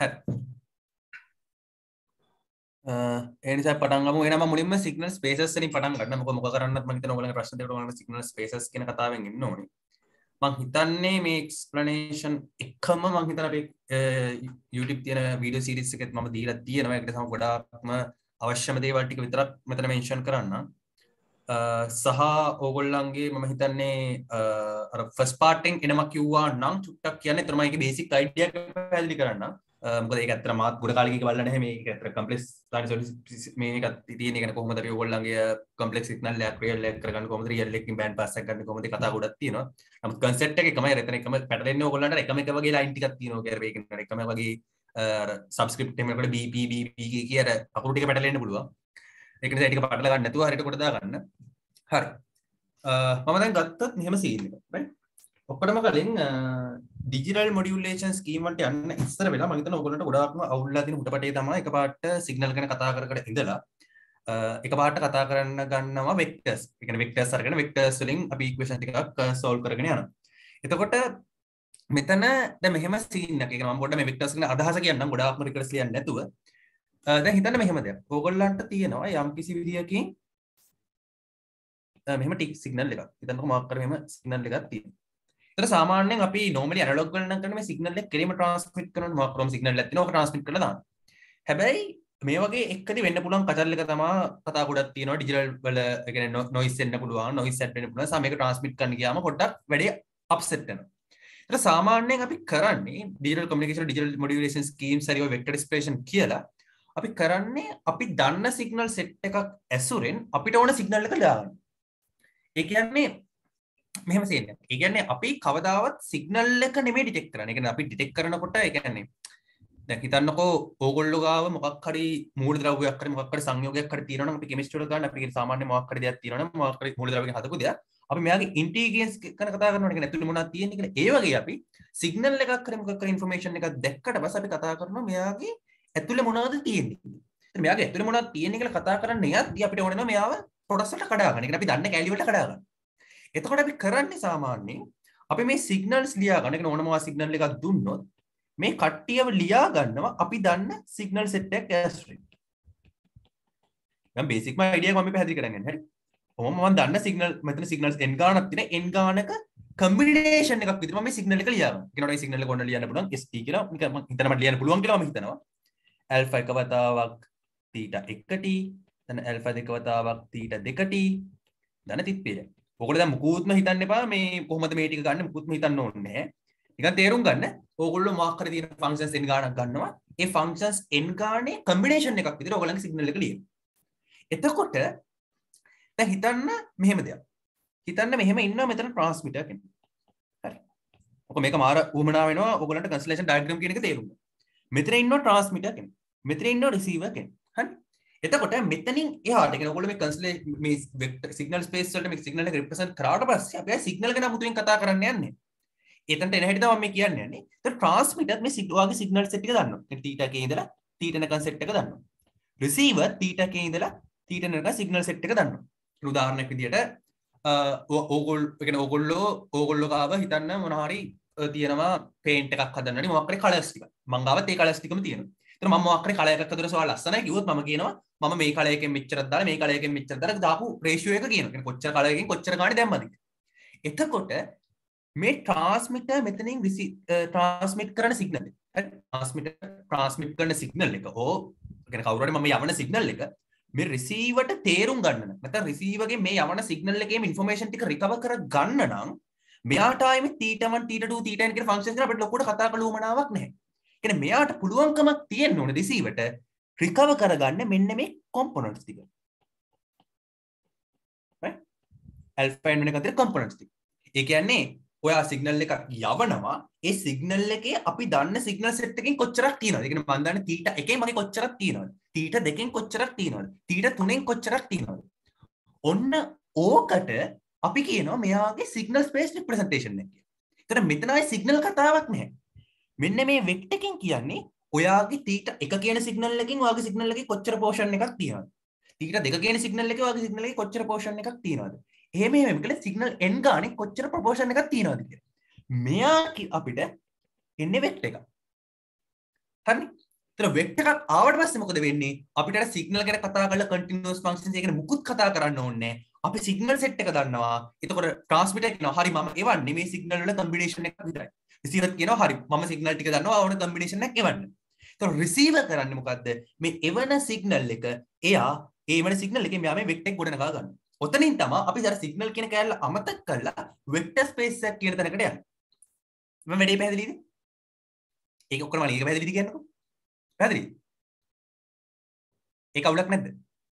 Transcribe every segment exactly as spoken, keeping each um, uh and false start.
හරි. ඒ නිසා පටන් ගමු. එහෙනම් මම මුලින්ම සිග්නල් ස්පේසස් වලින් පටන් ගන්න. මොකද මොකක් කරන්නත් මම හිතන ඔයගොල්ලන්ගේ ප්‍රශ්න දෙකට ඔයගොල්ලන්ගේ සිග්නල් ස්පේසස් කියන කතාවෙන් එන්න ඕනේ. මම හිතන්නේ මේ එක්ස්ප්ලනේෂන් එකම මම හිතන අපේ YouTube තියෙන වීඩියෝ සීරීස් එකෙත් මම දීලා තියෙනවා. ඒකට තමයි ගොඩාක්ම අවශ්‍යම දේවල් ටික විතරක් මෙතන මෙන්ෂන් කරන්න. සහ ඕගොල්ලන්ගේ මම හිතන්නේ අර ෆස්ට් පාර්ට් එකෙන් එනම කිව්වා නම් චුට්ටක් කියන්නේ එතනම ඒකේ බේසික් අයිඩියා එක පැහැදිලි කරන්න. මොකද ඒක ඇත්තට මාත් ගොඩ කාලෙක බලලා නැහැ මේක ඇත්තට කම්ප්ලෙක්ස් ට්‍රාන්ස්ෆර් මේක තියෙන එක කොහොමද අපි ඕගොල්ලන්ගේ කම්ප්ලෙක්ස් සිග්නල් එකක් රියල් එකක් කරගන්න කොහොමද රියල් එකකින් බෑන්ඩ් පාස් එකක් ගන්න කොහොමද කතා ගොඩක් තියෙනවා. නමුත් කන්සෙප්ට් එක එකමයි. එතන එකම පැටලෙන්නේ ඕගොල්ලන්ට එකම එක වගේ ලයින් ටිකක් තියෙනවා කියලා මේක එකම වගේ අර සබ්ස්ක්‍රිප්ට් එකකට බීපී බීපී කියන අකුරු ටික පැටලෙන්න පුළුවන්. ඒක නිසා ටික පටල ගන්න නැතුව හරියට කොට දා ගන්න. හරි. මම දැන් ගත්තත් මෙහෙම සීන් එක. right? ඔක්කොටම කලින් ඩිජිටල් මොඩියුලේෂන් ස්කීම් වලට යන්න ඉස්සර වෙලා මම හිතනවා ඔයගොල්ලන්ට ගොඩාක්ම අවුල්ලා තියෙන හුටපටේ තමයි එකපාරට සිග්නල් ගැන කතා කර කර ඉඳලා එකපාරට කතා කරන්න ගන්නවා වෙක්ටර්ස්. ඒ කියන්නේ වෙක්ටර්ස් අරගෙන වෙක්ටර්ස් වලින් අපි ඉක්වේෂන් ටිකක් සෝල්ව් කරගෙන යනවා. එතකොට මෙතන දැන් මෙහෙම සීන් එකක්. ඒ කියන්නේ මම පොඩ්ඩක් මේ වෙක්ටර්ස් ගැන අදහස කියන්නම් ගොඩාක්ම රිකර්ස් ලියන්නේ නැතුව. දැන් හිතන්න මෙහෙම දෙයක්. ඕගොල්ලන්ට තියෙනවා යම් කිසි විදියකින් මෙහෙම ටික් සිග්නල් එකක්. හිතන්නකෝ මාක් කර මෙහෙම සිග්නල් එකක් තියෙනවා. ඒතර සාමාන්‍යයෙන් අපි normally analog වල නම් කරන්නේ මේ සිග්නල් එක කෙලිම transmit කරන මාක් කරන සිග්නල් එකක් තියෙනවා. ඔක transmit කරලා දාන්න. හැබැයි මේ වගේ එක්කදී වෙන්න පුළුවන් කචල් එක තමයි කතා ගොඩක් තියෙනවා. ඩිජිටල් වල ඒ කියන්නේ noise එන්න පුළුවන්, noise set වෙන්න පුළුවන්. සම මේක transmit කරන්න ගියාම පොඩ්ඩක් වැඩේ upset වෙනවා. ඒතර සාමාන්‍යයෙන් අපි කරන්නේ digital communication digital modulation schemes හරි ඔය vector expression කියලා අපි කරන්නේ අපි දන්න සිග්නල් සෙට් එකක් ඇසුරෙන් අපිට ඕන සිග්නල් එක දාගන්න. ඒ කියන්නේ මෙහෙම සීන් එකක්. ඒ කියන්නේ අපි කවදාවත් සිග්නල් එක නෙමෙයි ඩිටෙක්ට් කරන්නේ. ඒ කියන්නේ අපි ඩිටෙක්ට් කරනකොට ඒ කියන්නේ දැන් හිතන්නකෝ ඕගොල්ලෝ ගාව මොකක් හරි මූල ද්‍රව්‍යයක් හරි මොකක් හරි සංයෝගයක් හරි තියෙනවා නම් අපි කෙමිස්ට්‍රි වල ගන්න අපි කියන සාමාන්‍ය මොකක් හරි දෙයක් තියෙනවා නම් මොකක් හරි මූල ද්‍රව්‍යයකින් හදපු දෙයක් අපි මෙයාගේ ඉන්ටිග්‍රන්ස් ගැන කතා කරනවා. ඒ කියන්නේ ඇතුළේ මොනවද තියෙන්නේ කියලා. ඒ වගේ අපි සිග්නල් එකක් හරි මොකක් හරි ඉන්ෆර්මේෂන් එකක් දැක්කට පස්සේ අපි කතා කරනවා මෙයාගේ ඇතුළේ මොනවද තියෙන්නේ. ඉතින් මෙයාගේ ඇතුළේ මොනවද තියෙන්නේ කියලා කතා කරන්න යද්දී අපිට ඕනේ මෙයාව ප්‍රොඩක්ට්ස් වලට කඩා ගන්න. ඒ කියන්නේ අපි දන්න කැලි වලට කඩා ගන්න. එතකොට අපි කරන්නේ සාමාන්‍යයෙන් අපි මේ සිග්නල්ස් ලියා ගන්න. ඒ කියන්නේ ඕනම සිග්නල් එකක් දුන්නොත් මේ කට්ටියව ලියා ගන්නවා අපි දන්න සිග්නල් සෙට් එකක් ඇස්ට්‍රි. දැන් බේසික්ම අයිඩියා එක මම පැහැදිලි කරගෙන යන්නේ. හරි. කොහොම මම දන්න සිග්නල් මෙතන සිග්නල්ස් n ගානක් තියෙන n ගානක කම්බිනේෂන් එකක් විතර මම මේ සිග්නල් එක ලියා ගන්නවා. ඒකට මේ සිග්නල් එක ඔන්න ලියන්න පුළුවන් st කියලා. නිකන් මම හිතන මට ලියන්න පුළුවන් කියලා මම හිතනවා. alpha එක වතාවක් theta එක t then alpha දෙක වතාවක් theta දෙක t දන තිප්පිය. ඔයගොල්ලෝ දැන් මුකුත්ම හිතන්න එපා මේ කොහොමද මේ ටික ගන්න මුකුත්ම හිතන්න ඕනේ නැහැ. නිකන් තේරුම් ගන්න. ඕගොල්ලෝ මොකක් හරි තියෙන ෆන්ක්ෂන්ස් n ගානක් ගන්නවා. ඒ ෆන්ක්ෂන්ස් n ගානේ කම්බිනේෂන් එකක් විතර ඔයගොල්ලන්ගේ සිග්නල් එක ලියන්න. එතකොට දැන් හිතන්න මෙහෙම දෙයක්. හිතන්න මෙහෙම ඉන්නවා මෙතන ට්‍රාන්ස්මිටර් කෙනෙක්. හරි. ඔක මේක මාර උවමනා වෙනවා ඔයගොල්ලන්ට කන්ස්ටලේෂන් ඩයග්‍රෑම් කියන එක තේරුම් ගන්න. මෙතන ඉන්නවා ට්‍රාන්ස්මිටර් කෙනෙක්. මෙතන ඉන්නවා රිසීවර් කෙනෙක්. හරි. එතකොට මෙතනින් එහාට කියන්නේ ඔයගොල්ලෝ මේ කන්ස්ටලේ මේ වෙක්ටර් සිග්නල් ස්පේස් වලට මේ සිග්නල් එක රිප්‍රසන්ට් කරාට පස්සේ අපි සිග්නල් ගැන අමුතුවෙන් කතා කරන්න යන්නේ. එතනට එන හැටි තමයි මම කියන්නේ යන්නේ. ඒත් ට්‍රාන්ස්මිටර් මේ සිග්නල්ගේ සිග්නල් සෙට් එක දන්නවා. ඒ තීටා කේ ඉඳලා තීටා නැකන් සෙට් එක දන්නවා. රිසීවර් තීටා කේ ඉඳලා තීටා නැකන් සිග්නල් සෙට් එක දන්නවා. ඒ උදාහරණයක් විදියට ඕගොල්ලෝ ඒ කියන්නේ ඕගොල්ලෝ ඕගොල්ලෝ ගාව හිතන්න මොන හරි තියෙනවා පේන්ට් එකක් හදන්නනේ මොකක් හරි කලර්ස් ටික. මං ගාවත් ඒ කලර්ස් ටිකම තියෙනවා. ඒතර මම මොකක් හරි කලර් එකක් හදලා සෝවා ලස්සනයි කිව්වොත් මම කියනවා මම මේ කලර් එකෙන් මෙච්චරක් දාලා මේ කලර් එකෙන් මෙච්චරක් දාලා දාපු රේෂියෝ එක කියනවා. කියන්නේ කොච්චර කලර් එකෙන් කොච්චර ගානේ දැම්මද. එතකොට මේ ට්‍රාන්ස්මිටර් මෙතනින් ට්‍රාන්ස්මිට් කරන සිග්නල් එක. හරි. ට්‍රාන්ස්මිටර් ට්‍රාන්ස්මිට් කරන සිග්නල් එක. ඕ කියන්නේ කවුරු හරි මම යවන සිග්නල් එක මේ රිසීවර්ට තේරුම් ගන්න නම් නැත්නම් රිසීවර්ගේ මේ යවන සිග්නල් එකේම ඉන්ෆර්මේෂන් ටික රිකවර් කර ගන්න නම් මෙයාට ආයේ theta one theta two theta n කියන ෆන්ක්ෂන්ස් එක අපිට ලොකුවට කතා කරලා උමනාවක් නැහැ. කියන්නේ මෙයාට පුළුවන්කමක් තියෙන්න ඕනේ රිසීවර්ට රිකවර් කරගන්න මෙන්න මේ කොම්පොනන්ට්ස් ටික. right? alpha n වෙන එක අතර කොම්පොනන්ට්ස් ටික. ඒ කියන්නේ ඔයා සිග්නල් එකක් යවනවා ඒ සිග්නල් එකේ අපි දන්න සිග්නල් සෙට් එකකින් කොච්චරක් තියෙනවද? ඒ කියන්නේ මම දන්නේ තීටා එකෙන් මගේ කොච්චරක් තියෙනවද? තීටා දෙකෙන් කොච්චරක් තියෙනවද? තීටා තුනෙන් කොච්චරක් තියෙනවද? ඔන්න ඕකට අපි කියනවා මෙයාගේ සිග්නල් ස්පේස් රිප්‍රසන්ටේෂන් එක කියලා. ඒතර මෙතන ආයේ සිග්නල් කතාවක් නැහැ. මෙන්න මේ වෙක්ටර් එකෙන් කියන්නේ ඔයාගේ තීටා එක කියන සිග්නල් එකකින් ඔයාගේ සිග්නල් එකේ කොච්චර පෝෂන් එකක් තියෙනවද? තීටා දෙක කියන සිග්නල් එකේ ඔයාගේ සිග්නල් එකේ කොච්චර පෝෂන් එකක් තියෙනවද? එහෙම එහෙම කියලා සිග්නල් n ගානේ කොච්චර ප්‍රොපෝෂන් එකක් තියෙනවද කියලා. මෙයා අපිට එන්නේ වෙක්ටර් එකක්. හරිනේ. ඒතර වෙක්ටර් එකක් ආවට පස්සේ මොකද වෙන්නේ? අපිට අර සිග්නල් ගැන කතා කරලා කන්ටිනියස් ෆන්ක්ෂන්ස් එක ගැන මුකුත් කතා කරන්න ඕනේ නැහැ. අපි සිග්නල් සෙට් එක දන්නවා. එතකොට ට්‍රාන්ස්මිටර් කියනවා හරි මම එවන්නේ මේ සිග්නල් වල කම්බිනේෂන් එකක් විතරයි. රිසීවර් කියනවා හරි මම සිග්නල් ටික දන්නවා ඕන කම්බිනේෂන් එකක් එවන්න. එතකොට රිසීවර් කරන්නේ මොකද්ද? මේ එවන සිග්නල් එක එයා ඒ එවන සිග්නල් එකේ මෙයා මේ වෙක්ටර් එක ගොඩනගා ගන්නවා. ඔතනින් තමයි අපි අර සිග්නල් කියන කෑල්ල අමතක කරලා වෙක්ටර් ස්පේස් එකක් කියන තැනකට යන්නේ. මම වැඩේ පැහැදිලිද? ඒක ඔක්කොම මම ඒක පැහැදිලිද කියන්නකෝ. පැහැදිලිද? ඒක අවුලක් නැද්ද?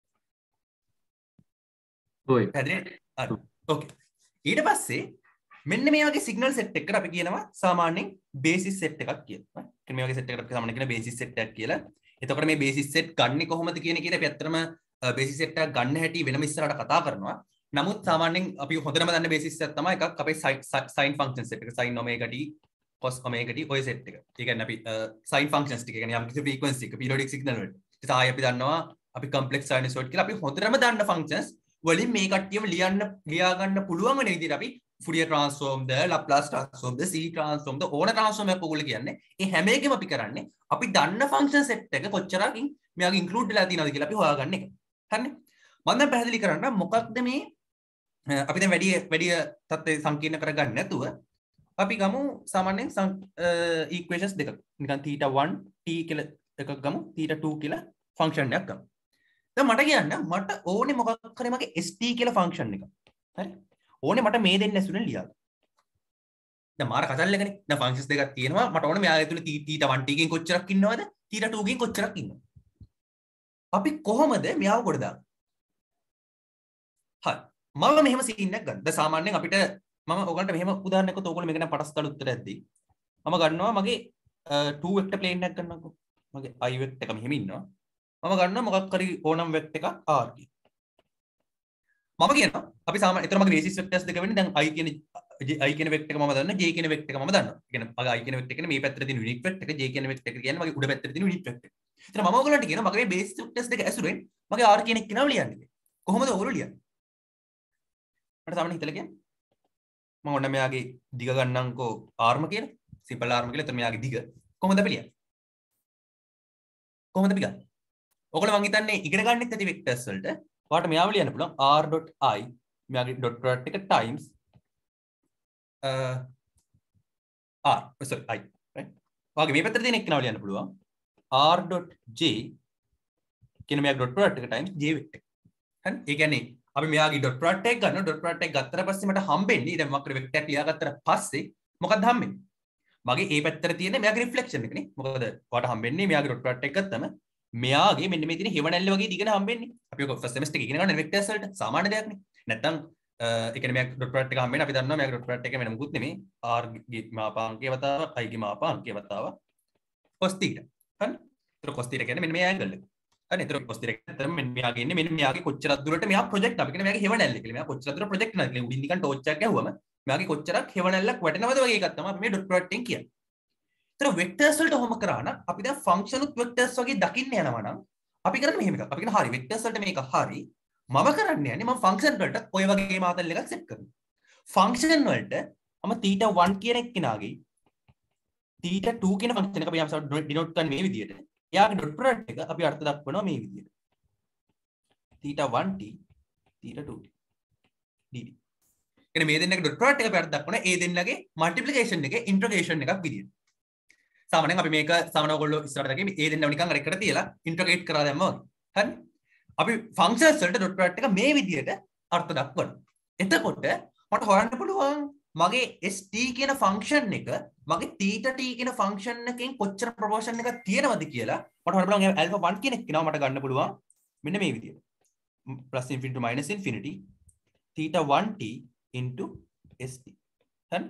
ඔය පැහැදිලිද? හරි. ඕකේ. ඊට පස්සේ මෙන්න මේ වගේ සිග්නල් සෙට් එකකට අපි කියනවා සාමාන්‍යයෙන් බේසිස් සෙට් එකක් කියලා. ඒ මේ වගේ සෙට් එකකට අපි සාමාන්‍යයෙන් කියන බේසිස් සෙට් එකක් කියලා. එතකොට මේ බේසිස් සෙට් ගන්නේ කොහොමද කියන එකේ අපි ඇත්තටම බේසිස් සෙට් එකක් ගන්න හැටි වෙනම ඉස්සරහට කතා කරනවා. නමුත් සාමාන්‍යයෙන් අපි හොඳටම දන්න බේසිස් එකක් තමයි එකක් අපේ sin function set එක sin omega t cos omega t ඔය සෙට් එක. ඒ කියන්නේ අපි sin functions ටික කියන්නේ යම් කිසි frequency එක periodic signal වලට. ඉතින් ආයෙ අපි දන්නවා අපි complex sinusoid කියලා අපි හොඳටම දන්න functions වලින් මේ කට්ටියම ලියන්න ලියා ගන්න පුළුවන් වෙන විදිහට අපි Fourier transform ද Laplace transform ද C transform ද ඕන transform එකක් ඔයගොල්ලෝ කියන්නේ. ඒ හැම එකෙම අපි කරන්නේ අපි දන්න function set එක කොච්චරකින් මෙයාගේ include වෙලා තියෙනවද කියලා අපි හොයාගන්න එක. හරිනේ? මම දැන් පැහැදිලි කරන්න මොකක්ද මේ අපි දැන් වැඩි වැඩි තත්ත්වය සංකීර්ණ කරගන්න නැතුව අපි ගමු සාමාන්‍යයෙන් ඉක්වේෂන්ස් දෙකක්. නිකන් theta one t කියලා එකක් ගමු theta two කියලා ෆන්ක්ෂන් එකක් ගමු. දැන් මට කියන්න මට ඕනේ මොකක් කරේ මගේ st කියලා ෆන්ක්ෂන් එක. හරි? ඕනේ මට මේ දෙන්න ඇසුරෙන් ලියන්න. දැන් මාර කතල් එකනේ. දැන් ෆන්ක්ෂන්ස් දෙකක් තියෙනවා. මට ඕනේ මෙයා ඇතුලේ theta one t කින් කොච්චරක් ඉන්නවද? theta two කින් කොච්චරක් ඉන්නවද? අපි කොහොමද මෙයාව කොට දාන්නේ? හරි. මම මෙහෙම සීන් එකක් ගන්න. දැන් සාමාන්‍යයෙන් අපිට මම ඔයගලන්ට මෙහෙම උදාහරණයක් ඔත් ඔයගොල්ලෝ මේක නම් පටස් ගන්න උත්තර ඇද්දි. මම ගන්නවා මගේ two vector plane එකක් ගන්නකො. මගේ i vector එක මෙහෙම ඉන්නවා. මම ගන්නවා මොකක් හරි ඕනම් vector එකක් r කියන. මම කියනවා අපි සාමාන්‍ය එතන මගේ basis vectors දෙක වෙන්නේ දැන් i කියන i කියන vector එක මම දන්නවා j කියන vector එක මම දන්නවා. ඒ කියන්නේ මගේ i කියන vector එක මේ පැත්තට තියෙන unique vector එක j කියන vector එක කියන්නේ මගේ උඩ පැත්තට තියෙන unique vector එක. එතන මම ඔයගලන්ට කියනවා මගේ මේ basis vectors දෙක ඇසුරෙන් මගේ r කියන එක කෙනාව ලියන්නේ. කොහොමද ඔයගොල්ලෝ ලියන්නේ? මට සාමාන්‍ය හිතලා කියන්න. මම ඔන්න මෙයාගේ දිග ගන්නම්කෝ ආර්ම කියලා. සිම්පල් ආර්ම කියලා. එතන මෙයාගේ දිග කොහොමද අපි ලියන්නේ? කොහොමද අපි ගන්නේ? ඔයගොල්ලෝ මං හිතන්නේ ඉගෙන ගන්නෙත් ඇති වෙක්ටර්ස් වලට. ඔයාලට මෙයාව ලියන්න පුළුවන් r.i මෙයාගේ ඩොට් ප්‍රොඩක්ට් එක times uh r sorry i right. ඔයාගේ මේ පැත්තට තියෙන එක කෙනාව ලියන්න පුළුවන් r.j කියන මෙයාගේ ඩොට් ප්‍රොඩක්ට් එක times j වෙක්ටර්. හරි? ඒ කියන්නේ අපි මෙයාගේ ඩොට් ප්‍රොඩක්ට් එක ගන්නවා. ඩොට් ප්‍රොඩක්ට් එක ගත්තට පස්සේ මට හම්බෙන්නේ දැන් මම වෙක්ටර් එක ලියාගත්තට පස්සේ මොකක්ද හම්බෙන්නේ? මගේ ඒ පැත්තට තියෙන මෙයාගේ රිෆ්ලෙක්ෂන් එකනේ. මොකද ඔයාලට හම්බෙන්නේ මෙයාගේ ඩොට් ප්‍රොඩක්ට් එක ගත්තම මෙයාගේ මෙන්න මේ තියෙන හෙවණැල්ල වගේ දිගන හම්බෙන්නේ. අපි ඔක ෆස්ට් සෙමෙස්ටර් එකේ ඉගෙන ගන්න වෙක්ටර්ස් වලට සාමාන්‍ය දෙයක්නේ. නැත්තම් ඒ කියන්නේ මෙයාගේ ඩොට් ප්‍රොඩක්ට් එක හම්බෙන්නේ අපි දන්නවා මෙයාගේ ඩොට් ප්‍රොඩක්ට් එක වෙන මොකුත් නෙමෙයි. r ගේ මාපාංකයේ වතාව i ගේ මාපාංකයේ වතාව cos theta. හරි? ඒතර cos theta කියන්නේ මෙන්න මේ ඇන්ගල් එක. හරි එතකොට cos theta එක මෙන්න මෙයාගේ ඉන්නේ මෙන්න මෙයාගේ කොච්චරක් දුරට මෙයා ප්‍රොජෙක්ට් අපි කියන්නේ මෙයාගේ හෙවණැල්ල කියලා. මෙයා කොච්චරක් දුර ප්‍රොජෙක්ට් කරනවද කියලා උඩින් නිකන් ටෝච් එකක් ගැහුවම මෙයාගේ කොච්චරක් හෙවණැල්ලක් වැටෙනවද වගේ එකක් තමයි අපි මේ ඩොට් ප්‍රොඩක්ට් එකෙන් කියන්නේ. ඒතර වෙක්ටර්ස් වලට ඔහොම කරා නම් අපි දැන් ෆන්ක්ෂන් උත් වෙක්ටර්ස් වගේ දකින්න යනවා නම් අපි කරන්නේ මෙහෙම එකක්. අපි කියන හරි වෙක්ටර්ස් වලට මේක හරි. මම කරන්නේ යන්නේ මම ෆන්ක්ෂන් වලට ඔය වගේ මාතල් එකක් සෙට් කරනවා. ෆන්ක්ෂන් වලට මම theta one කියන එක්කෙනාගේ theta two කියන ෆන්ක්ෂන් එක අපි යම්සාව ඩිනෝට් කරන මේ විදිහට. එයාගේ ඩොට් ප්‍රොඩක්ට් එක අපි අර්ථ දක්වනවා මේ විදිහට. theta one t theta two t dt. එනේ මේ දෙන්නගේ ඩොට් ප්‍රොඩක්ට් එක අපි අර්ථ දක්වනවා ඒ දෙන්නගේ මල්ටිප්ලිකේෂන් එකේ ඉන්ටග්‍රේෂන් එකක් විදිහට. සාමාන්‍යයෙන් අපි මේක සාමාන්‍යව ඔයගොල්ලෝ ඉස්සරහට දැකීම ඒ දෙන්නව නිකන් අර එකට තියලා ඉන්ටග්‍රේට් කරලා දැම්මා වගේ. හරි? අපි ෆන්ක්ෂන්ස් වලට ඩොට් ප්‍රොඩක්ට් එක මේ විදිහට අර්ථ දක්වනවා. එතකොට මට හොයන්න පුළුවන් මගේ st කියන ෆන්ක්ෂන් එක මගේ theta t කියන ෆන්ක්ෂන් එකෙන් කොච්චර ප්‍රොපෝෂන් එකක් තියෙනවද කියලා මට හොයන්න පුළුවන් alpha one කියන එක කෙනාව මට ගන්න පුළුවන් මෙන්න මේ විදිහට. plus infinity to minus infinity theta one t into st. හරි?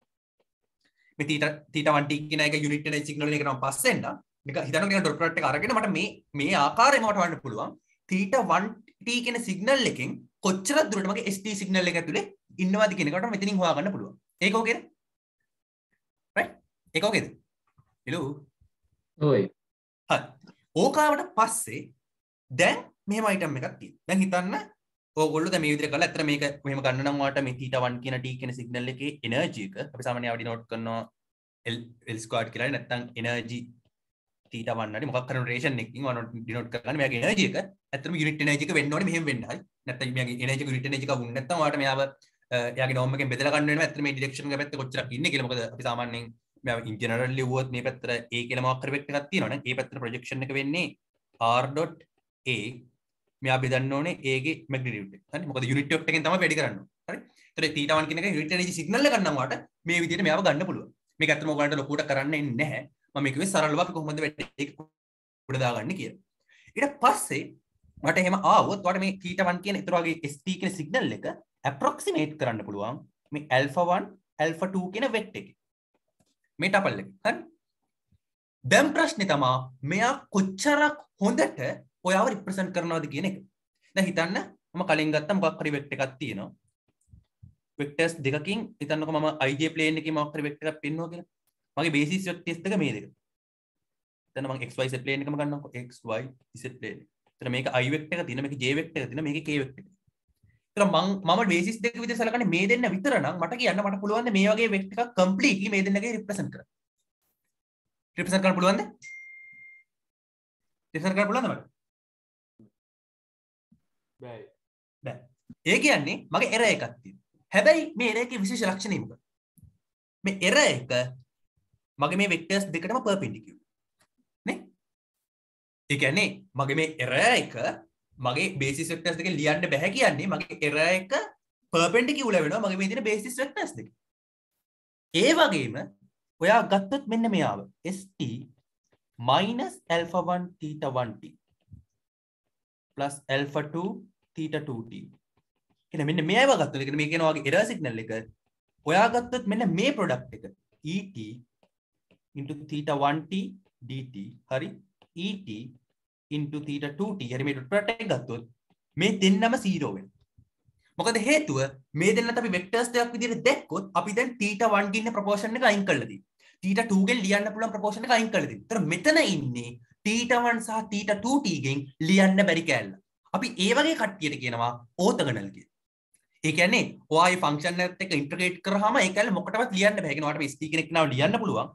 මේ theta theta one t කියන එක යුනිට් එනර්ජි සිග්නල් එක නම් පස්සෙන් නා නික හිතන්න නිකන් ඩොට් ප්‍රොඩක්ට් එක අරගෙන මට මේ මේ ආකාරයෙන් මට හොයන්න පුළුවන් theta one t කියන සිග්නල් එකෙන් කොච්චර දුරට මගේ st සිග්නල් එක ඇතුලේ ඉන්නවද කියන එකට මෙතනින් හොයාගන්න පුළුවන්. ඒක ඕකේද? right? ඒක ඕකේද? hello. ඔයි. හරි. ඕකාවට පස්සේ දැන් මෙහෙම අයිටම් එකක් තියෙනවා. දැන් හිතන්න ඕගොල්ලෝ දැන් මේ විදිහට කරලා ඇත්තට මේක මෙහෙම ගන්න නම් ඔයාලට මේ theta one කියන t කියන සිග්නල් එකේ එනර්ජි එක අපි සාමාන්‍යයෙන් ඩිනෝට් කරනවා L L squared කියලා නැත්නම් එනර්ජි theta one හරි මොකක් කරන රිලේෂන් එකකින් ඔයාලා ඩිනෝට් කරගන්න මෙයාගේ එනර්ජි එක ඇත්තටම යුනිට් එනර්ජි එක වෙන්න ඕනේ මෙහෙම වෙන්න හරි නැත්නම් මෙයාගේ එනර්ජි එක යුනිට් එනර්ජි එක වුණ නැත්නම් ඔයාලට මෙයාව එයාගේ නෝම් එකෙන් බෙදලා ගන්න වෙනවා ඇත්තට මේ ඩිරෙක්ෂන් එක පැත්තේ කොච්චරක් ඉන්නේ කියලා මොකද අපි සාමාන්‍යයෙන් මෙයාව ඉන් ජෙනරල් ලිව්වොත් මේ පැත්තට a කියලා මොකක් හරි වෙක්ටර් එකක් තියෙනවනේ ඒ පැත්තට ප්‍රොජෙක්ෂන් එක වෙන්නේ r.a මෙයා බෙදන්න ඕනේ a ගේ මැග්නිටියුඩ් එක හරි මොකද යුනිට් වෙක්ටර් එකෙන් තමයි වැඩි කරන්න ඕනේ හරි ඒතර theta one කියන එක යුනිට් එනර්ජි සිග්නල් එකක් නම් වාට මේ විදිහට මෙයාව ගන්න පුළුවන් මේක ඇත්තටම ඔයගලන්ට ලොකුට කරන්න ඉන්නේ නැහැ මම මේක වෙස් සරලව අපි කොහොමද වැඩි උඩ දාගන්නේ කියලා ඊට පස්සේ මට එහෙම ආවොත් ඔයාලට මේ theta one කියන ඊතර වගේ st කියන සිග්නල් එක approximate කරන්න පුළුවන් මේ alpha one alpha two කියන වෙක්ටර් එකේ මේ ටපල් එක හරි දැන් ප්‍රශ්නේ තමයි මෙයා කොච්චරක් හොඳට ඔයාව රිප්‍රසන්ට් කරනවද කියන එක දැන් හිතන්න මම කලින් ගත්ත මොකක් හරි වෙක්ටර් එකක් තියෙනවා වෙක්ටර්ස් දෙකකින් හිතන්නකෝ මම ij ප්ලේන් එකේ මොකක් හරි වෙක්ටර් එකක් පෙන්නුවා කියලා මගේ බේසිස් වෙක්ටර්ස් දෙක මේ දෙක එතන මම xy z ප්ලේන් එකම ගන්නකො xy z ප්ලේන් එතන මේක i වෙක්ටර් එක තියෙන මේක j වෙක්ටර් එක තියෙන මේක k වෙක්ටර් එක එතන මම මම බේසිස් දෙක විදිහට සලකන්නේ මේ දෙන්න විතර නම් මට කියන්න මට පුළුවන් මේ වගේ වෙක්ටර් එකක් කම්ප්ලීට්ලි මේ දෙන්නගේ රිප්‍රසන්ට් කරන්න රිප්‍රසන්ට් කරන්න පුළුවන්ද රිප්‍රසන්ට් කරන්න පුළුවන්ද මට බෑ බෑ ඒ කියන්නේ මගේ එරර් එකක් තියෙනවා හැබැයි මේ එරර් එකේ විශේෂ ලක්ෂණය මොකක්ද මේ එරර් එක මගේ මේ වෙක්ටර්ස් දෙකටම පර්පෙන්ඩිකියුලර් නේ ඒ කියන්නේ මගේ මේ එරර් එක මගේ බේසිස් වෙක්ටර්ස් දෙකෙන් ලියන්න බෑ කියන්නේ මගේ එරර් එක පර්පෙන්ඩිකියුලර් වෙනවා මගේ මේ තියෙන බේසිස් වෙක්ටර්ස් දෙක. ඒ වගේම ඔයා ගත්තොත් මෙන්න මෙයාව st minus alpha one theta one t plus alpha two theta two t කියන මෙන්න මේව ගත්තොත් ඒ කියන්නේ මේ කියන වගේ එරර් සිග්නල් එක ඔයා ගත්තොත් මෙන්න මේ ප්‍රොඩක්ට් එක et into theta one t dt හරි et into theta two t හරි මේ ඩොට් ප්‍රොඩක්ට් එක ගත්තොත් මේ දෙන්නම zero වෙනවා. මොකද හේතුව මේ දෙන්නත් අපි වෙක්ටර්ස් දෙකක් විදිහට දැක්කොත් අපි දැන් theta one ගේ ඉන්න ප්‍රොපෝෂන් එක අයින් කරලා තියෙනවා. theta two ගෙන් ලියන්න පුළුවන් ප්‍රොපෝෂන් එක අයින් කරලා තියෙනවා. ඒතර මෙතන ඉන්නේ theta one සහ theta two t ගෙන් ලියන්න බැරි කැලල. අපි ඒ වගේ කට්ටියට කියනවා ඕතගනල් කියලා. ඒ කියන්නේ ඔයා මේ ෆන්ක්ෂන් එකත් එක්ක ඉන්ටග්‍රේට් කරාම ඒ කැලල මොකටවත් ලියන්න බෑ. ඒ කියන්නේ ඔයාට st කෙනෙක් නාව ලියන්න පුළුවන්.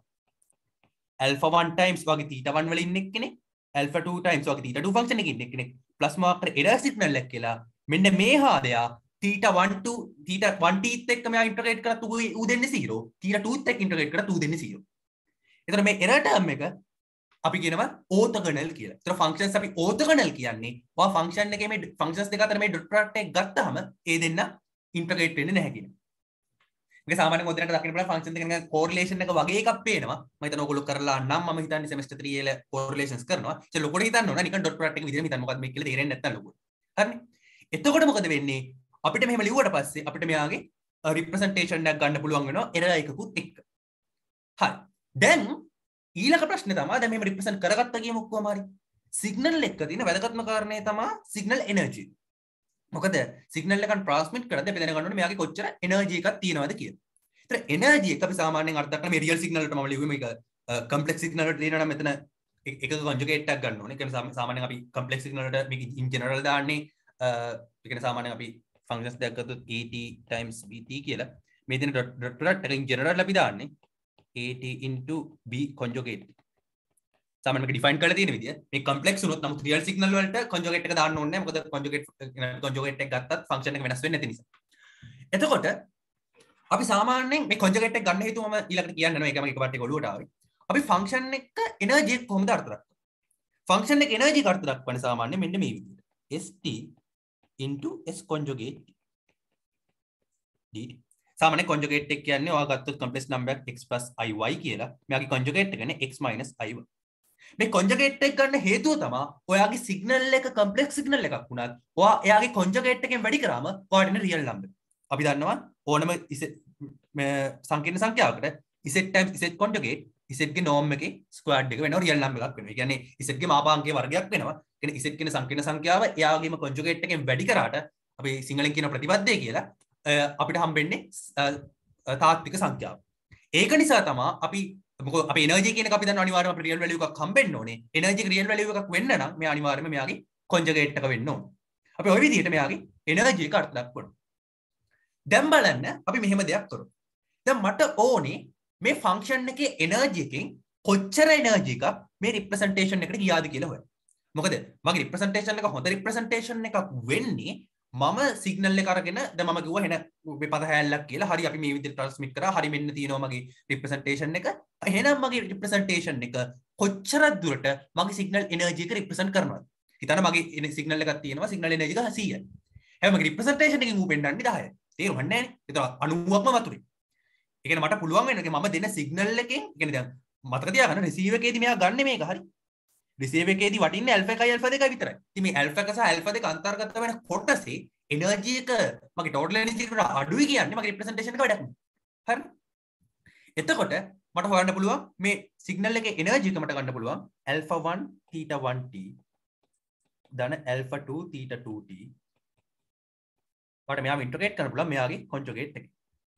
alpha one times වගේ theta one වල ඉන්න එක්කනේ alpha two times වගේ theta two ෆන්ක්ෂන් එකකින් ඉන්න එක්කනේ plus මොකක් හරි එරර් සිග්නල් එකක් කියලා මෙන්න මේ හාදයා theta one two theta one t එක්ක මෙයා ඉන්ටග්‍රේට් කරත් ඌ දෙන්නේ zero theta two එක්ක ඉන්ටග්‍රේට් කරත් ඌ දෙන්නේ zero. එතන මේ එරර් ටර්ම් එක අපි කියනවා ඕතගනල් කියලා. ඒතර ෆන්ක්ෂන්ස් අපි ඕතගනල් කියන්නේ ඔයා ෆන්ක්ෂන් එකේ මේ ෆන්ක්ෂන්ස් දෙක අතර මේ ඩොට් ප්‍රොඩක්ට් එක ගත්තාම ඒ දෙන්න ඉන්ටග්‍රේට් වෙන්නේ නැහැ කියන. මේක සාමාන්‍යයෙන් ඔතනට දකින්න පුළුවන් ෆන්ක්ෂන් දෙකක කෝරිලේෂන් එක වගේ එකක් පේනවා. මම හිතනවා ඔයගොල්ලෝ කරලා නම් මම හිතන්නේ සෙමෙස්ටර් three වල කෝරිලේෂන්ස් කරනවා. ඒක ලොකුට හිතන්න ඕන නිකන් ඩොට් ප්‍රොඩක්ට් එක විදිහට හිතන්න මොකක්ද මේක කියලා තේරෙන්නේ නැත්නම් ලොකුට. හරිනේ. එතකොට මොකද වෙන්නේ? අපිට මෙහෙම ලිව්වට පස්සේ අපිට මෙයාගේ රිප්‍රසන්ටේෂන් එකක් ගන්න පුළුවන් වෙනවා එරර් එකකුත් එක්ක. හරි. දැන් ඊළඟ ප්‍රශ්නේ තමයි දැන් මෙහෙම රිප්‍රසන්ට් කරගත්තා කියමු කොහොම හරි. සිග්නල් එක තියෙන වැදගත්ම කාරණේ තමයි සිග්නල් එනර්ජි. මොකද සිග්නල් එකක් ට්‍රාන්ස්මිට් කරද්දී අපි දැනගන්න ඕනේ මෙයාගේ කොච්චර එනර්ජි එකක් තියෙනවද කියලා. ඒතර එනර්ජි එක අපි සාමාන්‍යයෙන් අර්ථ දක්වන මේ රියල් සිග්නල් වලට මම ලිව්වේ මේක කම්ප්ලෙක්ස් සිග්නල් වලට දෙනවා නම් මෙතන එකක කොන්ජුගේට් එකක් ගන්න ඕනේ. ඒ කියන්නේ සාමාන්‍යයෙන් අපි කම්ප්ලෙක්ස් සිග්නල් වලට මේක ඉන් ජෙනරල් දාන්නේ ඒ කියන්නේ සාමාන්‍යයෙන් අපි ෆන්ක්ෂන්ස් දෙකක් ගත්තොත් at times bt කියලා මේ දෙන ඩොට් ප්‍රොඩක්ට් එක ඉන් ජෙනරල් අපි දාන්නේ at into b conjugate. සාමාන්‍යයෙන් මේක ඩිෆයින් කරලා තියෙන විදිය මේ කම්ප්ලෙක්ස් වුණොත් නමුත් රියල් සිග්නල් වලට කොන්ජුගේට් එක දාන්න ඕනේ නැහැ. මොකද කොන්ජුගේට් කොන්ජුගේට් එක ගත්තත් ෆන්ක්ෂන් එක වෙනස් වෙන්නේ නැති නිසා. එතකොට අපි සාමාන්‍යයෙන් මේ කොන්ජුගේට් එක ගන්න හේතුව මම ඊළඟට කියන්න යනවා. ඒකම එකපාරට ඒක ඔලුවට ආවේ. අපි ෆන්ක්ෂන් එක එනර්ජි එක කොහොමද අර්ථ දක්වන්නේ? ෆන්ක්ෂන් එක එනර්ජි එක අර්ථ දක්වන්නේ සාමාන්‍යයෙන් මෙන්න මේ විදිහට. st into s conjugate dt. සාමාන්‍ය conjugate එක කියන්නේ ඔයා ගත්තොත් complex number x plus iy කියලා. මෙයාගේ conjugate එක කියන්නේ x minus iy. මේ conjugate එක ගන්න හේතුව තමයි ඔයාගේ signal එක complex signal එකක් වුණත් ඔයා එයාගේ conjugate එකෙන් වැඩි කරාම ඔයාට එන real number. අපි දන්නවා ඕනම සංකීර්ණ සංඛ්‍යාවකට z times z conjugate z ගේ norm එකේ squared එක වෙනවා real number එකක් වෙනවා. ඒ කියන්නේ z ගේ මාපාංකයේ වර්ගයක් වෙනවා. ඒ කියන්නේ z කියන සංකීර්ණ සංඛ්‍යාව එයාගේම conjugate එකෙන් වැඩි කරාට අපි සිංහලෙන් කියන ප්‍රතිපදේ කියලා අපිට හම්බෙන්නේ තාත්වික සංඛ්‍යාව. ඒක නිසා තමයි අපි මොකද අපි එනර්ජි කියන එක අපි දන්නවා අනිවාර්යයෙන්ම අපිට රියල් වැලියු එකක් හම්බෙන්න ඕනේ. එනර්ජි එක රියල් වැලියු එකක් වෙන්න නම් මේ අනිවාර්යයෙන්ම මෙයාගේ conjugate එක වෙන්න ඕනේ. අපි ওই විදිහට මෙයාගේ එනර්ජි එක අර්ථ දක්වනවා. දැන් බලන්න අපි මෙහෙම දෙයක් කරමු. දැන් මට ඕනේ මේ ෆන්ක්ෂන් එකේ එනර්ජි එකෙන් කොච්චර එනර්ජි එකක් මේ රිප්‍රසන්ටේෂන් එකට ගියාද කියලා හොයන්න. මොකද මගේ රිප්‍රසන්ටේෂන් එක හොඳ රිප්‍රසන්ටේෂන් එකක් වෙන්නේ මම සිග්නල් එක අරගෙන දැන් මම කිව්වා එන මේ පද හැල්ලක් කියලා. හරි අපි මේ විදිහට ට්‍රාන්ස්මිට් කරා. හරි මෙන්න තියෙනවා මගේ රිප්‍රසන්ටේෂන් එක. එහෙනම් මගේ රිප්‍රසන්ටේෂන් එක කොච්චර දුරට මගේ සිග්නල් එනර්ජි එක රිප්‍රසන්ට් කරනවද? හිතන්න මගේ සිග්නල් එකක් තියෙනවා. සිග්නල් එනර්ජි එක සීයයි. හැබැයි මගේ රිප්‍රසන්ටේෂන් එකකින් ඌ පෙන්නන්නේ දහයයි. තේරුම් ගන්න නෑනේ. ඒතර අනූවක්ම වතුරේ. ඒ කියන්නේ මට පුළුවන් වෙන්නේ මම දෙන සිග්නල් එකෙන් ඒ කියන්නේ දැන් මතක තියාගන්න රිසීවර් එකේදී මෙයා ගන්න මේක හරි. රිසීවර් එකේදී වටින්නේ ඇල්ෆා එකයි ඇල්ෆා දෙකයි විතරයි. ඉතින් මේ ඇල්ෆා එක සහ ඇල්ෆා දෙක අන්තර්ගත වෙන කොටසේ එනර්ජි එක මගේ ටෝටල් එනර්ජි එකට අඩුයි කියන්නේ මගේ රිප්‍රසන්ටේෂන් එක වැඩක් නෑ. හරි. එතකොට මට හොයන්න පුළුවන් මේ සිග්නල් එකේ එනර්ජි එක මට ගන්න පුළුවන් alpha one theta one t ධන alpha two theta two t. මට මෙයාව ඉන්ටග්‍රේට් කරන්න පුළුවන් මෙයාගේ කොන්ජුගේට් එක.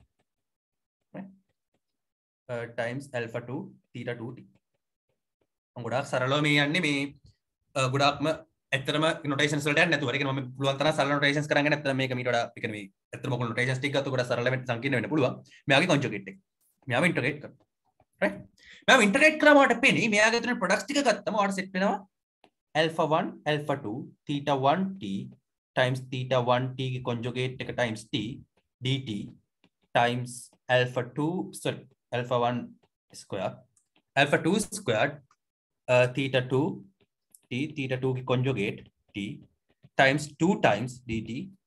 right times alpha two theta two t. මම ගොඩාක් සරලව මේ යන්නේ මේ ගොඩාක්ම ඇත්තටම නොටේෂන්ස් වලට යන්නේ නැතුව. ඒ කියන්නේ මම පුළුවන් තරම් සරල නොටේෂන්ස් කරන් යන්නේ නැත්නම් මේක මීට වඩා ඒ කියන්නේ මේ ඇත්තටම ඔයගොල්ලෝ නොටේෂන්ස් ටික ගත්තොත් ගොඩාක් සරල වෙන්න සංකීර්ණ වෙන්න පුළුවන්. මෙයාගේ කොන්ජුගේට් එක. මෙයාව ඉන්ටග්‍රේට් කරනවා. right මෙයාව ඉන්ටග්‍රේට් කරාම මට පෙනේ මෙයාගේ අතරින් ප්‍රොඩක්ට්ස් ටික ගත්තම ඔයාලට සෙට් වෙනවා alpha one alpha two theta one t times theta one t ගේ කොන්ජුගේට් එක times t dt times alpha two sorry alpha one square alpha two squared uh, theta two t theta two की conjugate t times two times dt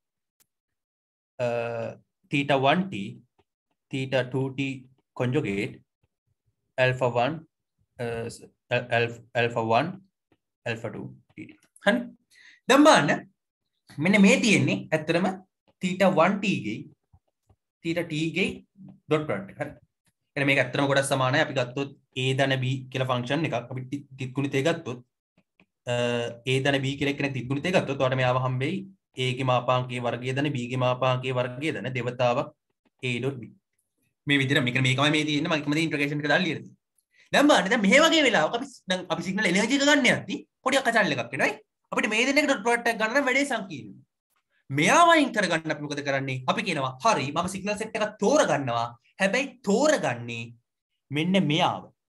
uh, theta one t theta two t conjugate alpha one uh, alpha alpha one alpha two dt. හරි. දැන් බලන්න මෙන්න මේ තියෙන්නේ ඇත්තටම theta one t ගේ theta t ගේ dot product එක. හරි. එහෙනම් මේක ඇත්තටම ගොඩක් සමානයි. අපි ගත්තොත් a ධන b කියලා ෆන්ක්ෂන් එකක් අපි තිත් ගුණිතය ගත්තොත් a ධන b කියලා එකනේ තිත් ගුණිතය ගත්තොත් ඔයාලට මෙයාව හම්බෙයි a ගේ මාපාංකයේ වර්ගය ධන b ගේ මාපාංකයේ වර්ගය ධන දෙවතාවක් a.b. මේ විදිහට මේක මේකමයි මේ තියෙන්නේ මම එකම දේ ඉන්ටග්‍රේෂන් එක දාලා ලියලා තියෙනවා. දැන් බලන්න දැන් මෙහෙ වගේ වෙලාවක අපි දැන් අපි සිග්නල් එනර්ජි එක ගන්න යද්දි පොඩි අකචල් එකක් වෙනවා. අපිට මේ දෙන්න එක ඩොට් ප්‍රොඩක්ට් එකක් ගන්න නම් වැඩේ සංකීර්ණයි. මෙයා වයින් කරගන්න අපි මොකද කරන්නේ? අපි කියනවා හරි මම සිග්නල් සෙට් එකක් තෝරගන්නවා. හැබැයි තෝරගන්නේ මෙන්න මෙයාව.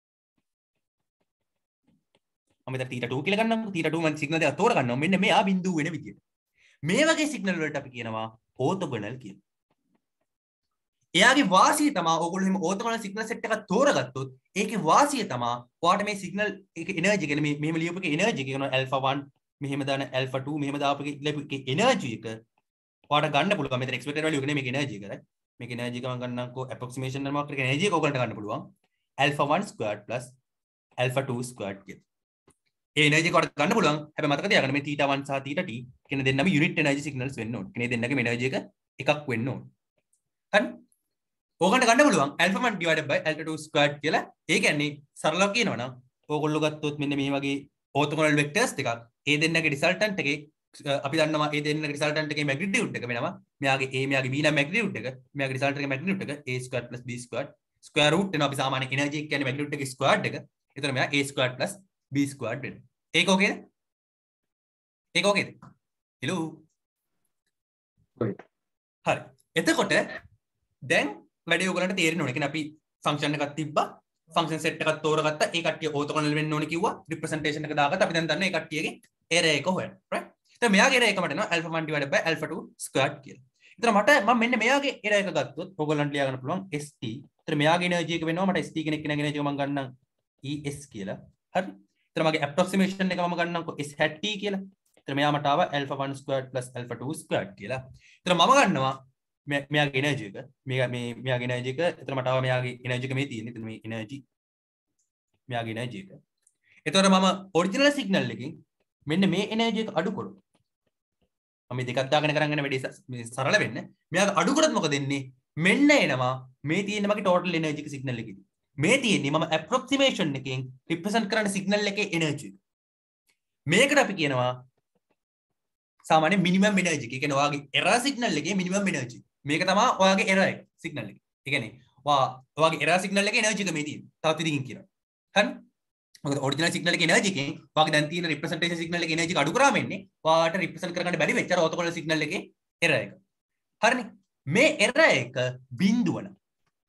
මම දැන් theta two කියලා ගන්නම්කෝ. theta two මම සිග්නල් දෙක තෝරගන්නවා. මෙන්න මෙයා බිඳුව වෙන විදියට. මේ වගේ සිග්නල් වලට අපි කියනවා ඕතෝගොනල් කියලා. එයාගේ වාසිය තමයි ඕගොල්ලෝ එහෙම ඕතෝගොනල් සිග්නල් සෙට් එකක් තෝරගත්තොත් ඒකේ වාසිය තමයි ඔයාට මේ සිග්නල් එක එනර්ජි කියන්නේ මේ මෙහෙම ලියපු එකේ එනර්ජි කියනවා alpha one මෙහෙම දාන alpha two මෙහෙම දාපු එකේ එනර්ජි එක ඔයාට ගන්න පුළුවන්. මෙතන expected value එක නෙමෙයි මේක එනර්ජි එක right. මේක එනර්ජි එක මම ගන්නම්කෝ approximation නමක් එක එනර්ජි එක ඔයගලන්ට ගන්න පුළුවන් alpha one squared plus alpha two squared කියලා. ඒ එනර්ජි එක ඔයාලට ගන්න පුළුවන්. හැබැයි මතක තියාගන්න මේ theta one සහ theta t කියන දෙන්නම unit energy signals වෙන්න ඕනේ. කෙනේ දෙන්නගේ එනර්ජි එක එකක් වෙන්න ඕනේ. හරි. ඕගන්ට ගන්න පුළුවන් alpha one divided by alpha two squared කියලා. ඒ කියන්නේ සරලව කියනවා නම් ඕගොල්ලෝ ගත්තොත් මෙන්න මේ වගේ orthogonal vectors ටිකක් ඒ දෙන්නගේ resultant එකේ අපි දන්නවා ඒ දෙන්නගේ resultant එකේ magnitude එක වෙනවා. මෙයාගේ a මෙයාගේ b නම් magnitude එක මෙයාගේ resultant එකේ magnitude එක a squared plus b squared square root වෙනවා. අපි සාමාන්‍ය energy එක කියන්නේ magnitude එකේ squared එක. එතන මෙයා a squared plus b squared වෙනවා. ඒක ඕකේද? ඒක ඕකේද? hello. ඔයි. හරි. එතකොට දැන් වැඩේ ඔයගලන්ට තේරෙන්න ඕනේ. කියන්නේ අපි ෆන්ක්ෂන් එකක් තිබ්බා. ෆන්ක්ෂන් සෙට් එකක් තෝරගත්තා. ඒ කට්ටිය ඕතෝගොනල් වෙන්න ඕනේ කිව්වා. රිප්‍රසන්ටේෂන් එක දාගත්තා. අපි දැන් දන්නවා ඒ කට්ටියගේ error එක හොයන්න. right? දැන් මෙයාගේ error එක මට එනවා alpha one divided by alpha two squared කියලා. එතන මට මම මෙන්න මෙයාගේ error එක ගත්තොත් ඔයගලන්ට ලියා ගන්න පුළුවන් st. එතන මෙයාගේ එනර්ජි එක වෙනවා මට st කෙනෙක් කෙනාගේ එනර්ජි එක මම ගන්නම් es කියලා. හරි? එතන මගේ approximation එක මම ගන්නම්කෝ s hat t කියලා. එතන මෙයා මට ආවා alpha one squared plus alpha two squared කියලා. එතන මම ගන්නවා මෙයාගේ එනර්ජි එක මෙයා මේ මෙයාගේ එනර්ජි එක එතන මට ආවා මෙයාගේ එනර්ජි එක මේ තියෙන්නේ. එතන මේ එනර්ජි මෙයාගේ එනර්ජි එක. එතකොට මම ඔරිජිනල් සිග්නල් එකකින් මෙන්න මේ එනර්ජි එක අඩු කරොත් මම මේ දෙකක් දාගෙන කරන් යන වැඩේ මේ සරල වෙන්න. මෙයාගේ අඩු කරොත් මොකද වෙන්නේ? මෙන්න එනවා මේ තියෙන මගේ total energy එක සිග්නල් එකේදී. මේ තියෙන්නේ මම approximation එකෙන් represent කරන සිග්නල් එකේ එනර්ජි එක. මේකට අපි කියනවා සාමාන්‍ය minimum energy. ඒ කියන්නේ ඔයාගේ error signal එකේ minimum energy. මේක තමයි ඔයාගේ error එක signal එක. ඒ කියන්නේ ඔයා ඔයාගේ error signal එකේ energy එක මේ තියෙන්නේ. තවත් විදිහකින් කියනවා. හරි? මොකද ඔරිජිනල් සිග්නල් එකේ එනර්ජි එකෙන් ඔයාගේ දැන් තියෙන රිප්‍රසන්ටේෂන් සිග්නල් එකේ එනර්ජි එක අඩු කරාම එන්නේ ඔයාට රිප්‍රසන්ට් කරගන්න බැරි වෙච්ච අර ඕතෝගොනල් සිග්නල් එකේ එරර් එක. හරිනේ. මේ එරර් එක බිඳුව නම්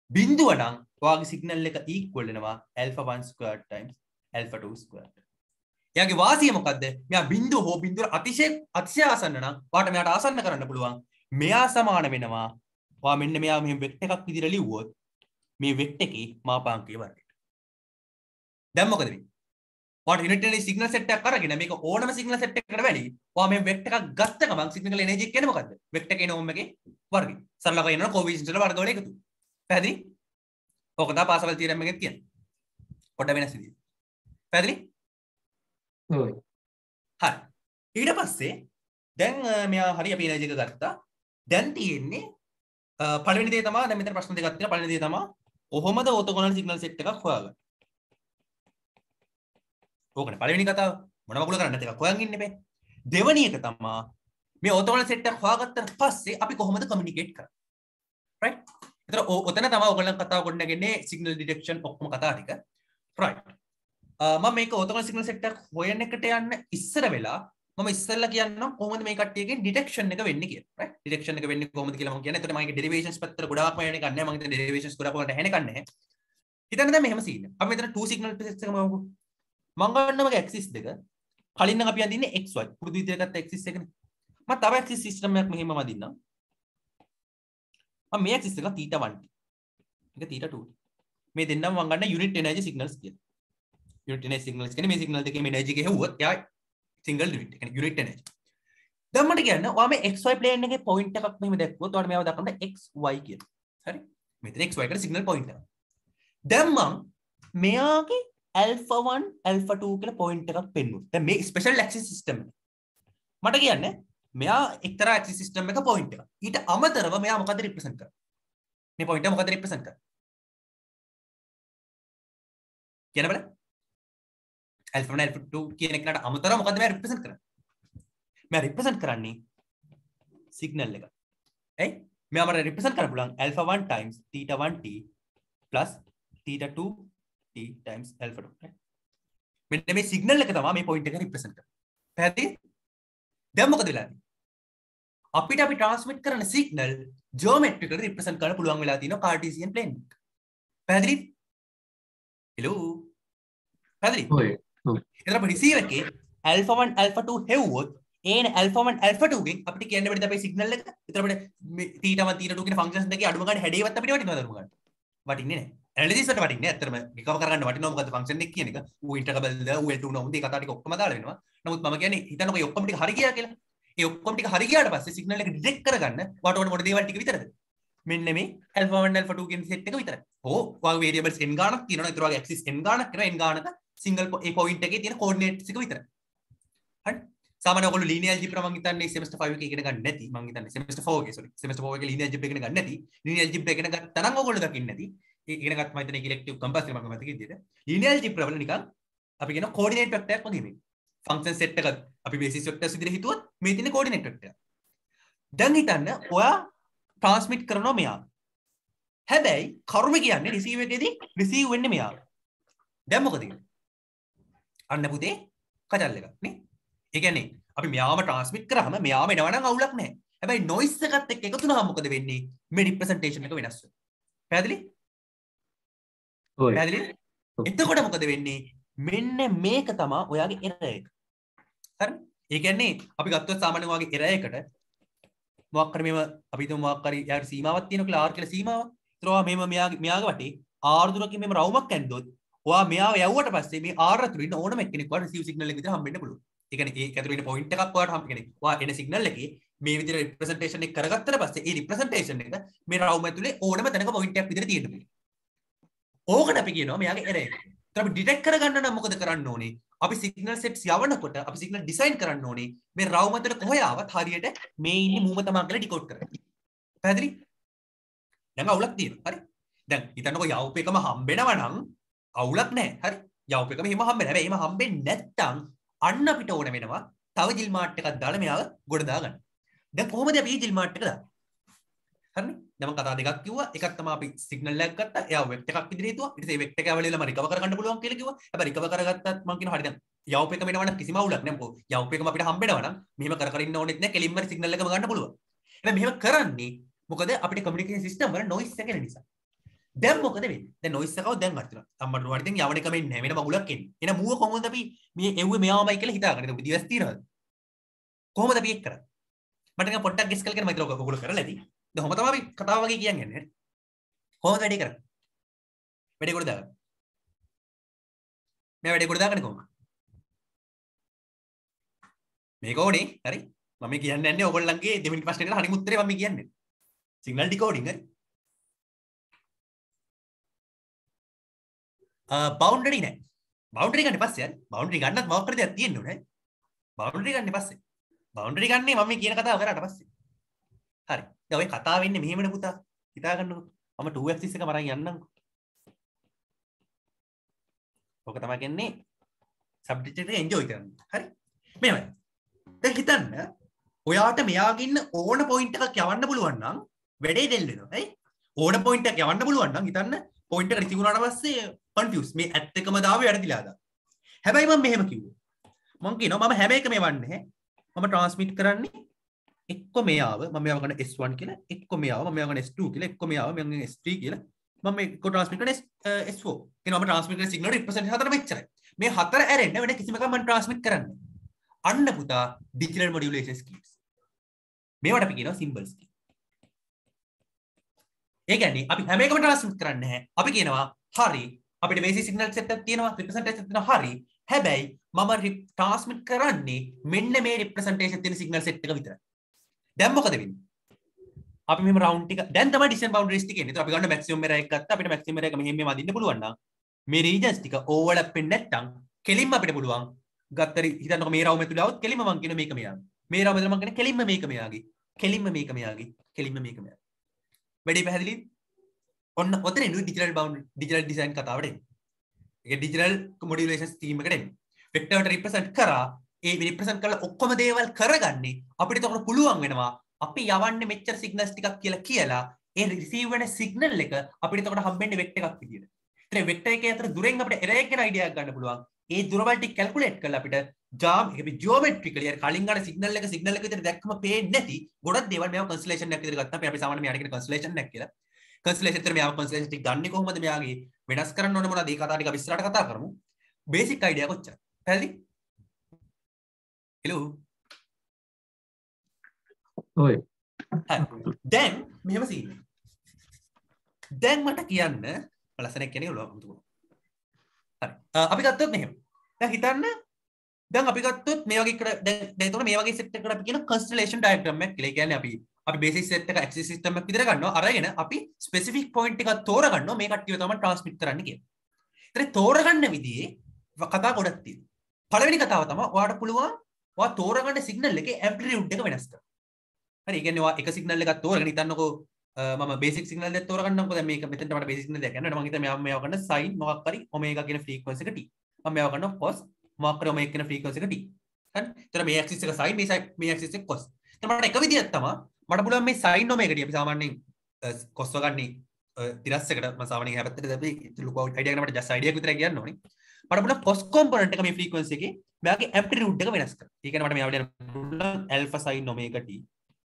බිඳුව නම් ඔයාගේ සිග්නල් එක equal වෙනවා alpha one squared times alpha two squared. එයාගේ වාසිය මොකද්ද? මෙයා බිඳුව හෝ බිඳුවට අතිශය අතිශය ආසන්න නම් ඔයාට මෙයාට ආසන්න කරන්න පුළුවන්. මෙයා සමාන වෙනවා. ඔයා මෙන්න මෙයා මෙහෙම වෙක්ටර් එකක් විදිහට ලිව්වොත් මේ වෙක්ටර් එකේ මාපාංකයේ වර්ගයට. දැන් මොකද වෙන්නේ? ඔයාට යුනිටරි සිග්නල් සෙට් එකක් අරගෙන මේක ඕනම සිග්නල් සෙට් එකකට වැඩි. ඔයා මේ වෙක්ටර් එකක් ගත්ත ගමන් සිග්නල් එනර්ජි එක කියන්නේ මොකද්ද? වෙක්ටර් එකේ නෝම් එකේ වර්ගය. සරලව කියනවා කෝඑෆිෂියන්ට් වල වර්ගවල එකතු. පැහැදිලි? ඕක තමයි පාසවල් තියරම් එකෙත් කියන්නේ. පොඩ්ඩ වෙනස් විදියට. පැහැදිලි? ඔව්. හරි. ඊට පස්සේ දැන් මෙයා හරි අපි එනර්ජි එක ගත්තා. දැන් තියෙන්නේ පළවෙනි දේ තමයි දැන් මෙතන ප්‍රශ්න දෙකක් තියෙනවා. පළවෙනි දේ තමයි කොහොමද ඕතෝගොනල් සිග්නල් සෙට් එකක් හොයාගන්නේ. ඕකනේ පළවෙනි කතාව. මොනම කුල කරන්නේ නැති එකක් හොයන් ඉන්න බෑ. දෙවෙනි එක තමයි මේ ඕතෝගොනල් සෙට් එකක් හොයාගත්තට පස්සේ අපි කොහොමද කමියුනිකේට් කරන්නේ. රයිට්? ඒතර ඔතන තමයි ඔයගොල්ලන් කතාව ගොඩනගන්නේ සිග්නල් ඩිටෙක්ෂන් ඔක්කොම කතා ටික. රයිට්. මම මේක ඕතෝගොනල් සිග්නල් සෙට් එකක් හොයන එකට යන්න ඉස්සර වෙලා මම ඉස්සෙල්ලා කියන්නම් කොහොමද මේ කට්ටියගේ ඩිටෙක්ෂන් එක වෙන්නේ කියලා. රයිට්? ඩිටෙක්ෂන් එක වෙන්නේ කොහොමද කියලා මම කියන්නේ. එතකොට මම ඒකේ ඩෙරිවේෂන්ස් පැත්තට ගොඩාක්ම යන්නේ නැහැ. මම හිතන්නේ ඩෙරිවේෂන්ස් ගොඩාක් වලට හැනේ කන්නේ. හිතන්න දැන් මෙහෙම සීන් එක. අපි මෙතන two සිග්නල් සෙට්ස් එකම බලමු. මම ගන්න මගේ ඇක්සිස් දෙක කලින් නම් අපි අඳින්නේ xy. පුරුදු විදියට ගත්ත ඇක්සිස් එකනේ. මම තව ඇක්සිස් සිස්ටම් එකක් මෙහෙම අඳින්නම්. මම මේ ඇක්සිස් එක theta one t. මේක theta two t. මේ දෙන්නම මම ගන්න යුනිට් එනර්ජි සිග්නල්ස් කියලා. යුනිට් එනර්ජි සිග්නල්ස් කියන්නේ මේ සිග්නල් දෙකේම එනර්ජි එක හෙව්වොත් එයා සිංගල් යුනිට් එක කියන්නේ යුනිට් එනර්ජි. දැන් මට කියන්න ඔයා මේ xy ප්ලේන් එකේ පොයින්ට් එකක් මෙහෙම දැක්වුවොත් ඔයාලට මේව දක්වන්න xy කියලා. හරි? මෙතන xy එකට සිග්නල් පොයින්ට් එකක්. දැන් මම මෙයාගේ alpha one alpha two කියලා පොයින්ට් එකක් පෙන්නුවා. දැන් මේ ස්පෙෂල් ඇක්සිස් සිස්ටම් එක. මට කියන්නේ මෙයා එක්තරා ඇක්සිස් සිස්ටම් එක පොයින්ට් එකක්. ඊට අමතරව මෙයා මොකද රිප්‍රසන්ට් කරන්නේ? මේ පොයින්ට් එක මොකද රිප්‍රසන්ට් කරන්නේ? කියන බලන්න. alpha one alpha two කියන එකට අමතරව මොකද මෙයා රිප්‍රසන්ට් කරන්නේ? මෙයා රිප්‍රසන්ට් කරන්නේ සිග්නල් එක. ඇයි? මෙයා මට රිප්‍රසන්ට් කරන්න පුළුවන් alpha one times theta one t plus theta two t times alpha two. මෙන්න මේ සිග්නල් එක තමයි මේ පොයින්ට් එක රිප්‍රසන්ට් කරන්නේ. පැහැදිලි? දැන් මොකද වෙලා තියෙන්නේ? අපිට අපි ට්‍රාන්ස්මිට් කරන සිග්නල් ජියෝමෙට්‍රිකලි රිප්‍රසන්ට් කරන්න පුළුවන් වෙලා තියෙනවා කාර්ටීසියන් ප්ලේන් එක. පැහැදිලි? හෙලෝ. පැහැදිලි? ඔය. ඔව්. එතන අපි රිසීවර් එකේ alpha one alpha two හෙව්වොත් ඒන alpha one alpha two ගෙන් අපිට කියන්න බැරිද අපේ සිග්නල් එක? එතන අපිට theta one theta two කියන ෆන්ක්ෂන්ස් දෙකේ අඩුම ගන්න හැඩේවත් අපිට වටිනවද අඩුම ගන්න? වටින්නේ නැහැ. ඇනලිසිස් වලට වටින්නේ නැහැ. ඇත්තටම රිකවර් කරගන්න වටිනවා මොකද ෆන්ක්ෂන් එක කියන එක. ඌ ඉන්ටර්වල්ද ඌ එල් two නෝම්ද ඒ කතා ටික ඔක්කොම දාලා වෙනවා. නමුත් මම කියන්නේ හිතන්නකෝ මේ ඔක්කොම ටික හරි ගියා කියලා. ඒ ඔක්කොම ටික හරි ගියාට පස්සේ සිග්නල් එක ඩිටෙක්ට් කරගන්න වට වට මොන දේවල් ටික විතරද? මෙන්න මේ alpha one alpha two කියන සෙට් එක විතරයි. ඕ ඔයාගේ වේරියබල්ස් n ගානක් තියෙනවා. ඒතර ඔයාගේ ඇක්සිස් n ගානක් කරනවා. n ගානක සිංගල් ඒ පොයින්ට් එකේ තියෙන කෝඩිනේට්ස් එක විතරයි. හරි? සාමාන්‍යයෙන් ඔයගොල්ලෝ linear algebra මම හිතන්නේ semester five එකේ ඉගෙන ගන්න නැති. මම හිතන්නේ semester four එකේ sorry. semester four එකේ linear algebra ඉගෙන ගන්න නැති. linear algebra ඉගෙන ගත්තා නම් ඔයගොල්ලෝ දකින්නේ නැති. ඒ ඉගෙන ගත්ත මම හිතන්නේ elective compulsory මම මතක විදිහට. linear algebra වල නිකන් අපි කියන coordinate vector එකක් වගේ මේ. function set එක අපි basis vectors විදිහට හිතුවොත් මේ තියෙන coordinate vector. දැන් හිතන්න ඔයා transmit කරනවා මෙයා. හැබැයි කර්ම කියන්නේ receive එකේදී receive වෙන්නේ මෙයා. දැන් මොකද වෙන්නේ? අන්න පුතේ කචල් එකක් නේ. ඒ කියන්නේ අපි මෙයාම ට්‍රාන්ස්මිට් කරාම මෙයාම එනවා නම් අවුලක් නැහැ. හැබැයි නොයිස් එකත් එක්ක එකතු වුණාම මොකද වෙන්නේ? මේ රිප්‍රසන්ටේෂන් එක වෙනස් වෙනවා. පැහැදිලි? ඔය. පැහැදිලි? එතකොට මොකද වෙන්නේ? මෙන්න මේක තමයි ඔයාගේ එරර් එක. හරි? ඒ කියන්නේ අපි ගත්තොත් සාමාන්‍යයෙන් ඔයාගේ එරර් එකට මොකක් හරි මේව අපි හිතමු මොකක් හරි යාට සීමාවක් තියෙනවා කියලා R කියලා සීමාවක්. ඒතර ඔයා මේව මෙයාගේ මෙයාගේ වටේ R දුරකින් මේව රවුමක් ඇන්දොත් ඔයා මෙයාව යවුවට පස්සේ මේ R ඇතුළේ ඉන්න ඕනම එක්කෙනෙක් ඔයාට රිසීව් සිග්නල් එක විතර හම්බෙන්න පුළුවන්. ඒ කියන්නේ ඒක ඇතුළේ ඉන්න පොයින්ට් එකක් ඔයාට හම්බ කෙනෙක්. ඔයා එන සිග්නල් එකේ මේ විදිහට රිප්‍රසන්ටේෂන් එක කරගත්තට පස්සේ ඒ රිප්‍රසන්ටේෂන් එක මේ රවුම ඇතුළේ ඕනම තැනක පොයින්ට් එකක් විදිහට තියෙන්න පුළුවන්. ඕකට අපි කියනවා මෙයාගේ එරර් එක. ඒතර අපි ඩිටෙක්ට් කරගන්න නම් මොකද කරන්න ඕනේ? අපි සිග්නල් සෙට්ස් යවනකොට අපි සිග්නල් ඩිසයින් කරන්න ඕනේ මේ රවුම ඇතුළේ කොහේ ආවත් හරියට මේ ඉන්නේ මූම තමයි කියලා ඩිකෝඩ් කරගන්න. පැහැදිලි? දැන් අවුලක් තියෙනවා. හරි? දැන් හිතන්නකෝ යවුප එකම හම්බෙනවා නම් අවුලක් නැහැ. හරි? යවුප එකම හිම හම්බෙන්නේ. හැබැයි එහෙම හම්බෙන්නේ නැත්තම් අන්න අපිට ඕන වෙනවා තව ජිල් මාට් එකක් දාලා මෙයාව ගොඩ දාගන්න. දැන් කොහොමද අපි ජිල් මාට් එක දාන්නේ? හරිනේ? දැන් මම කතා දෙකක් කිව්වා. එකක් තමයි අපි සිග්නල් එකක් ගත්තා. එයා වෙක්ටර් එකක් විදිහට හිතුවා. ඊට පස්සේ වෙක්ටර් එක ඇවලෙලා මම රිකවර් කරගන්න පුළුවන් කියලා කිව්වා. හැබැයි රිකවර් කරගත්තත් මම කියනවා හරි දැන් යවුප එකම එනවා නම් කිසිම අවුලක් නැහැ. මොකද යවුප එකම අපිට හම්බෙනවා නම් මෙහෙම කර කර ඉන්න ඕනෙත් නැහැ. කෙලින්ම සිග්නල් එකම ගන්න පුළුවන්. හැබැයි මෙහෙම කරන්නේ මොකද අපිට කමියුනිකේෂන් සිස්ටම් වල නොයිස් එක එන නිසා. දැන් මොකද වෙන්නේ? දැන් noise එකව දැන් අර තියෙනවා. අම්මට රුවාට දැන් යවණ එක මෙන්නේ වෙන මගුලක් එන්නේ. එන මූව කොහොමද අපි මේ එව්වේ මෙයාමයි කියලා හිතාගන්නේ. ඒක දිවස් තියනවද? කොහොමද අපි එක් කරන්නේ? මට නිකන් පොඩ්ඩක් ගෙස් කරලා කියන්න මම හිතලා ඔයගොල්ලෝ කරලා ඇති. දැන් කොහොම තමයි අපි කතාව වගේ කියන්නේ නේද? කොහොමද වැඩේ කරන්නේ? වැඩේ කොට දාගන්න. මේ වැඩේ කොට දාගන්නේ කොහොමද? මේක ඕනේ. හරි. මම මේ කියන්නේ නැහැ ඔයගොල්ලන්ගේ දෙවෙනි ප්‍රශ්නෙට හරිම උත්තරේ මම කියන්නේ. සිග්නල් ඩිකෝඩින් හරි. බවුන්ඩරි නෑ බවුන්ඩරි ගන්න පස්සේ හරි බවුන්ඩරි ගන්නත් මොකක් කරද තියෙන්න ඕනේ බවුන්ඩරි ගන්න පස්සේ බවුන්ඩරි ගන්නේ මම මේ කියන කතාව කරාට පස්සේ හරි දැන් ඔය කතාව වෙන්නේ මෙහෙමනේ පුතා හිතා ගන්නකො මම two axis එක මරන් යන්නම්කො ඔක තමයි කියන්නේ සබ්ජෙක්ට් එක එන්ජොයි කරන්න හරි මෙහෙමයි දැන් හිතන්න ඔයාට මෙයාගේ ඉන්න ඕන පොයින්ට් එකක් යවන්න පුළුවන් නම් වැඩේ දෙල් වෙනවා හරි ඕන පොයින්ට් එකක් යවන්න පුළුවන් නම් හිතන්න පොයින්ට් එක රිසීව් වුණාට පස්සේ කන්ෆියුස් මේ ඇත් එකම දාවේ වැරදිලා දා. හැබැයි මම මෙහෙම කිව්වා. මම කියනවා මම හැම එකම යවන්නේ මම ට්‍රාන්ස්මිට් කරන්නේ එක්ක මෙයාව මම මෙයාව ගන්න S one කියලා එක්ක මෙයාව මම මෙයාව ගන්න S two කියලා එක්ක මෙයාව මම ගන්න S three කියලා මම එක්ක ට්‍රාන්ස්මිට් කරන්නේ S four. කියනවා මම ට්‍රාන්ස්මිට් කරන සිග්නල් රිප්‍රසන්ට් හතර මෙච්චරයි. මේ හතර ඇරෙන්න වෙන කිසිම එකක් මම ට්‍රාන්ස්මිට් කරන්නේ. අන්න පුතා ඩිජිටල් මොඩියුලේෂන් ස්කීම්ස්. මේවට අපි කියනවා සිම්බල්ස් කියලා. ඒ කියන්නේ අපි හැම එකම ට්‍රාන්ස්මිට් කරන්නේ නැහැ. අපි කියනවා හරි අපිට බේසික් සිග්නල් සෙට් එකක් තියෙනවා රිප්‍රසන්ටේෂන් තියෙනවා හරි. හැබැයි මම ට්‍රාන්ස්මිට් කරන්නේ මෙන්න මේ රිප්‍රසන්ටේෂන් තියෙන සිග්නල් සෙට් එක විතරයි. දැන් මොකද වෙන්නේ? අපි මෙහෙම රවුන්ඩ් ටික දැන් තමයි ඩිස්ටන්ස් බවුන්ඩරිස් ටික එන්නේ. ඒත් අපි ගන්න මැක්සිමම් එරර් එක ගත්තා. අපිට මැක්සිමම් එරර් එක මෙහෙම මෙහෙම අදින්න පුළුවන් නම් මේ රීජන්ස් ටික ඕවර්ලැප් වෙන්නේ නැත්නම් කෙලින්ම අපිට පුළුවන් ගත්තරි හිතන්නකො මේ රවුම ඇතුළේ આવොත් කෙලින්ම මම කියන මේක මෙයාගේ. මේ රවුම ඇතුළේ මම කියන කෙලින්ම මේක මෙයාගේ. කෙලින්ම මේක මෙයාගේ. කෙලින්ම මේක මෙයාගේ. වැඩි පැහැදිලිද? ඔන්න ඔතන ඩිජිටල් බවුන්ඩරි ඩිජිටල් ඩිසයින් කතාවට එන්නේ. ඒක ඩිජිටල් මොඩියුලේෂන් ස්කීම් එකට එන්නේ. වෙක්ටර්ට රිප්‍රසන්ට් කරා ඒ රිප්‍රසන්ට් කරලා ඔක්කොම දේවල් කරගන්නේ අපිට එතකොට පුළුවන් වෙනවා අපි යවන්නේ මෙච්චර සිග්නල්ස් ටිකක් කියලා කියලා ඒ රිසීව් වෙන සිග්නල් එක අපිට එතකොට හම්බෙන්නේ වෙක්ටර් එකක් විදියට. ඒතර වෙක්ටර් එකේ අතර දුරෙන් අපිට එරර් එක ගැන අයිඩියා එකක් ගන්න පුළුවන්. ඒ දුරවල් ටික කැල්කියුලේට් කරලා අපිට ජාම් එක ජියොමෙට්‍රිකලි අර කලින් ගන්න සිග්නල් එක සිග්නල් එක විතර දැක්කම පේන්නේ නැති ගොඩක් දේවල් මේව කන්ස්ටලේෂන් එකක් විතර ගත්තා. අපි අපි සාමාන්‍යයෙන් මෙයාට කියන කන්ස්ටලේෂන් එකක් කියලා. කන්ස්ටලේෂන් විතර මෙයාව කන්ස්ටලේෂන් ටික ගන්නේ කොහොමද මෙයාගේ වෙනස් කරන්න ඕනේ මොනවද? ඒ කතාව ටික අපි ඉස්සරහට කතා කරමු. බේසික් අයිඩියා කොච්චර? පැහැදිලි? හෙලෝ. ඔය. දැන් මෙහෙම සීන් එක. දැන් මට කියන්න ලස්සනක් කියන්නේ ඔලුව අමුතුම. හරි. අපි ගත්තොත් මෙහෙම. දැන් හිතන්න දැන් අපි ගත්තොත් මේ වගේ දැන් දැන් එතකොට මේ වගේ සෙට් එකකට අපි කියන constellation diagram එකක් කියලා. ඒ කියන්නේ අපි අපි බේසික් සෙට් එක ඇක්සිස් සිස්ටම් එකක් විතර ගන්නවා. අරගෙන අපි ස්පෙસિෆික් පොයින්ට් එකක් තෝරගන්නවා මේ කට්ටිය තමයි ට්‍රාන්ස්මිට් කරන්න කියන්නේ. ඒතර තෝරගන්න විදිහේ කතා ගොඩක් තියෙනවා. පළවෙනි කතාව තමයි ඔයාලට පුළුවන් ඔයා තෝරගන්න සිග්නල් එකේ ඇම්ප්ලිටියුඩ් එක වෙනස් කරන්න. හරි. ඒ කියන්නේ ඔයා එක සිග්නල් එකක් තෝරගෙන හිතන්නකෝ මම බේසික් සිග්නල් එකක් තෝරගන්නම්කෝ. දැන් මේක මෙතනට මට බේසික් සිග්නල් එකක් ගන්න. මම හිතන්නේ මෙයා මේවා ගන්න sin මොකක් හරි ඔමේගා කියන ෆ්‍රීකවන්සි එක t. මම මේවා ගන්නවා cos මොකක් හරි ඔමේගා කියන ෆ්‍රීකවන්සි එක t. හරි. ඒතර මේ ඇක්සිස් එක sin මේ මේ ඇක්සිස් එක cos. ඒතර මට එක විදියක් තමයි මට පුළුවන් මේ sin ඔමේගා t අපි සාමාන්‍යයෙන් cos වගන්නේ තිරස් එකට මම සාමාන්‍යයෙන් එහා පැත්තට දැපි ලොකු අයිඩියා එකකට මට just idea එක විතරයි කියන්න ඕනේ. මට පුළුවන් cos component එක මේ frequency එකේ මෙයාගේ amplitude එක වෙනස් කරන්න. ඒ කියන්නේ මට මෙයාව ලියන්න පුළුවන් alpha sin omega t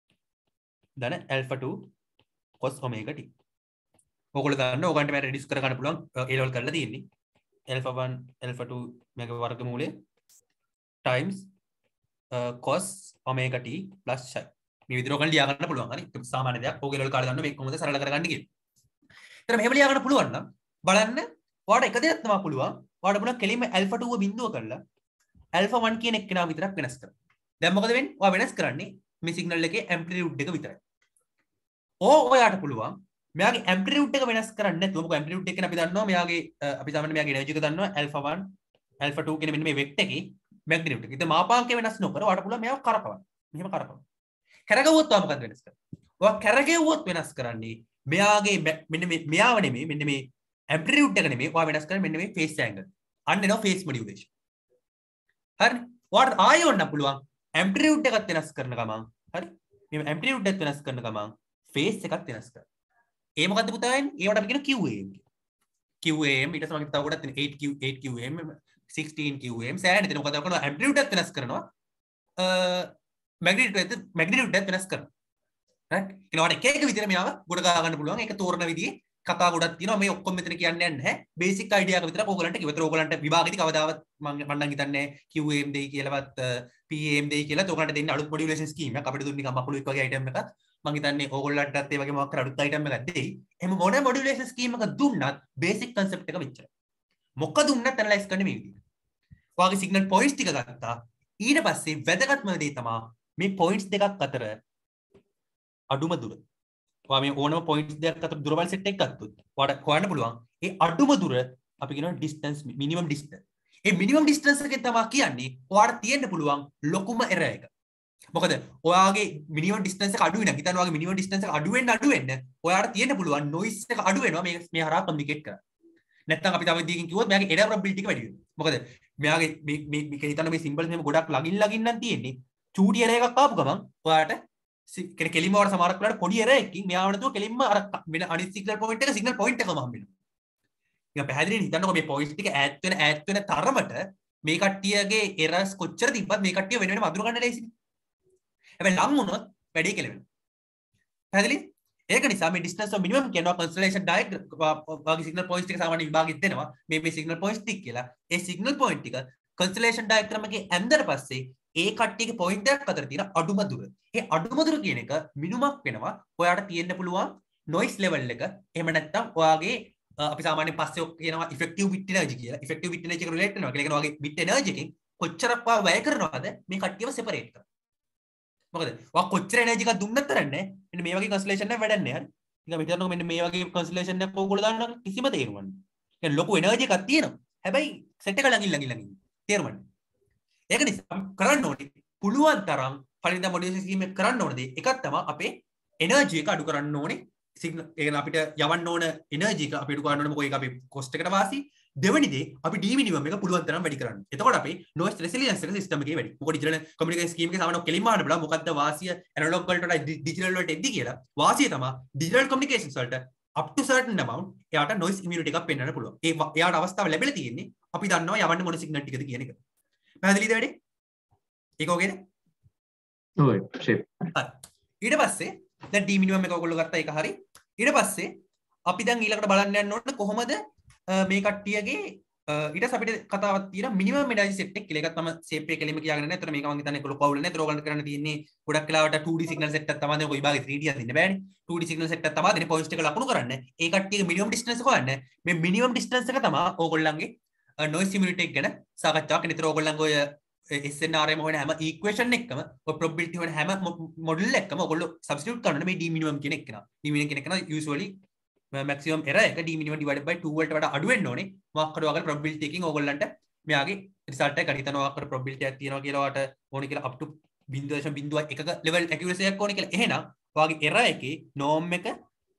දන alpha two cos omega t. ඔයගොල්ලෝ දන්න ඕගන්ට මම reduce කර ගන්න පුළුවන් A level කරලා තියෙන්නේ. alpha one alpha two මේක වර්ගමූලය times uh, cos omega t plus psi. මේ විදිහට ඔයගොල්ලෝ ලියා ගන්න පුළුවන්. හරි. ඒක සාමාන්‍ය දෙයක්. ඔයගොල්ලෝ level කාලේ දන්න මේක කොහොමද සරල කරගන්නේ කියලා. ඒතර මෙහෙම ලියා ගන්න පුළුවන් නම් බලන්න ඔයාලට එක දෙයක් තමයි පුළුවන්. ඔයාලට පුළුවන් කෙලින්ම alpha two බිඳුව කරලා alpha one කියන එක්කෙනා විතරක් වෙනස් කරන්න. දැන් මොකද වෙන්නේ? ඔයා වෙනස් කරන්නේ මේ සිග්නල් එකේ ඇම්ප්ලිටියුඩ් එක විතරයි. ඕ ඔයාට පුළුවන් මෙයාගේ ඇම්ප්ලිටියුඩ් එක වෙනස් කරන්න නැතුව මොකද ඇම්ප්ලිටියුඩ් එක අපි දන්නවා මෙයාගේ අපි සාමාන්‍යයෙන් මෙයාගේ එනර්ජි එක දන්නවා alpha one alpha two කියන මෙන්න මේ වෙක්ටර් එකේ මැග්නිටියුඩ් එක. ඉතින් මාපාංකය වෙනස් නොකර ඔයාට පුළුවන් මෙයාව කරකවන්න. මෙහෙම කරකවන්න. කරගවුවොත් ඔයා මොකද වෙනස් කරන්නේ? ඔයා කරගෙවුවොත් වෙනස් කරන්නේ මෙයාගේ මෙන්න මේ මෙයාව නෙමෙයි මෙන්න මේ ඇම්ප්ලිටියුඩ් එක නෙමෙයි ඔයා වෙනස් කරන්නේ මෙන්න මේ ෆේස් ඇන්ගල්. අන්න එනවා ෆේස් මොඩියුලේෂන්. හරි. ඔයාට ආයෙ ඔන්න පුළුවන් ඇම්ප්ලිටියුඩ් එකත් වෙනස් කරන ගමන් හරි. මේ ඇම්ප්ලිටියුඩ් එකත් වෙනස් කරන ගමන් ෆේස් එකත් වෙනස් කරන්න. ඒ මොකද්ද පුතා වෙන්නේ? ඒවට අපි කියන Q A M. Q A M ඊට සමග තව කොටක් තියෙන eight Q eight Q M sixteen Q M සෑහෙන දෙන මොකද කරනවා ඇම්ප්ලිටියුඩ් එකත් වෙනස් කරනවා. අ මැග්නිටියුඩ් එකත් මැග්නිටියුඩ් එකත් වෙනස් කරනවා. right? ඒනවට එක එක විදිහට මෙයාව ගොඩ ගා ගන්න පුළුවන්. ඒක තෝරන විදිහේ කතා ගොඩක් තියෙනවා මේ ඔක්කොම මෙතන කියන්නේ නැහැ බේසික් අයිඩියා එක විතරක් ඕගලන්ට කිව්ව. ඒතර ඕගලන්ට විභාගෙදි කවදාවත් මම මම නම් හිතන්නේ Q A M දෙයි කියලාවත් P A M දෙයි කියලා ඕගලන්ට දෙන්නේ අලුත් මොඩියුලේෂන් ස්කීම් එකක් අපිට දුන්නේ නිකන් මකුළුවෙක් වගේ අයිටම් එකක්. මම හිතන්නේ ඕගොල්ලන්ටත් ඒ වගේ මොකක් කර අලුත් අයිටම් එකක් දෙයි. එහෙම මොන මොඩියුලේෂන් ස්කීම් එක දුන්නත් බේසික් කන්සෙප්ට් එක මෙච්චරයි. මොකද දුන්නත් ඇනලයිස් කරන්න මේ විදිහට. ඔයාගේ සිග්නල් පොයින්ට්ස් ටික ගත්තා. ඊට පස්සේ වැදගත්ම දේ තමයි මේ පොයින්ට්ස් දෙකක් අතර අඩුම දුර. ඔයා මේ ඕනම පොයින්ට්ස් දෙකක් අතර දුරවල් සෙට් එකක් ගත්තොත් ඔයාට හොයන්න පුළුවන් ඒ අඩුම දුර අපි කියනවා ඩිස්ටන්ස් මිනිමම් ඩිස්ටන්ස්. ඒ මිනිමම් ඩිස්ටන්ස් එකෙන් තමයි කියන්නේ ඔයාට තියෙන්න පුළුවන් ලොකුම එරර් එක. මොකද ඔයාගේ මිනිමම් ඩිස්ටන්ස් එක අඩු වෙනවා. හිතන්න ඔයාගේ මිනිමම් ඩිස්ටන්ස් එක අඩු වෙන්න අඩු වෙන්න ඔයාට තියෙන්න පුළුවන් නොයිස් එක අඩු වෙනවා මේ මේ හරහා කමියුනිකේට් කරන්න. නැත්නම් අපි තව දෙයකින් කිව්වොත් මෙයාගේ එරර් ප්‍රොබබිලිටි එක වැඩි වෙනවා. මොකද මෙයාගේ මේ මේ හිතන්න මේ සිම්බල්ස් මෙහෙම ගොඩක් ලගින් ලගින් නම් තියෙන්නේ. චූටි එරර් එකක් ආපු ගමන් ඔයාට කෙනෙක් කෙලින්ම වර සමහරක් වෙලාවට පොඩි එරර් එකකින් මෙයාව නැතුව කෙලින්ම අර වෙන අනිත් සිග්නල් පොයින්ට් එක සිග්නල් පොයින්ට් එකම හම්බ වෙනවා. ඉතින් පැහැදිලිනේ හිතන්නකො මේ පොයින්ට්ස් ටික ඈත් වෙන ඈත් වෙන තරමට මේ කට්ටියගේ එරර්ස් කොච්චර තිබ්බත් මේ කට්ටිය වෙන වෙනම අඳුර ගන්න ලේසියි. හැබැයි ලං වුණොත් වැඩේ කෙලවෙනවා. පැහැදිලි? ඒක නිසා මේ ඩිස්ටන්ස් ඔෆ් මිනිමම් කියනවා කන්ස්ටලේෂන් ඩයග්‍රෑම් වාගේ සිග්නල් පොයින්ට්ස් ටික සාමාන්‍ය විභාගෙත් දෙනවා. මේ මේ සිග්නල් පොයින්ට්ස් ටික කියලා. ඒ සිග්නල් පොයින්ට් ටික කන්ස්ටලේෂන් ඩයග්‍රෑම් එකේ ඇන්දර පස්සේ ඒ කට්ටියගේ පොයින්ට් එකක් අතර තියෙන අඩුම දුර. ඒ අඩුම දුර කියන එක මිනුමක් වෙනවා. ඔයාට තියෙන්න පුළුවන් නොයිස් ලෙවල් එක. එහෙම නැත්නම් ඔයාගේ අපි සාමාන්‍යයෙන් පස්සේ කියනවා ඉෆෙක්ටිව් බිට් එනර්ජි කියලා. ඉෆෙක්ටිව් බිට් එනර්ජි එක රිලේට් වෙනවා. ඒ කියන්නේ ඔයාගේ බිට් එනර්ජි එකෙන් කොච්චරක් ඔයා වැය කරනවද මේ කට්ටියව සෙපරේට් කරන්න. මොකද ඔයා කොච්චර එනර්ජි එකක් දුන්නත් තරන්නේ මෙන්න මේ වගේ කන්ස්ටලේෂන් එකක් වැඩන්නේ හරි. නිකන් හිතන්නකො මෙන්න මේ වගේ කන්ස්ටලේෂන් එකක් ඕගොල්ලෝ දාන්න කිසිම තේරුමක් නැහැ. يعني ලොකු එනර්ජි එකක් තියෙනවා. හැබැයි සෙට් එක ළඟින් ළඟින් ළඟින් තේරුමක් නැහැ. ඒක නිසා කරන්න ඕනේ පුළුවන් තරම් පළවෙනි දා මොඩියුලේෂන් ස්කීම් එක කරන්න ඕනේ දේ එකක් තමයි අපේ එනර්ජි එක අඩු කරන්න ඕනේ. සිග්නල් ඒ කියන්නේ අපිට යවන්න ඕන එනර්ජි එක අපි අඩු කරන්න ඕනේ මොකද ඒක අපි කොස්ට් එකට වාසි. දෙවෙනි දේ අපි ඩී මිනිමම් එක පුළුවන් තරම් වැඩි කරන්න. එතකොට අපි නොයිස් රෙසිලියන්ස් එක සිස්ටම් එකේ වැඩි. මොකද ඩිජිටල් කමියුනිකේෂන් ස්කීම් එකේ සාමාන්‍යයෙන් කෙලින්ම අහන්න බලන්න මොකක්ද වාසිය ඇනලොග් වලට වඩා ඩිජිටල් වලට එද්දි කියලා. වාසිය තමයි ඩිජිටල් කමියුනිකේෂන්ස් වලට up to certain amount එයාට noise immunity එකක් පෙන්වන්න පුළුවන්. ඒ එයාට අවස්ථාව ලැබිලා තියෙන්නේ අපි දන්නවා යවන්න මොන සිග්නල් ටිකද කියන එක. පැහැදිලිද වැඩි? ඒක ඕකේද? ඔය ෂේප්. හරි. ඊට පස්සේ දැන් D minimum එක ඔයගොල්ලෝ ගත්තා ඒක හරි. ඊට පස්සේ අපි දැන් ඊළඟට බලන්න යන්න ඕනේ කොහොමද මේ කට්ටියගේ ඊට පස්සේ අපිට කතාවක් තියෙනවා මිනිමම් එනර්ජි සෙට් එක කියලා. ඒක තමයි ෂේප් එක කෙලින්ම කියාගෙන නැහැ. ඒතර මේක මම හිතන්නේ කොළු පවුල නැහැ. ඒතර ඔයගොල්ලන්ට කරන්න තියෙන්නේ ගොඩක් වෙලාවට two D සිග්නල් සෙට් එකක් තමයි දැන් ඔය විභාගේ three D අදින්න බෑනේ. two D සිග්නල් සෙට් එකක් තමයි දෙන්නේ පොයින්ට්ස් එක ලකුණු කරන්න. ඒ කට්ටියගේ මිනිමම් ඩිස්ටන්ස් එක හොයන්න. මේ මිනිමම් ඩිස්ටන්ස් එක තමයි ඕගොල්ලන්ගේ noise immunity එක ගැන සාකච්ඡාවක්. ඒතර ඕගොල්ලන්ගේ ඔය S N R M හොයන හැම ඉක්වේෂන් එකකම ඔය probability හොයන හැම මොඩල් එකකම ඔයගොල්ලෝ සබ්ස්ටිටියුට් කරන්න මේ D minimum කියන එක නා. D minimum කියන එක නා usually maximum error එක D minimum divided by two වලට වඩා අඩු වෙන්න ඕනේ. මොකක් හරි වගේ probability එකකින් ඕගොල්ලන්ට මෙයාගේ result එක ගන්න හිතනවා අර probability එකක් තියෙනවා කියලා ඔයාට ඕනේ කියලා up to zero point zero one එකක level accuracy එකක් ඕනේ කියලා. එහෙනම් ඔයාගේ error එකේ norm එක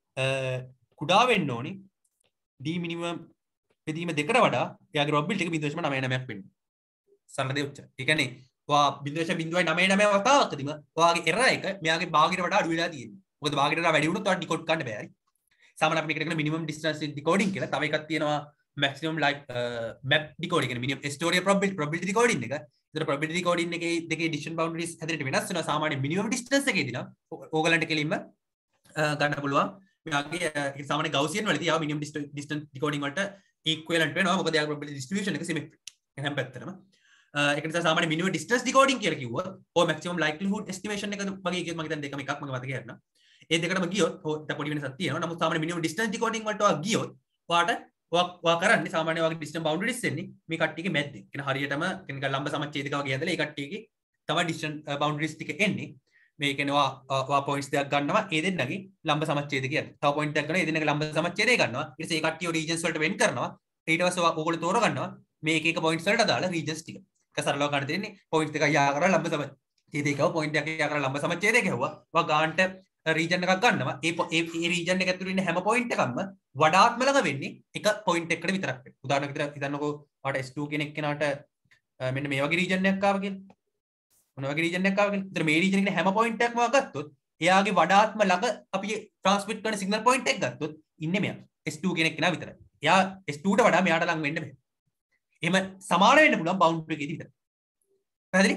කුඩා වෙන්න ඕනේ. D minimum බෙදීම දෙකට වඩා එයාගේ probability එක zero point nine nine ක් වෙන්න. සරල දේ උච්ච. ඒ කියන්නේ ඔයා zero point zero nine nine වතාවකදීම ඔයාගේ error එක මෙයාගේ භාගයට වඩා අඩු වෙලා තියෙනවා. මොකද භාගයට වඩා වැඩි වුණොත් ඔයාට decode කරන්න බෑ. සාමාන්‍යයෙන් අපි මේකට කියන minimum distance decoding කියලා. තව එකක් තියෙනවා maximum like map decoding කියන minimum story probability probability decoding එක. ඒතර probability decoding එකේ දෙකේ decision boundaries හැදෙන්න වෙනස් වෙනවා. සාමාන්‍ය minimum distance එකේදී නම් ඕගලන්ට කෙලින්ම ගන්න පුළුවන්. මෙයාගේ ඒ සාමාන්‍ය Gaussian වලදී ආව minimum distance decoding වලට equivalent වෙනවා. මොකද යාගේ probability distribution එක symmetric. එහෙනම් පැත්තටම ඒක නිසා සාමාන්‍ය minimum distance decoding කියලා කිව්වොත් ඔය maximum likelihood estimation එක වගේ එකක් මම හිතන්නේ දෙකම එකක් මගේ මතකේ හරිනම් ඒ දෙකටම ගියොත් ඔය පොඩි වෙනසක් තියෙනවා. නමුත් සාමාන්‍ය minimum distance decoding වලට ඔයා ගියොත් ඔයාට ඔයා කරන්නේ සාමාන්‍ය වගේ distance boundaries එන්නේ මේ කට්ටියගේ මැද්දේ. කියන හරියටම නිකන් ලම්බ සමච්ඡේදික වගේ ඇදලා ඒ කට්ටියගේ තමයි distance boundaries ටික එන්නේ. මේ කියන්නේ ඔයා ඔයා points දෙකක් ගන්නවා ඒ දෙන්නගේ ලම්බ සමච්ඡේදිකය. තව point එකක් ගන්නවා ඒ දෙන්නගේ ලම්බ සමච්ඡේදය ගන්නවා. ඊට පස්සේ ඒ කට්ටිය regions වලට වෙන් කරනවා. ඊට පස්සේ ඔයගොල්ලෝ තෝර ගන්නවා මේ එක එක points වලට දාලා regions ටික. ඒක සරලව ගන්න දෙන්නේ point එකක් යා කරලා ලම්බ සමච්ඡේදයකව point එකක් යා කරලා ලම්බ සමච්ඡේදයක හැවුවා. ඔයා ගාන්ට region එකක් ගන්නවා. ඒ ඒ region එක ඇතුළේ ඉන්න හැම point එකක්ම වඩාත්ම ළඟ වෙන්නේ එක point එකකට විතරක් වෙන්න. උදාහරණයක් විදිහට හිතන්නකෝ ඔයාට S two කෙනෙක් කෙනාට මෙන්න මේ වගේ region එකක් ආවා කියලා. මොන වගේ region එකක් ආවා කියලා. ඒතර මේ region එකේ හැම point එකක්ම ගත්තොත් එයාගේ වඩාත්ම ළඟ අපි transmit කරන signal point එක ගත්තොත් ඉන්නේ මෙයා. S two කෙනෙක් කෙනා විතරයි. එයා S two ට වඩා මෙයාට ළඟ වෙන්න බෑ. එහෙම සමාන වෙන්න පුළුවන් බවුන්ඩරි එකේදී විතරයි. පැහැදිලි?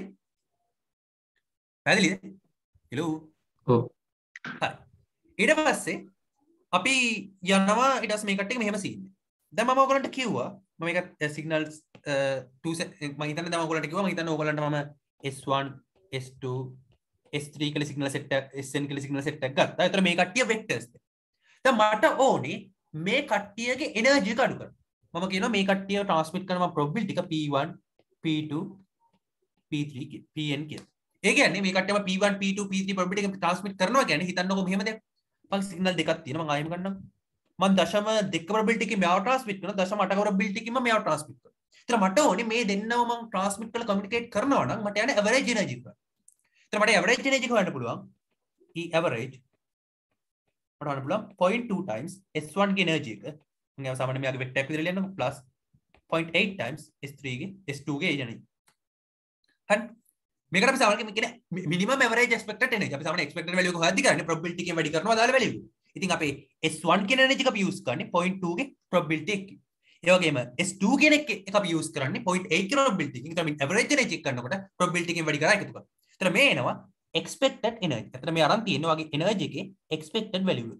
පැහැදිලිද? hello. ඔව්. හරි. ඊට පස්සේ අපි යනවා ඊට පස්සේ මේ කට්ටිය මෙහෙම සීන්. දැන් මම ඔයගලන්ට කිව්වා මම මේක සිග්නල්ස් two මම හිතන්නේ දැන් ඔයගලන්ට කිව්වා මම හිතන්නේ ඔයගලන්ට මම S one S two S three කියලා සිග්නල් සෙට් එක S n කියලා සිග්නල් සෙට් එකක් ගත්තා. ඒතර මේ කට්ටිය වෙක්ටර්ස්. දැන් මට ඕනේ මේ කට්ටියගේ එනර්ජි එක අඩු කරන්න. මම කියනවා මේ කට්ටිය ට්‍රාන්ස්මිට් කරන ප්‍රොබබිලිටි එක P one P two P three P n කියලා. ඒ කියන්නේ මේ කට්ටියම P one P two P three ප්‍රොබබිලිටි එක ට්‍රාන්ස්මිට් කරනවා කියන්නේ හිතන්නකෝ මෙහෙම දෙයක්. මම සිග්නල් දෙකක් තියෙනවා මම ආයෙම ගන්නම්. මම දශම දෙක ප්‍රොබබිලිටි එකකින් මෙයාව ට්‍රාන්ස්මිට් කරනවා දශම අට ප්‍රොබබිලිටි එකකින්ම මෙයාව ට්‍රාන්ස්මිට් කරනවා. ඒතර මට ඕනේ මේ දෙන්නම මම ට්‍රාන්ස්මිට් කරලා කමියුනිකේට් කරනවා නම් මට යන්නේ ඇවරේජ් එනර්ජි එක. ඒතර මට ඇවරේජ් එනර්ජි එක හොයන්න පුළුවන්. E average මට හොයන්න පුළුවන් zero point two times S one ගේ එනර්ජි එක. මම සාමාන්‍යයෙන් මෙයාගේ වෙක්ටර් එක විදිහට ලියනවා plus zero point eight times S three ගේ S two ගේ එනර්ජි. හරි. මේකට අපි සාමාන්‍යයෙන් කියන්නේ minimum average expected energy. අපි සාමාන්‍යයෙන් expected value එක හොයද්දි කරන්නේ probability එකෙන් වැඩි කරනවා අදාළ value එක. ඉතින් අපේ S one කියන එනර්ජි එක අපි use කරන්නේ zero point two ගේ probability එකකින්. ඒ වගේම S two කියන එක අපි use කරන්නේ zero point eight ගේ probability එකකින්. ඒතර average energy එක කරනකොට probability එකෙන් වැඩි කරලා එකතු කරනවා. ඒතර මේ එනවා expected energy. ඒතර මේ අරන් තියෙනවා වගේ energy එකේ expected value.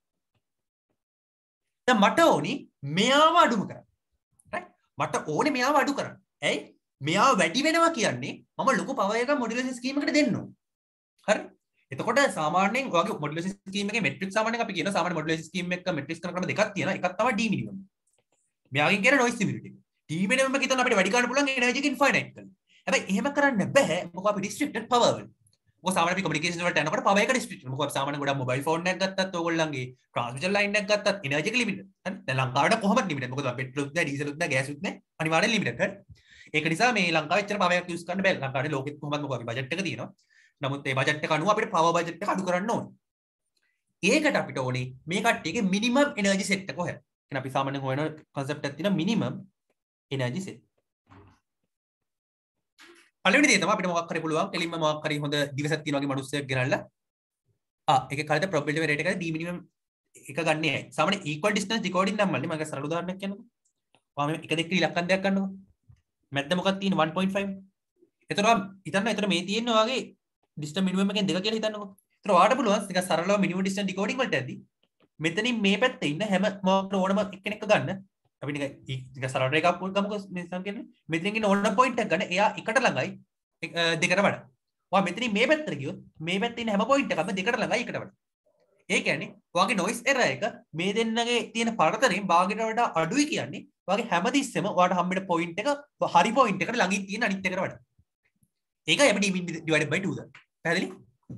දැන් මට ඕනි මෙයාව අඩුම කරන්න. right? මට ඕනේ මෙයාව අඩු කරන්න. ඇයි? මෙයාව වැඩි වෙනවා කියන්නේ මම ලොකු power එකක් modulation scheme එකට දෙන්න ඕන. හරි? එතකොට සාමාන්‍යයෙන් ඔයගේ modulation scheme එකේ metric සාමාන්‍යයෙන් අපි කියන සාමාන්‍ය modulation scheme එක metrics කරන ක්‍රම දෙකක් තියෙනවා. එකක් තමයි D minimum. මෙයාගෙන් කියන noise similarity. D minimum එක හිතන්න අපිට වැඩි කරන්න පුළුවන් energy එක infinite කරන්න. හැබැයි එහෙම කරන්න බෑ. මොකද අපි restricted power වල. මොකද සාමාන්‍ය අපි communication වලට යනකොට power එක restricted. මොකද අපි සාමාන්‍ය ගොඩක් mobile phone එකක් ගත්තත් ඕගොල්ලන්ගේ transmission line එකක් ගත්තත් energy එක limited. හරි? දැන් ලංකාවට කොහොමද limited? මොකද petrol උත් නැහැ, diesel උත් නැහැ, gas උත් නැහැ. අනිවාර්යෙන් limited. හරි? ඒක නිසා මේ ලංකාවේ එච්චර power එකක් use කරන්න බෑ. ලංකාවේ ලෝකෙත් කොහොමද මොකද අපි budget එක තියෙනවා. නමුත් ඒ බජට් එක අනුව අපිට power budget එක අඩු කරන්න ඕනේ. ඒකට අපිට ඕනේ මේ කට්ටියගේ minimum energy set එක හොයන්න. එහෙනම් අපි සාමාන්‍යයෙන් හොයන concept එකක් තියෙනවා minimum energy set. පළවෙනි දේ තමයි අපිට මොකක් හරි පුළුවන් කෙලින්ම මොකක් හරි හොඳ දිවසක් තියෙන වගේ මිනිස්සෙක් ගෙනල්ලා ආ ඒකේ කාලේ probability rate එකයි d minimum එක ගන්න ඇයි. සාමාන්‍ය equal distance decoding නම් මල්ලි මම සරල උදාහරණයක් කියන්නකෝ. ඔයා මේ එක දෙක ඉලක්කම් දෙයක් ගන්නකෝ. මැද්ද මොකක්ද තියෙන්නේ one point five. එතකොට හිතන්න එතන මේ තියෙන්නේ ඔයාගේ distance minimum එකෙන් දෙක කියලා හිතන්නකෝ. ඒතර ඔයාට පුළුවන් නිකන් සරලව minimum distance decoding වලට ඇද්දි මෙතනින් මේ පැත්තේ ඉන්න හැම මොකක්ද ඕනම එක්කෙනෙක්ව ගන්න. අපි නිකන් නිකන් සරල එකක් ගමුකෝ මේ සංකේතනේ. මෙතනින් ඉන්න ඕනම point එකක් ගන්න. එයා එකට ළඟයි දෙකට වඩා. ඔයා මෙතනින් මේ පැත්තට ගියොත් මේ පැත්තේ ඉන්න හැම point එකක්ම දෙකට ළඟයි එකට වඩා. ඒ කියන්නේ ඔයාගේ noise error එක මේ දෙන්නගේ තියෙන පරතරයෙන් භාගයට වඩා අඩුයි කියන්නේ ඔයාගේ හැමතිස්සෙම ඔයාට හම්බෙන point එක හරි point එකට ළඟින් තියෙන අනිත් එකට වඩා. ඒකයි අපි d min divided by two ද. පැහැදිලි?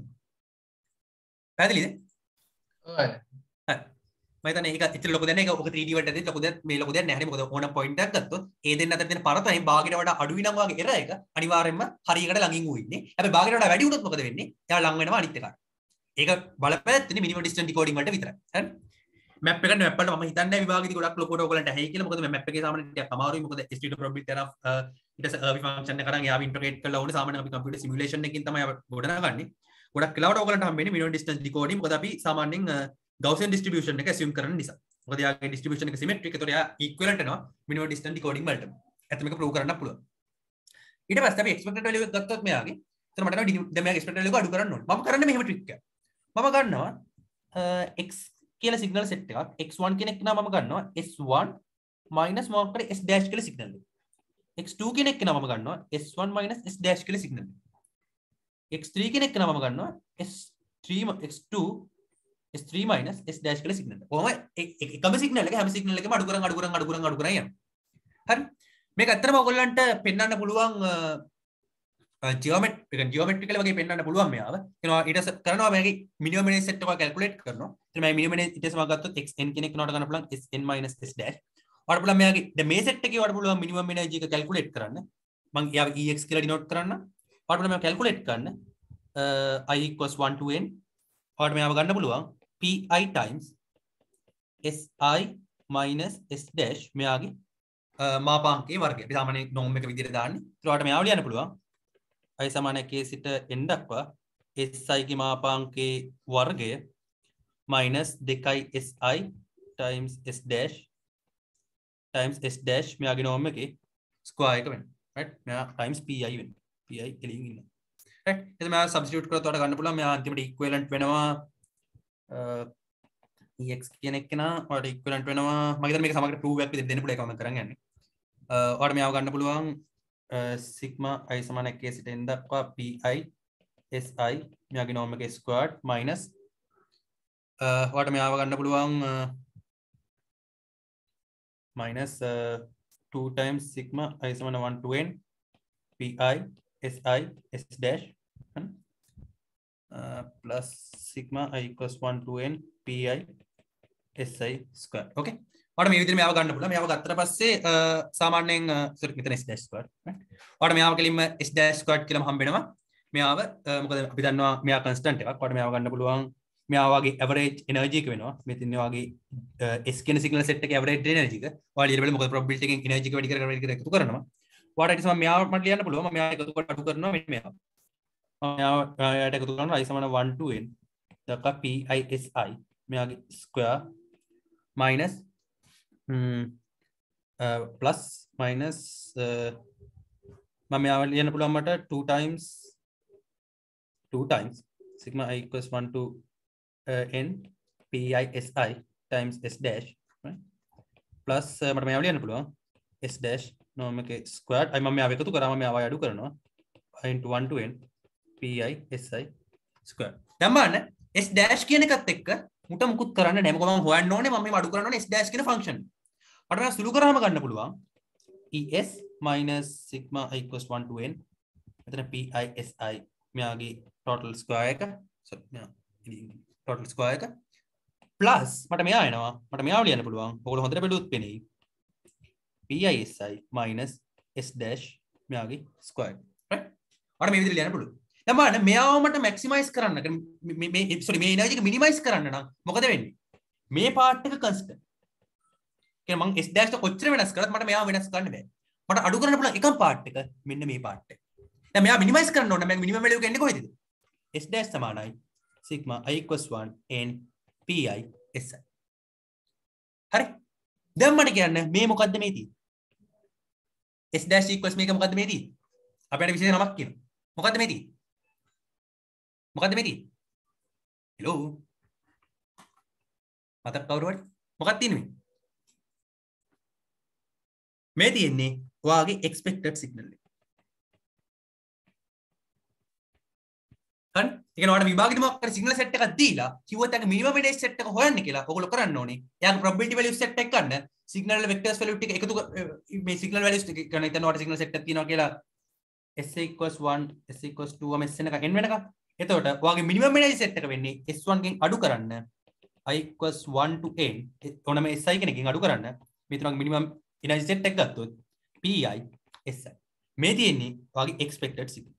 පැහැදිලිද? ඔව්. හරි. මම හිතන්නේ ඒක ඇත්තට ලොකු දෙයක් නෑ. ඒක ඔක three D වලට ඇද්දි ලොකු දෙයක් මේ ලොකු දෙයක් නෑ. මොකද ඕන point එකක් ගත්තොත් ඒ දෙන්න අතර තියෙන පරතරයෙන් භාගයට වඩා අඩුයි නම් ඔයාගේ error එක අනිවාර්යෙන්ම හරියකට ළඟින් වූ ඉන්නේ. හැබැයි භාගයට වඩා වැඩි වුණොත් මොකද වෙන්නේ? එයා ළඟ වෙනවා අනිත් එකට. ඒක බලපෑත්තේ minimum distance decoding වලට විතරයි. හරි? map එකට map වලට මම හිතන්නේ විභාගෙදි ගොඩක් ලොකුවට ඔයගලන්ට ඇහි කියලා. මොකද මේ map එකේ සාමාන්‍යයෙන් ටිකක් අමාරුයි. මොකද S two probability enough ඊට පස්සේ Irving function එක කරන් එයාව integrate කරලා ඕනේ. සාමාන්‍යයෙන් අපි computer simulation එකකින් තමයි ගොඩනගන්නේ. ගොඩක් වෙලාවට ඔයගලන්ට හම්බෙන්නේ minimum distance decoding. මොකද අපි සාමාන්‍යයෙන් Gaussian distribution එක assume කරන නිසා. මොකද යාගේ distribution එක symmetric. ඒතකොට යා equivalent වෙනවා minimum distance decoding වලට. ඇත්ත මේක prove කරන්න පුළුවන්. ඊට පස්සේ අපි expected value එක ගත්තොත් මෙයාගේ. එතන මට දැන් මෙයාගේ expected value එක අඩු කරන්න ඕනේ. මම කරන්නේ මෙහෙම trick එක. මම ගන්නවා x කියලා signal set එකක්. x one කෙනෙක් නම් මම ගන්නවා S one minus මොකක් කරේ S dash කියලා signal එක. x two කෙනෙක් නම් මම ගන්නවා S one minus S dash කියලා signal එක. x three කෙනෙක් නම් මම ගන්නවා S three x two S three minus S dash කියලා signal එක. කොහොම එකම signal එක හැම signal එකම අඩු කරන් අඩු කරන් අඩු කරන් අඩු කරන් යනවා. හරි. මේක ඇත්තටම ඔයගොල්ලන්ට පෙන්වන්න පුළුවන් geometry geometrically වගේ පෙන්වන්න පුළුවන් මෙයාව. එනවා ඊට කරනවා මේකේ minimum energy set එක calculate කරනවා. ඉතින් මේ minimum energy ඊට පස්සේ මම ගත්තොත් xn කෙනෙක් නෝට ගන්න පුළුවන් Sn minus S dash. ඔයාලට පුළුවන් මෙයාගේ දැන් මේ set එකේ ඔයාලට පුළුවන් minimum energy එක calculate කරන්න. මම යාව ex කියලා denote කරන්න. ඔයාලට පුළුවන් මේක calculate කරන්න. I equals one to n. ඔයාලට මෙයාව ගන්න පුළුවන් pi times Si minus S dash මෙයාගේ මාපාංකයේ වර්ගය. අපි සාමාන්‍යයෙන් norm එක විදිහට දාන්නේ. ඒත් ඔයාලට මෙයාව ලියන්න පුළුවන්. I සමාන k සිට n දක්වා Si ගේ මාපාංකයේ වර්ගය minus දෙකයි Si times S dash times S dash මෙයාගේ norm එකේ square එක වෙනවා. right? මෙයා times pi වෙනවා. pi එළියෙන් ඉන්නවා. right? එතන මෙයා substitute කරලා උඩට ගන්න පුළුවන්. මෙයා අන්තිමට equivalent වෙනවා ex කියන එක නා ඔයාලට equivalent වෙනවා මම හිතන්නේ මේක සමගට prove එකක් විදිහට දෙන්න පුළුවන් එකක් මම කරන් යන්නේ ඔයාලට මෙයාව ගන්න පුළුවන් sigma i සමාන එකේ සිට n දක්වා pi si මෙයාගේ norm එක squared minus ඔයාලට මෙයාව ගන්න පුළුවන් minus two times sigma i සමාන one to n pi si s dash uh, plus sigma i equals one to n pi si square okay ඔයාලට මේ විදිහට මෙයාව ගන්න පුළුවන් මෙයාව ගත්තට පස්සේ සාමාන්‍යයෙන් sorry මෙතන s dash square ඔයාලට මෙයාව කෙලින්ම s dash square කියලාම හම්බ වෙනවා මෙයාව මොකද අපි දන්නවා මෙයා constant එකක් ඔයාලට මෙයාව ගන්න පුළුවන් මෙයා වගේ average energy එක වෙනවා මෙතන වගේ s කියන signal set එකේ average energy එක ඔයාලා ඊට පස්සේ මොකද probability එකෙන් energy එක වැඩි කර කර වැඩි කර එකතු කරනවා ඔයාලට ඊට පස්සේ මෙයාව මට ලියන්න පුළුවන් මම මෙයා එකතු කරලා අඩු කරනවා මෙන්න මෙයාව මම මෙයාට එකතු කරනවා i සමාන one to n දක්වා pi si මෙයාගේ square minus hmm uh, plus minus මම මෙයාව ලියන්න පුළුවන් මට two times two times sigma i equals one to uh, n pi si times s dash right plus uh, මට මෙයාව ලියන්න පුළුවන් s dash norm එකේ squared අයි මම මෙයාව එකතු කරාම මෙයාව අඩු කරනවා i into one to n pi si squared දැන් බලන්න s dash කියන එකත් එක්ක මුට මුකුත් කරන්න නැහැ මොකද මම හොයන්න ඕනේ මම මේ අඩු කරන්න ඕනේ s dash කියන ෆන්ක්ෂන් මට මෙයා සුළු කරාම ගන්න පුළුවන් es minus sigma i equals one to n මෙතන pi si මෙයාගේ total square එක sorry මෙයා total square එක plus මට මෙයා එනවා මට මෙයාව ලියන්න පුළුවන් ඔයගොල්ලෝ හොඳට බැලුවොත් පෙනෙයි pi si minus s dash මෙයාගේ square right මට මේ විදිහට ලියන්න පුළුවන් දැන් බලන්න මෙයාව මට maximize කරන්න මේ මේ sorry මේ energy එක minimize කරන්න නම් මොකද වෙන්නේ මේ part එක constant කියන්නේ මම s dash එක කොච්චර වෙනස් කරත් මට මෙයාව වෙනස් කරන්න බෑ මට අඩු කරන්න පුළුවන් එකම part එක මෙන්න මේ part එක දැන් මෙයා minimize කරන්න ඕන මම minimum value එක එන්නේ කොහෙද s dash සමානයි sigma i equals one n pi si හරි දැන් මට කියන්න මේ මොකද්ද මේ තියෙන්නේ s dash equals මේක මොකද්ද මේ තියෙන්නේ අපිට විශේෂ නමක් කියනවා මොකද්ද මේ තියෙන්නේ මොකද්ද මේ තියෙන්නේ hello මතක කවුරු හරි මොකක්ද තියෙන්නේ මේ තියෙන්නේ ඔයාගේ expected signal එක හරි ඒ කියන්නේ ඔයාලට විභාගෙදි මොකක් හරි සිග්නල් සෙට් එකක් දීලා කිව්වොත් ඒක මිනිමම් වෙඩේජ් සෙට් එක හොයන්න කියලා ඔයගොල්ලෝ කරන්න ඕනේ. එයාගේ probability value set එක ගන්න සිග්නල් වල vectors value ටික එකතු මේ සිග්නල් values ටික ගන්න හිතන්න ඔයාලට සිග්නල් සෙට් එකක් තියෙනවා කියලා s equals one s equals two m s එක n වෙනකම්. එතකොට ඔයාගේ මිනිමම් වෙඩේජ් සෙට් එක වෙන්නේ s one ගෙන් අඩු කරන්න i equals one to n ඕනම si කෙනකින් අඩු කරන්න මේ තුනක් මිනිමම් එනර්ජි සෙට් එක ගත්තොත් pi si මේ තියෙන්නේ ඔයාගේ expected signal.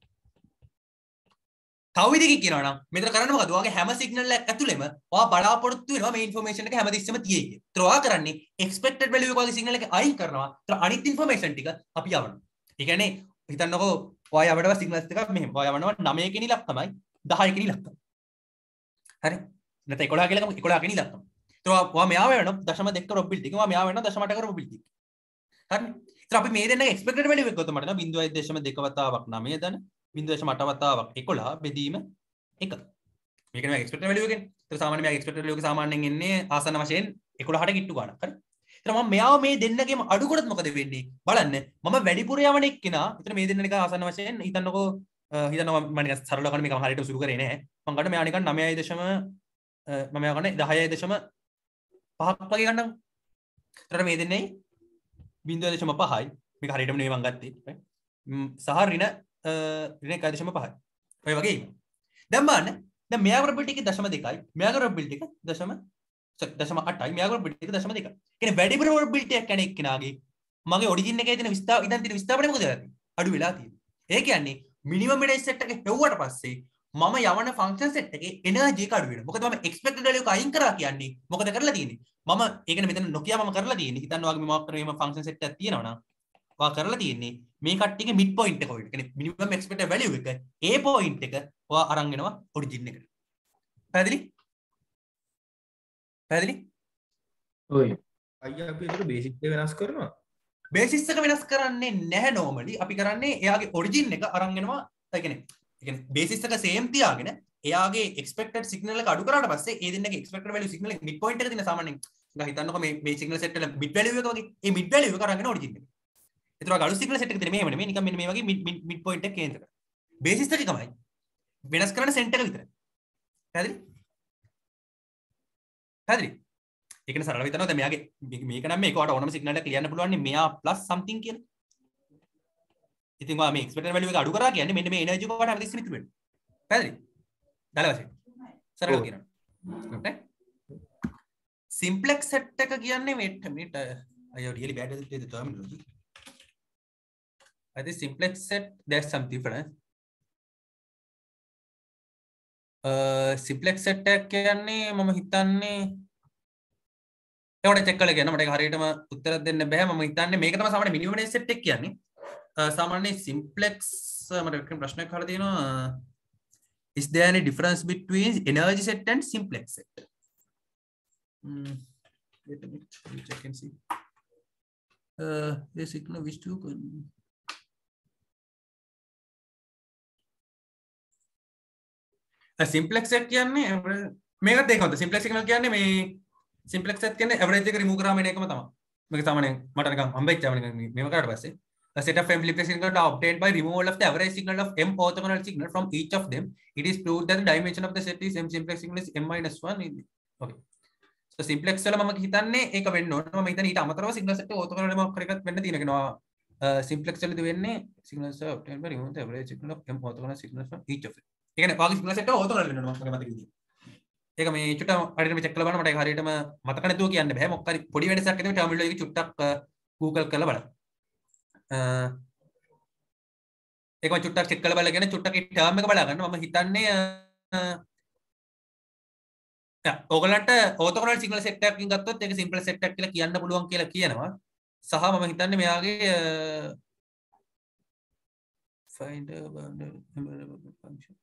තව විදිහකින් කියනවා නම් මෙතන කරන්නේ මොකද? ඔයාගේ හැම සිග්නල් එකක් ඇතුළෙම ඔයා බලාපොරොත්තු වෙනවා මේ ইনফර්මේෂන් එක හැමතිස්සෙම තියෙයි කියලා. ඒතර ඔයා කරන්නේ expected value එක ඔයාගේ සිග්නල් එක අයින් කරනවා. ඒතර අනිත් ইনফර්මේෂන් ටික අපි යවනවා. ඒ කියන්නේ හිතන්නකෝ ඔයා යවනවා සිග්නල්ස් ටිකක් මෙහෙම. ඔයා යවනවා nine කෙනි ඉලක්කමයි දහය කෙනි ඉලක්කම. හරි? නැත්නම් eleven කියලා ගමු eleven කෙනි ඉලක්කම. ඒතර ඔයා මෙයාව වෙනවා දශම දෙක probability එක. ඔයා මෙයාව වෙනවා දශම අට probability එක. හරි? ඒතර අපි මේ දෙන්නගේ expected value එක ගත්තොත් මට නෝ zero point two වතාවක් nine දන zero point eight වතාවක් eleven බෙදීම එක. මේක නේ expected value එකනේ. ඒතර සාමාන්‍යයෙන් මේ expected value එක සාමාන්‍යයෙන් එන්නේ ආසන්න වශයෙන් eleven කිට්ටු ගන්න. හරි. ඒතර මම මෙයාව මේ දෙන්නගේම අඩු කරොත් මොකද වෙන්නේ? බලන්න. මම වැඩිපුර යවන එක්කෙනා. ඒතර මේ දෙන්න නිකන් ආසන්න වශයෙන් හිතන්නකෝ හිතනවා මම නිකන් සරලව කරන මේක හරියට සුළු කරේ නෑ. මම ගන්න මෙයා නිකන් nine. මම මෙයා ගන්න ten. five වගේ ගන්නම්. ඒතර මේ දෙන්නේ zero point five. මේක හරියටම නෙවෙයි මම ගත්තේ. සහ ඍණ ඍණ one point five. ඔය වගේ. දැන් බලන්න. දැන් මෙයා probability එක දශම දෙකයි. මෙයාගේ probability එක දශම දශම අටයි. මෙයාගේ probability එක දශම දෙකයි. කියන්නේ වැඩිපුර probability එකක් කෙනෙක් කෙනාගේ මගේ origin එකේ තියෙන විස්තාර ඉතින් තියෙන විස්තාරය මොකද වෙලා තියෙන්නේ? අඩු වෙලා තියෙන්නේ. ඒ කියන්නේ minimum value set එක හෙව්වට පස්සේ මම යවන function set එකේ energy එක අඩු වෙනවා. මොකද මම expected value එක අයින් කරා කියන්නේ මොකද කරලා තියෙන්නේ? මම ඒ කියන්නේ මෙතන නොකිය මම කරලා තියෙන්නේ. හිතන්න ඔයාගේ මොකක් කරේ මේ function set එකක් තියෙනවා නම් ඔයා කරලා තියෙන්නේ මේ කට්ටියගේ mid point එක හොයන්න. කියන්නේ minimum expected value එක ඒ point එක ඔයා අරන් එනවා origin එකට. පැහැදිලි? පැහැදිලි? ඔය අයියා අපි ඒක බේසික් එක වෙනස් කරනවා. බේසිස් එක වෙනස් කරන්නේ නැහැ normally. අපි කරන්නේ එයාගේ origin එක අරන් එනවා. ඒ කියන්නේ ඒ කියන්නේ බේසිස් එක same තියාගෙන එයාගේ expected signal එක අඩු කරාට පස්සේ ඒ දෙන්නගේ expected value signal එක mid point එක තියෙන සාමාන්‍යයෙන් ගහ හිතන්නකො මේ මේ signal set වල mid value එක වගේ ඒ mid value එක අරගෙන origin එක. ඒතර අලුත් signal set එක තියෙන මෙහෙම නෙමෙයි නිකන් මෙන්න මේ වගේ mid mid point එක කේන්ද්‍ර කරලා. basis එක එකමයි. වෙනස් කරන center එක විතරයි. පැහැදිලි? පැහැදිලි? ඒකනේ සරලව හිතනවා දැන් මෙයාගේ මේක නම් මේක ඔයාලට ඕනම signal එකක් ලියන්න පුළුවන් නේ මෙයා plus something කියලා. ඉතින් ඔයා මේ expected value එක අඩු කරා කියන්නේ මෙන්න මේ energy එක ඔයාලට හැමතිස්සෙම ඉතුරු වෙනවා. පැහැදිලි? දල වශයෙන්. සරලව කියනවා. right? simplex set එක කියන්නේ wait a minute I have really bad at the terminology. I think simplex set there's some difference. uh simplex set එක කියන්නේ මම හිතන්නේ ඒකට චෙක් කරලා කියන්න මට ඒක හරියටම උත්තර දෙන්න බෑ මම හිතන්නේ මේක තමයි සාමාන්‍ය minimum range set එක කියන්නේ. සාමාන්‍ය simplex මට ප්‍රශ්නයක් අහලා තියෙනවා is there any difference between energy set and simplex set? Hmm. Wait a minute, let me check and see. Uh, the signal which to a simplex set කියන්නේ මේකත් දෙකමද simplex signal කියන්නේ මේ simplex set කියන්නේ average එක remove කරාම එන එකම තමයි. මේක සාමාන්‍යයෙන් මට නිකන් හම්බෙච්චා නිකන් මේව කරාට පස්සේ a set of m simplex signals are obtained by removal of the average signal of m orthogonal signal from each of them. It is proved that the dimension of the set is m simplex signal is m minus one. Okay. So simplex වල මම හිතන්නේ ඒක වෙන්න ඕන. මම හිතන්නේ ඊට අමතරව signal set එක orthogonal මොකක් හරි එකක් වෙන්න තියෙනවා කියනවා. simplex වලදී වෙන්නේ signals are obtained by removing the average signal of m orthogonal signals from each of them. ඒ කියන්නේ වාගේ signal set එක orthogonal වෙන්න ඕන මම මතක විදියට. ඒක මේ චුට්ටක් හරියට මේ චෙක් කරලා බලන්න මට ඒක හරියටම මතක නැතුව කියන්න බෑ. මොකක් හරි පොඩි වෙනසක් ඇති මේ ටර්මිනොලොජි එක චුට්ටක් Google කරලා බලන්න. ඒක මම චුට්ටක් චෙක් කරලා බලලා කියන චුට්ටක් ඒ ටර්ම් එක බලා ගන්න. මම හිතන්නේ යා ඔයගලන්ට orthogonal signal set එකකින් ගත්තොත් ඒක simple set එකක් කියලා කියන්න පුළුවන් කියලා කියනවා. සහ මම හිතන්නේ මෙයාගේ find a boundary function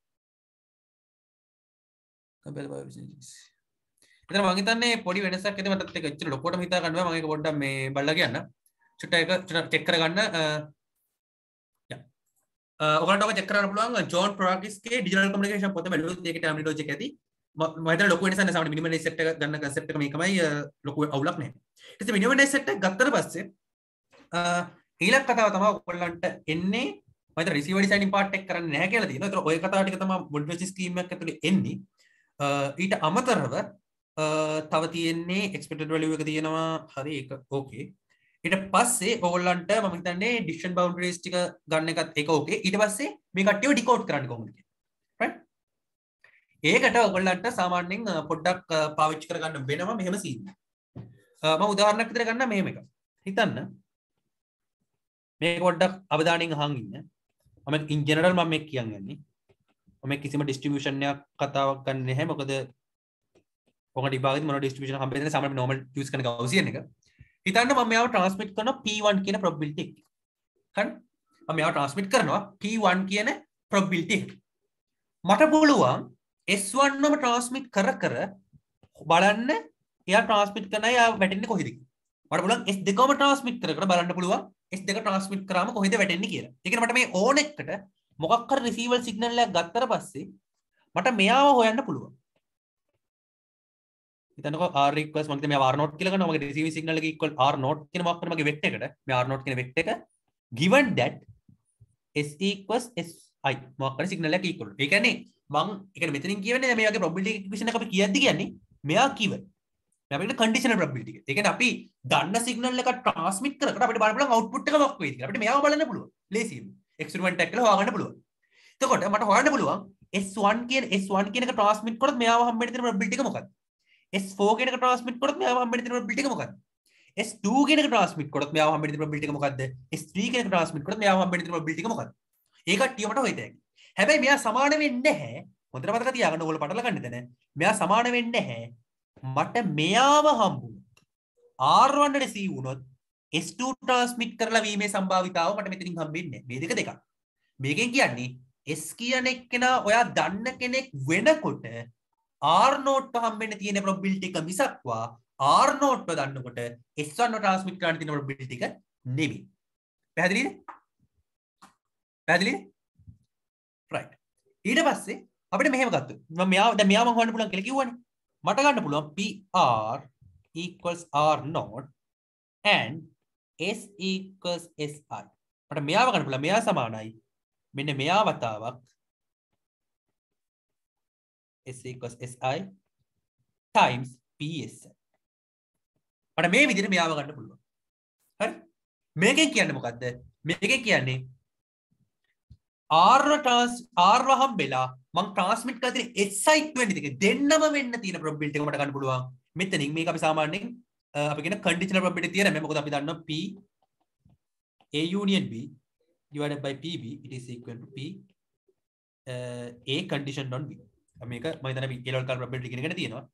compare by efficiency. එතන මම හිතන්නේ පොඩි වෙනසක් ඇති මටත් ඒක ඇත්තට ලොකුවටම හිතා ගන්න බෑ. මම ඒක පොඩ්ඩක් මේ බලලා කියන්න. චුට්ටක් ඒක චුට්ටක් චෙක් කරගන්න. යා ඔයගලන්ට ඔක චෙක් කරන්න පුළුවන් ජෝන් ප්‍රොග්‍රස්ගේ digital communication පොතේ බැලුවොත් ඒකේ terminology එක ඇති. මම හිතන්නේ ලොකු වෙනසක් නැහැ. සාමාන්‍ය minimum range set එක ගන්න concept එක මේකමයි ලොකු අවුලක් නැහැ. ඊට පස්සේ minimum range set එක ගත්තට පස්සේ ඊළඟ කතාව තමයි ඔයගලන්ට එන්නේ මම හිතන්නේ receiver designing part එක කරන්නේ නැහැ කියලා තියෙනවා. ඒතර ඔය කතාව ටික තමයි modular scheme එකක් ඇතුලේ එන්නේ. ඊට අමතරව තව තියෙන්නේ expected value එක තියෙනවා. හරි ඒක ඕකේ. ඊට පස්සේ ඔයගොල්ලන්ට මම හිතන්නේ decision boundaries ටික ගන්න එකත් ඒක ඕකේ. ඊට පස්සේ මේ කට්ටියව decode කරන්න කොහොමද කියන්නේ. right? ඒකට ඔයගොල්ලන්ට සාමාන්‍යයෙන් පොඩ්ඩක් පාවිච්චි කරගන්න වෙනවා මෙහෙම සීන්. මම උදාහරණයක් විතර ගන්න මෙහෙම එකක්. හිතන්න මේක පොඩ්ඩක් අවධානයෙන් අහන් ඉන්න. මම in general මම මේක කියන්නේ. මම කිසිම distribution එකක් කතාවක් ගන්න නැහැ. මොකද ඔක ඩිබාගෙදි මොන distribution හම්බෙන්නේ සාමාන්‍ය normal use කරන Gaussian එක. හිතන්න මම මෙයාව transmit කරනවා P one කියන probability එක. හරි? මම මෙයාව transmit කරනවා P one කියන probability එක. මට පුළුවන් S one නම transmit කර කර බලන්න එයා transmit කරන එයා වැටෙන්නේ කොහෙද කියලා. මට පුළුවන් S දෙකම transmit කර කර බලන්න පුළුවන් S දෙක transmit කරාම කොහෙද වැටෙන්නේ කියලා. ඒ කියන්නේ මට මේ ඕන එකට මොකක් හරි receiver signal එකක් ගත්තට පස්සේ මට මෙයාව හොයන්න පුළුවන්. හිතන්නකෝ R equals මම මේ R naught කියලා ගන්නවා. මගේ receiving signal එක equal R naught කියන මොකක් හරි මගේ vector එකට මේ R naught කියන vector එක given that S equals Si මොකක් හරි signal එකක් equal. ඒ කියන්නේ මම ඒ කියන්නේ මෙතනින් කියවන්නේ මේ වගේ probability equation එක අපි කියද්දි කියන්නේ මෙයා given. මෙයා අපිට conditional probability එක. ඒ කියන්නේ අපි දන්න signal එක transmit කර කර අපිට බලන්න පුළුවන් output එක මොකක් වෙයිද කියලා. අපිට මෙයාව බලන්න පුළුවන්. ලේසියෙන්. experiment එකක් කරලා හොයාගන්න පුළුවන්. එතකොට මට හොයන්න පුළුවන් S one කියන S one කියන එක transmit කරොත් මෙයාව හම්බෙන්න තියෙන probability එක මොකක්ද? S four කියන එක transmit කරොත් මෙයාව හම්බෙන්න තියෙන probability එක මොකක්ද? S two කියන එක transmit කරොත් මෙයාව හම්බෙන්න තියෙන probability එක මොකක්ද? S three කියන එක transmit කරොත් මෙයාව හම්බෙන්න තියෙන probability එක මොකක්ද? ඒ කට්ටිය මට හොයතයි. හැබැයි මෙයා සමාන වෙන්නේ නැහැ. හොඳට මතක තියාගන්න ඕගොල්ලෝ පටල ගන්න දෙන. මෙයා සමාන වෙන්නේ නැහැ. මට මෙයාව හම්බුනොත් R one receive වුණොත් S two transmit කරලා වීමේ සම්භාවිතාව මට මෙතනින් හම්බෙන්නේ නැහැ. මේ දෙක දෙකක්. මේකෙන් කියන්නේ S කියන එක්කෙනා ඔයා දන්න කෙනෙක් වෙනකොට R naught හම්බෙන්න තියෙන probability එක මිසක්වා R naught දන්නකොට S one transmit කරන්න තියෙන probability එක නෙමෙයි. පැහැදිලිද? පැහැදිලිද? right. ඊට පස්සේ අපිට මෙහෙම ගත්තොත් මම මෙයා දැන් මෙයා මම හොයන්න පුළුවන් කියලා කිව්වනේ. මට ගන්න පුළුවන් P R equals R naught and S equals S I. මට මෙයාව ගන්න පුළුවන් මෙයා සමානයි මෙන්න මෙයා වතාවක් S equals S I times P S. මට මේ විදිහට මෙයාව ගන්න පුළුවන්. හරි? මේකෙන් කියන්නේ මොකද්ද? මේකෙන් කියන්නේ R trans R වහම් වෙලා මම ට්‍රාන්ස්මිට් කරලා තියෙන S I twenty එක දෙන්නම වෙන්න තියෙන probability එක මට ගන්න පුළුවන්. මෙතනින් මේක අපි සාමාන්‍යයෙන් අපි කියන conditional probability theorem එක. මොකද අපි දන්නවා P A union B divided by P B it is equal to P uh, A conditioned on B. මේක මම හිතන්නේ අපි A level කාල probability කියන එකට තියෙනවා.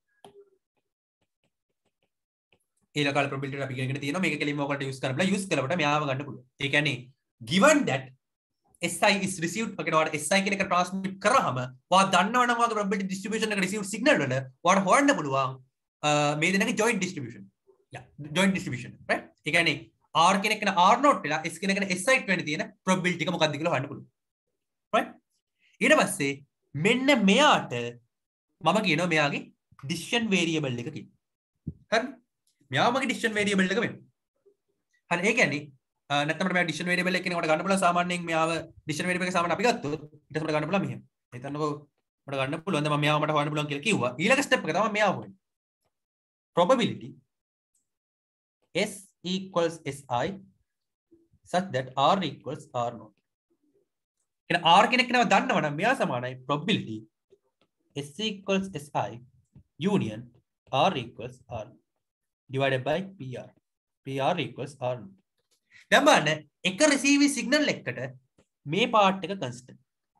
A level කාල probability අපි කියන එකට තියෙනවා. මේක කෙලින්ම ඔයගොල්ලන්ට use කරලා use කරලා මෙයාව ගන්න පුළුවන්. ඒ කියන්නේ given that S I is received again or S I කියන එක transmit කරාම ඔයා දන්නවනම් ඔයාගේ probability distribution එක received signal වල ඔයාට හොයන්න පුළුවන් මේ දෙන්නගේ joint distribution. yeah joint distribution right. ඒ කියන්නේ R කියන එක R naught වෙලා S කියන එක S I twenty තියෙන probability එක මොකක්ද කියලා හොයන්න පුළුවන්. right. ඊට පස්සේ මෙන්න මෙයාට මම කියනවා මෙයාගේ decision variable එක කියලා. හරි. මෙයා මගේ decision variable එක වෙනවා. හරි. ඒ කියන්නේ නැත්නම් මට decision variable එක කෙනෙකුට ගන්න පුළුවන් සාමාන්‍යයෙන් මෙයාව decision variable එක සාමාන්‍යයෙන් අපි ගත්තොත් ඊට පස්සේ මට ගන්න පුළුවන් මෙහෙම. හිතන්නකෝ මට ගන්න පුළුවන් දැන් මම මෙයාව මට හොයන්න පුළුවන් කියලා කිව්වා. ඊළඟ step එක තමයි මෙයාව හොයන්නේ. probability S equals S I such that R equals R naught. කියන R කෙනෙක් නම දන්නවනම් මෙයා සමානයි probability S equals S I union R equals R divided by P R. P R equals R naught. දැන් බලන්න එක receiving signal එකකට මේ part එක constant.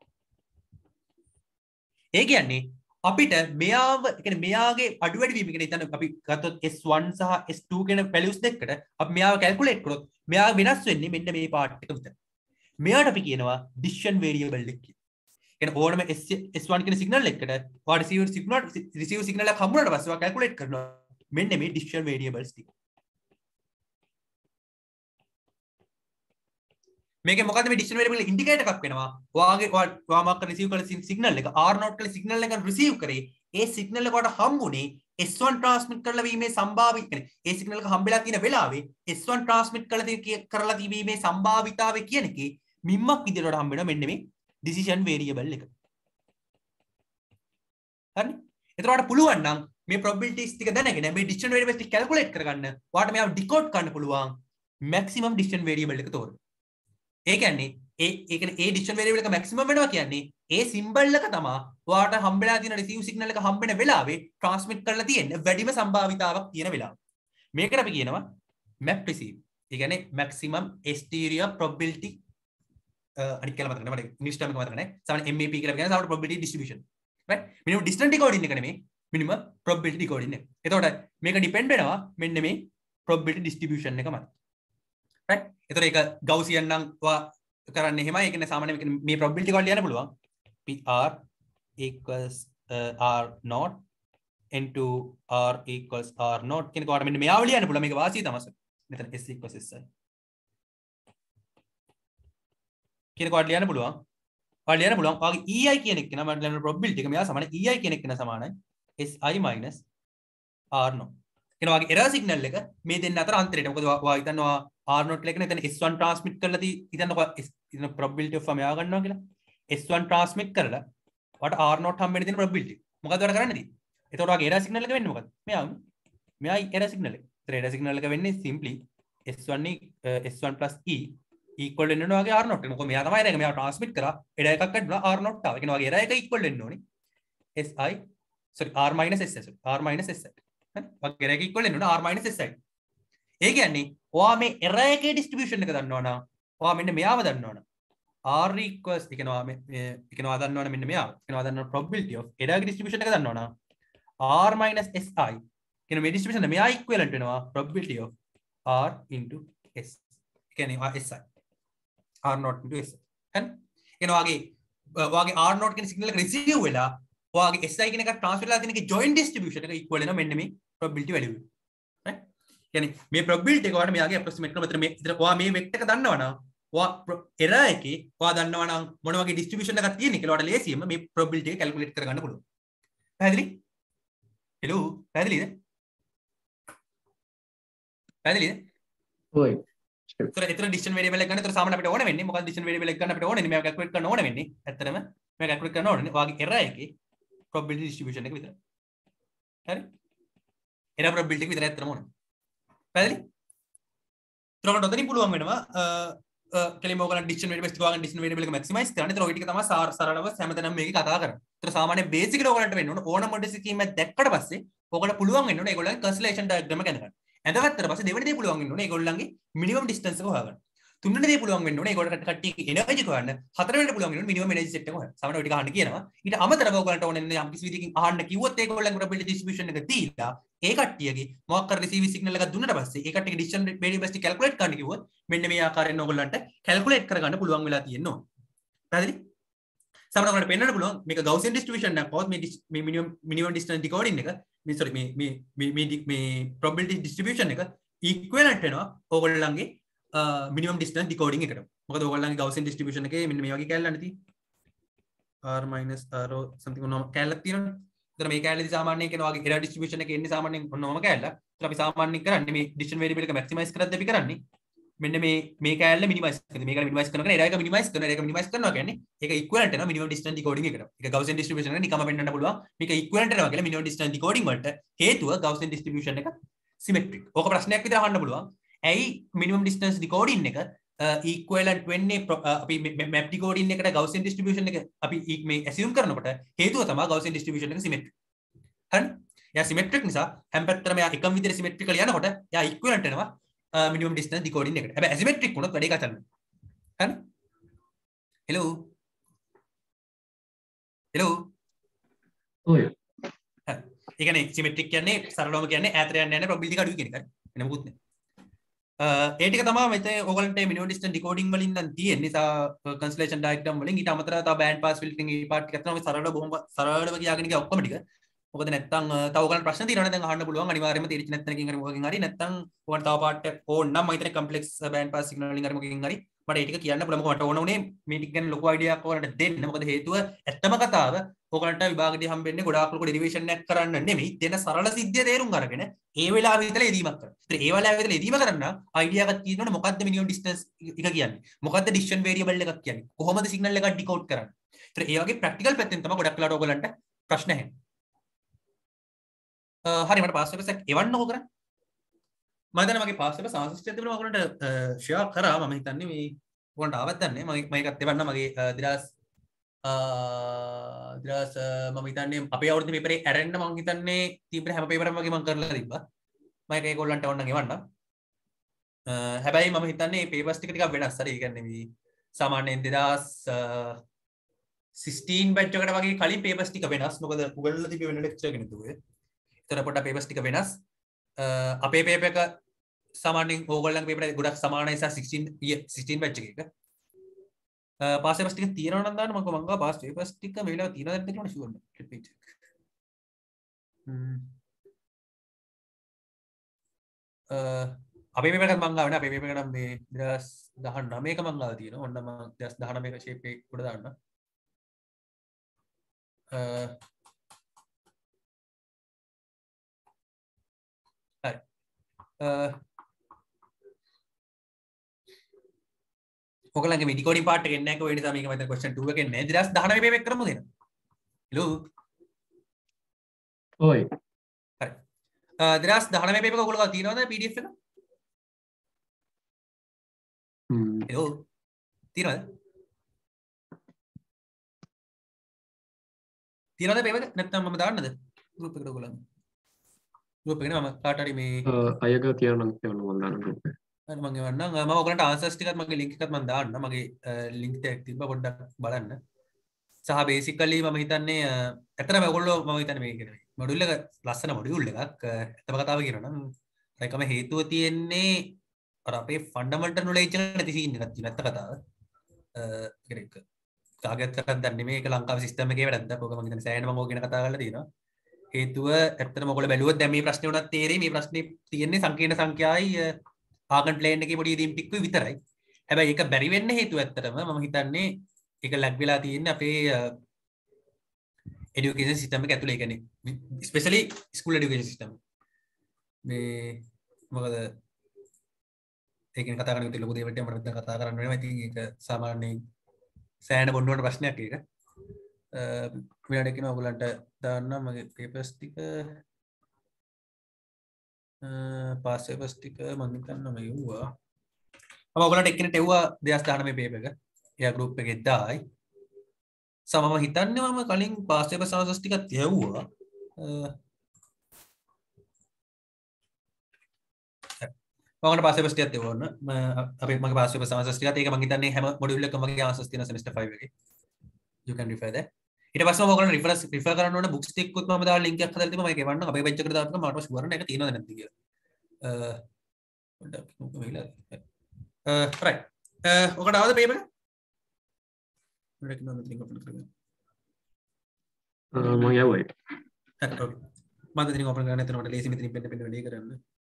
ඒ කියන්නේ අපිට මෙයාව කියන්නේ මෙයාගේ අඩු වැඩි වීම කියන්නේ හිතන්න අපි ගත්තොත් S one සහ S two කියන values දෙකට අපි මෙයාව calculate කරොත් මෙයා වෙනස් වෙන්නේ මෙන්න මේ part එක විතරයි. මෙයාට අපි කියනවා decision variable එක කියලා. කියන්නේ ඕනම S one කියන signal එකකට ඔයා receive signal receive signal එක හම්බුනට පස්සේ ඔයා calculate කරනවා මෙන්න මේ decision variables ටික. මේකේ මොකද්ද මේ decision variable indicator එකක් වෙනවා. ඔයාගේ ඔයා මාක් කරලා receive කරලා signal එක R naught කරලා signal එක receive කරේ ඒ signal එක ඔයාට හම්බුනේ S one transmit කරලා වීමේ සම්භාවිත කියන්නේ ඒ signal එක හම්බෙලා තියෙන වෙලාවේ S one transmit කරලා කරලා තිබීමේ සම්භාවිතාවය කියන එකේ මිම්මක් විදිහට ඔයාට හම්බ වෙනවා මෙන්න මේ decision variable එක. හරි? එතකොට පුළුවන් නම් මේ probabilities ටික දැනගෙන මේ decision variables ටික calculate කරගන්න ඔයාට මේව decode කරන්න පුළුවන් maximum decision variable එක තෝරන්න. ඒ කියන්නේ ඒ ඒ කියන්නේ ඒ decision variable එක maximum වෙනවා කියන්නේ ඒ symbol එක තමයි ඔයාට හම්බෙලා තියෙන receive signal එක හම්බෙන වෙලාවේ transmit කරලා තියෙන වැඩිම සම්භාවිතාවක් තියෙන වෙලාව. මේකට අපි කියනවා map receive. ඒ කියන්නේ maximum exterior probability අනිත් කියලා මතක නැහැ මට ඉංග්‍රීසි ටර්ම් එක මතක නැහැ. සාමාන්‍ය M A P කියලා කියන සාමාන්‍ය probability distribution. right? minimum distance decoding එක නෙමෙයි minimum probability decoding එක. එතකොට මේක depend වෙනවා මෙන්න මේ probability distribution එක මත. right? එතකොට ඒක Gaussian නම් ඔයා කරන්නේ එහෙමයි. ඒ කියන්නේ සාමාන්‍යයෙන් මේ probability එක ලියන්න පුළුවන්. P R equals uh, R naught into R equals R naught කියන කාට මෙන්න මෙයාව ලියන්න පුළුවන්. මේක වාසිය තමයි. මෙතන S equals S I කියන කාට ලියන්න පුළුවන්. ඔයාලා ලියන්න පුළුවන්. ඔයාගේ E I කියන එක නම මට probability එක මෙයා සමානයි E I කියන එක සමානයි S I minus R naught. කියන ඔයාගේ error signal එක මේ දෙන්න අතර අන්තරයට. මොකද ඔයා හිතනවා R naught කියලා කියන එතන S one transmit කරලා තී හිතන්නකො ඉතින් probability of මෙයා ගන්නවා කියලා. S one transmit කරලා ඔයාට R naught හම්බ වෙන්න තියෙන probability. මොකද ඔයාලා කරන්නේ තියෙන්නේ? එතකොට ඔයාගේ error signal එක වෙන්නේ මොකද්ද? මෙයා මෙයා error signal එක. ඒතර error signal එක වෙන්නේ simply S one S one plus E equal වෙනවා වගේ R naught එක. මොකද මෙයා තමයි error එක මෙයා transmit කරා error එකක් ගන්නවා R naught ආව. ඒ කියන්නේ වගේ error එක equal වෙන්න ඕනේ. S I sorry R minus S I sorry R minus S I. හරි? වගේ error එක equal වෙන්න ඕනේ R minus S I. ඒ කියන්නේ ඔයා මේ error එකේ distribution එක දන්නවනම් ඔයා මෙන්න මෙයාව දන්නවනම් R equals ඒ කියනවා මේ ඒ කියනවා දන්නවනම් මෙන්න මෙයාව. ඒ කියනවා දන්නවනම් probability of error එකේ distribution එක දන්නවනම් R minus S I කියන මේ distribution එක මෙයා equivalent වෙනවා probability of R into S. ඒ කියන්නේ S I R naught into S I. හරි? කියන වාගේ වාගේ R naught කියන signal එක receive වෙලා වාගේ S I කියන එක transfer වෙලා තියෙන එකේ joint distribution එක equal වෙනවා මෙන්න මේ probability value එක. right? කියන්නේ මේ probability එක ඔයාලට මෙයාගේ approximate කරන මෙතන මේ ඉතින් ඔයා මේ vector එක දන්නවනම් error එකේ ඔයා දන්නවා නම් මොන වගේ distribution එකක් තියෙන කියලා ඔයාලට ලේසියෙන්ම මේ probability එක calculate කරගන්න පුළුවන්. පැහැදිලි? hello පැහැදිලිද? පැහැදිලිද? ඔයි. ඒතර ඒතර decision variable එක ගන්න. ඒතර සාමාන්‍ය අපිට ඕන වෙන්නේ මොකක්ද decision variable එක ගන්න අපිට ඕන වෙන්නේ මේක calculate කරන්න ඕන වෙන්නේ. ඇත්තටම මේක calculate කරන්න ඕනේ. ඔයාගේ error එකේ probability distribution එක විතරයි. හරි? error probability එක විතරයි ඇත්තටම ඕනේ. පැහැදිලි? ඒතර ඔතනින් පුළුවන් වෙනවා කෙලින්ම ඔයගලන් decision variable එක ගන්න decision variable එක maximize කරන්න. ඒතර ඔය ටික තමයි සරලව හැමතැනම මේක කතා කරන්නේ. ඒතර සාමාන්‍ය basic එක ඔයගලන්ට වෙන්න ඕන ඕන මොඩල් ස්කීම් එකක් දැක්කට පස්සේ ඔයගලට පුළුවන් වෙන්න ඕන ඒගොල්ලන්ගේ constellation diagram එක ගන්න. ඇඳගත්තට පස්සේ දෙවෙනි දේ පුළුවන් වෙන්න ඕනේ ඒගොල්ලන්ගේ minimum distance එක හොයාගන්න. තුන්වෙනි දේ පුළුවන් වෙන්න ඕනේ ඒගොල්ලන්ට කට්ටියගේ energy එක හොයන්න. හතරවෙනි දේ පුළුවන් වෙන්න ඕනේ minimum energy set එක හොයන්න. සමහරවිට ඔය ටික අහන්න කියනවා. ඊට අමතරව ඔයගොල්ලන්ට ඕනේ යම් කිසි විදිහකින් අහන්න කිව්වොත් ඒගොල්ලන්ගේ probability distribution එක දීලා ඒ කට්ටියගේ මොකක් කර receive signal එකක් දුන්නට පස්සේ ඒ කට්ටියගේ decision variables ටික calculate කරන්න කිව්වොත් මෙන්න මේ ආකාරයෙන් ඔයගොල්ලන්ට calculate කරගන්න පුළුවන් වෙලා තියෙනවා. පැහැදිලි? සමහරවිට ඔයගොල්ලන්ට පෙන්වන්න පුළුවන් මේක Gaussian distribution එකක් આવොත් මේ මේ minimum minimum distance decoding එක මේ sorry මේ මේ මේ මේ probability distribution එක equivalent වෙනවා ඕගොල්ලන්ගේ minimum distance decoding එකට. මොකද ඕගොල්ලන්ගේ Gaussian distribution එකේ මෙන්න මේ වගේ කැලලක් තියෙන්නේ. r minus r something ඔන්නම කැලලක් තියෙනවනේ. එතන මේ කැලලේදී සාමාන්‍යයෙන් කියන වගේ error distribution එකේ එන්නේ සාමාන්‍යයෙන් ඔන්නම කැලලක්. ඒත් අපි සාමාන්‍යයෙන් කරන්නේ මේ decision variable එක maximize කරද්දී අපි කරන්නේ මෙන්න මේ මේ කැලල minimize කරනවා. මේක minimize කරනවා කියන්නේ error එක minimize කරනවා. error එක minimize කරනවා කියන්නේ ඒක equivalent වෙනවා minimum distance decoding එකට. ඒක Gaussian distribution එක නිකම්ම පෙන්වන්න පුළුවන්. මේක equivalent වෙනවා කියලා minimum distance decoding වලට හේතුව Gaussian distribution එක symmetric. ඕක ප්‍රශ්නයක් විතර අහන්න පුළුවන්. ඇයි minimum distance decoding එක equivalent වෙන්නේ අපි map decoding එකට Gaussian distribution එක අපි මේ assume කරනකොට හේතුව තමයි Gaussian distribution එක symmetric. හරි? එයා symmetric නිසා හැම පැත්තටම එයා එකම විදිහට symmetrical යනකොට එයා equivalent වෙනවා minimum distance decoding එකට. හැබැයි asymmetric වුණොත් වැඩේ කචල් වෙනවා. හරි? hello hello ඔය හරි. ඒ කියන්නේ symmetric කියන්නේ සරලවම කියන්නේ ඈතට යන්න යන probability එක අඩුයි කියන එකයි. වෙන මොකුත් නෑ. ඒ ටික තමයි මෙතන ඔයගලන්ට minimum distance decoding වලින් නම් තියෙන්නේ. නිසා constellation diagram වලින් ඊට අමතරව තව band pass filtering මේ part ටික තමයි සරලව බොහොම සරලව කියාගෙන ගියා ඔක්කොම ටික. මොකද නැත්තම් තව ඔයගලන්ට ප්‍රශ්න තියෙනවා නම් දැන් අහන්න පුළුවන් අනිවාර්යයෙන්ම තීරච්ච නැත්නම්කින් හරි මොකකින් හරි නැත්තම් ඔයගලන්ට තව part එක ඕන නම් මම හිතන්නේ complex band pass signal වලින් හරි මොකකින් හරි මට ඒ ටික කියන්න පුළුවන්. මොකද මට ඕන උනේ මේ ටික ගැන ලොකු idea එකක් ඔයගලන්ට දෙන්න. මොකද හේතුව ඇත්තම කතාව ඔයගලන්ට විභාගෙදී හම්බෙන්නේ ගොඩාක් ලොකු derivation එකක් කරන්න නෙමෙයි. දෙන සරල සිද්ධිය තේරුම් අරගෙන ඒ වෙලාවෙ විතර එදීමක් කරන්න. ඒත් ඒ වෙලාවෙ විතර එදීම කරන්න idea එකක් තියෙනවනේ මොකද්ද minimum distance එක කියන්නේ? මොකද්ද decision variable එකක් කියන්නේ? කොහොමද signal එකක් decode කරන්නේ? ඒත් ඒ වගේ practical පැත්තෙන් තමයි ගොඩක් වෙලාවට ඔයගලන්ට ප්‍රශ්න ඇහෙන්නේ. හරි මට පාස් එක එවන්නකෝ කරන්න. මම දැන් මගේ පාස් එක සංසිස්ටර් තිබුණා ඔයගලන්ට ෂෙයා කරා. මම හිතන්නේ මේ ඔයගලන්ට ආවත් නැහැ. මම මම එකත් එවන්න මගේ දෙදාස් දෙදාස් මම හිතන්නේ අපේ අවුරුදු පේපරේ ඇරෙන්න මම හිතන්නේ තිබ්බ හැම පේපරෙම වගේ මම කරලා තිබ්බා. මම ඒක ඒගොල්ලන්ට ඕනනම් එවන්නම්. හැබැයි මම හිතන්නේ මේ පේපර්ස් ටික ටිකක් වෙනස්. හරි. ඒ කියන්නේ මේ සාමාන්‍යයෙන් දෙදාස් සික්ස්ටීන් බැච් එකට වගේ කලින් පේපර්ස් ටික වෙනස්. මොකද Google වල තිබ්බ වෙන ලෙක්චර් කෙනෙක් දුවේ. ඒතර පොඩ්ඩක් පේපර්ස් ටික වෙනස්. අපේ පේපර් එක සාමාන්‍යයෙන් ඕගොල්ලන්ගේ පේපර් එක ගොඩක් සමානයි සහ සික්ස්ටීන් සික්ස්ටීන් බැච් එකක. පාස් පේපර්ස් ටික තියෙනවා නම් දාන්න මම මංගා පාස් පේපර්ස් ටික මේ වෙලාව තියෙනවද නැද්ද කියලා ෂුවර් නෑ. let me check. හ්ම්. අ අපේ පේපර් එකත් මං ගාව නෑ. අපේ පේපර් එක නම් මේ දෙදාස් දහනවයක මං ගාව තියෙනවා. ඔන්න මම දෙදාස් දහනවයක ෂේප් එක උඩ දාන්න. අ හරි. අ ඔයගලගේ මේ ඩිකෝඩින් පාර්ට් එක එන්නේ නැහැ කොහේ නිසා මේක මම question two එකේ එන්නේ දෙදාස් දහනවය පේපර් එක කරමුද එන hello ඔයි හරි දෙදාස් දහනවය පේපර් එක ඔයගොල්ලෝ තියෙනවද pdf එක හ්ම් hello තියෙනවද තියෙනවද පේපර් එක නැත්නම් මම දාන්නද group එකට ඔයගොල්ලන් group එකේ මම කාට හරි මේ අයක තියෙනවා නම් කියන්න මම දාන්න group එක හරි මම එවන්නම් මම ඔයගලන්ට ආන්සර්ස් ටිකත් මගේ link එකත් මම දාන්න මගේ link එකක් තිබ්බා පොඩ්ඩක් බලන්න සහ basically මම හිතන්නේ ඇත්තටම ඔයගොල්ලෝ මම හිතන්නේ මේ කියන්නේ මොඩියුල් එක ලස්සන මොඩියුල් එකක් ඇත්තම කතාව කියනවා නම් ඒකම හේතුව තියෙන්නේ අර අපේ ෆන්ඩමෙන්ටල් නොලෙජ් එක නැති සීන් එකක් තියෙන ඇත්ත කතාව ඒක කාගෙත් කරක් දන්නේ මේක ලංකාවේ සිස්ටම් එකේ වැඩක්ද ඔක මම හිතන්නේ සෑහෙන මම ඕක ගැන කතා කරලා තියෙනවා හේතුව ඇත්තටම ඔයගොල්ලෝ බැලුවොත් දැන් මේ ප්‍රශ්නේ උනත් තේරෙයි මේ ප්‍රශ්නේ තියෙන්නේ සංකීර්ණ සංඛ්‍යාවයි ආගන් ප්ලේන් එකේ පොඩි දීම් ටිකකුයි විතරයි හැබැයි ඒක බැරි වෙන්න හේතුව ඇත්තටම මම හිතන්නේ ඒක ලැග් වෙලා තියෙන්නේ අපේ එඩියුකේෂන් සිස්ටම් එක ඇතුලේ. ඒ කියන්නේ ස්පෙෂලි ස්කූල් එඩියුකේෂන් සිස්ටම්. මේ මොකද ඒක කතා කරන්නේ ලොකු දෙයක් මට මෙතන කතා කරන්න වෙනවා. ඉතින් ඒක සාමාන්‍යයෙන් සෑහෙන බොන්න ඕන ප්‍රශ්නයක් ඒක. අ මෙයාට කියනවා ඔයගලන්ට දාන්න මගේ පේපර්ස් ටික අ පාස් පේපර්ස් ටික මම හිතන්නම් යුවා. මම ඔයගලන්ට එක්කෙනෙක්ට එව්වා දෙයක් දාන්න මේ පේපර් එක. එයා ගෲප් එකේ දායි. සමම හිතන්නේ මම කලින් පාස් පේපර් සමසස් ටිකක් යවුවා. මම පාස් පේපර්ස් ටිකක් යවන්න. මම අපේ මගේ පාස් පේපර් සමසස් ටිකත් ඒක මම හිතන්නේ හැම මොඩියුල් එකකම මගේ ආන්සර්ස් තියෙන semester five එකේ. You can refer that. ඊට පස්සේ මම ඔයගලන්ට රිෆරන්ස් රිෆර් කරන්න ඕන බුක්ස් ටික උත් මම දාලා ලින්ක් එකක් හදලා තිබ්බා. මම ඒක එවන්නම් අපේ page එකට දාන්න මට ෂුවර් නැහැ ඒක තියෙනවද නැද්ද කියලා. අ පොඩ්ඩක් මොකද වෙලා. අ රයිට්. අ ඔකට ආවද පේපර් එක? මම කියනවා මෙතනින් ඔපන් කරගන්න. මම යවයි. හරි ඔකේ. මම මෙතනින් ඔපන් කරගන්න එතන මට ලේසි මෙතනින් පෙන්න පෙන්න වැඩි කරන්න.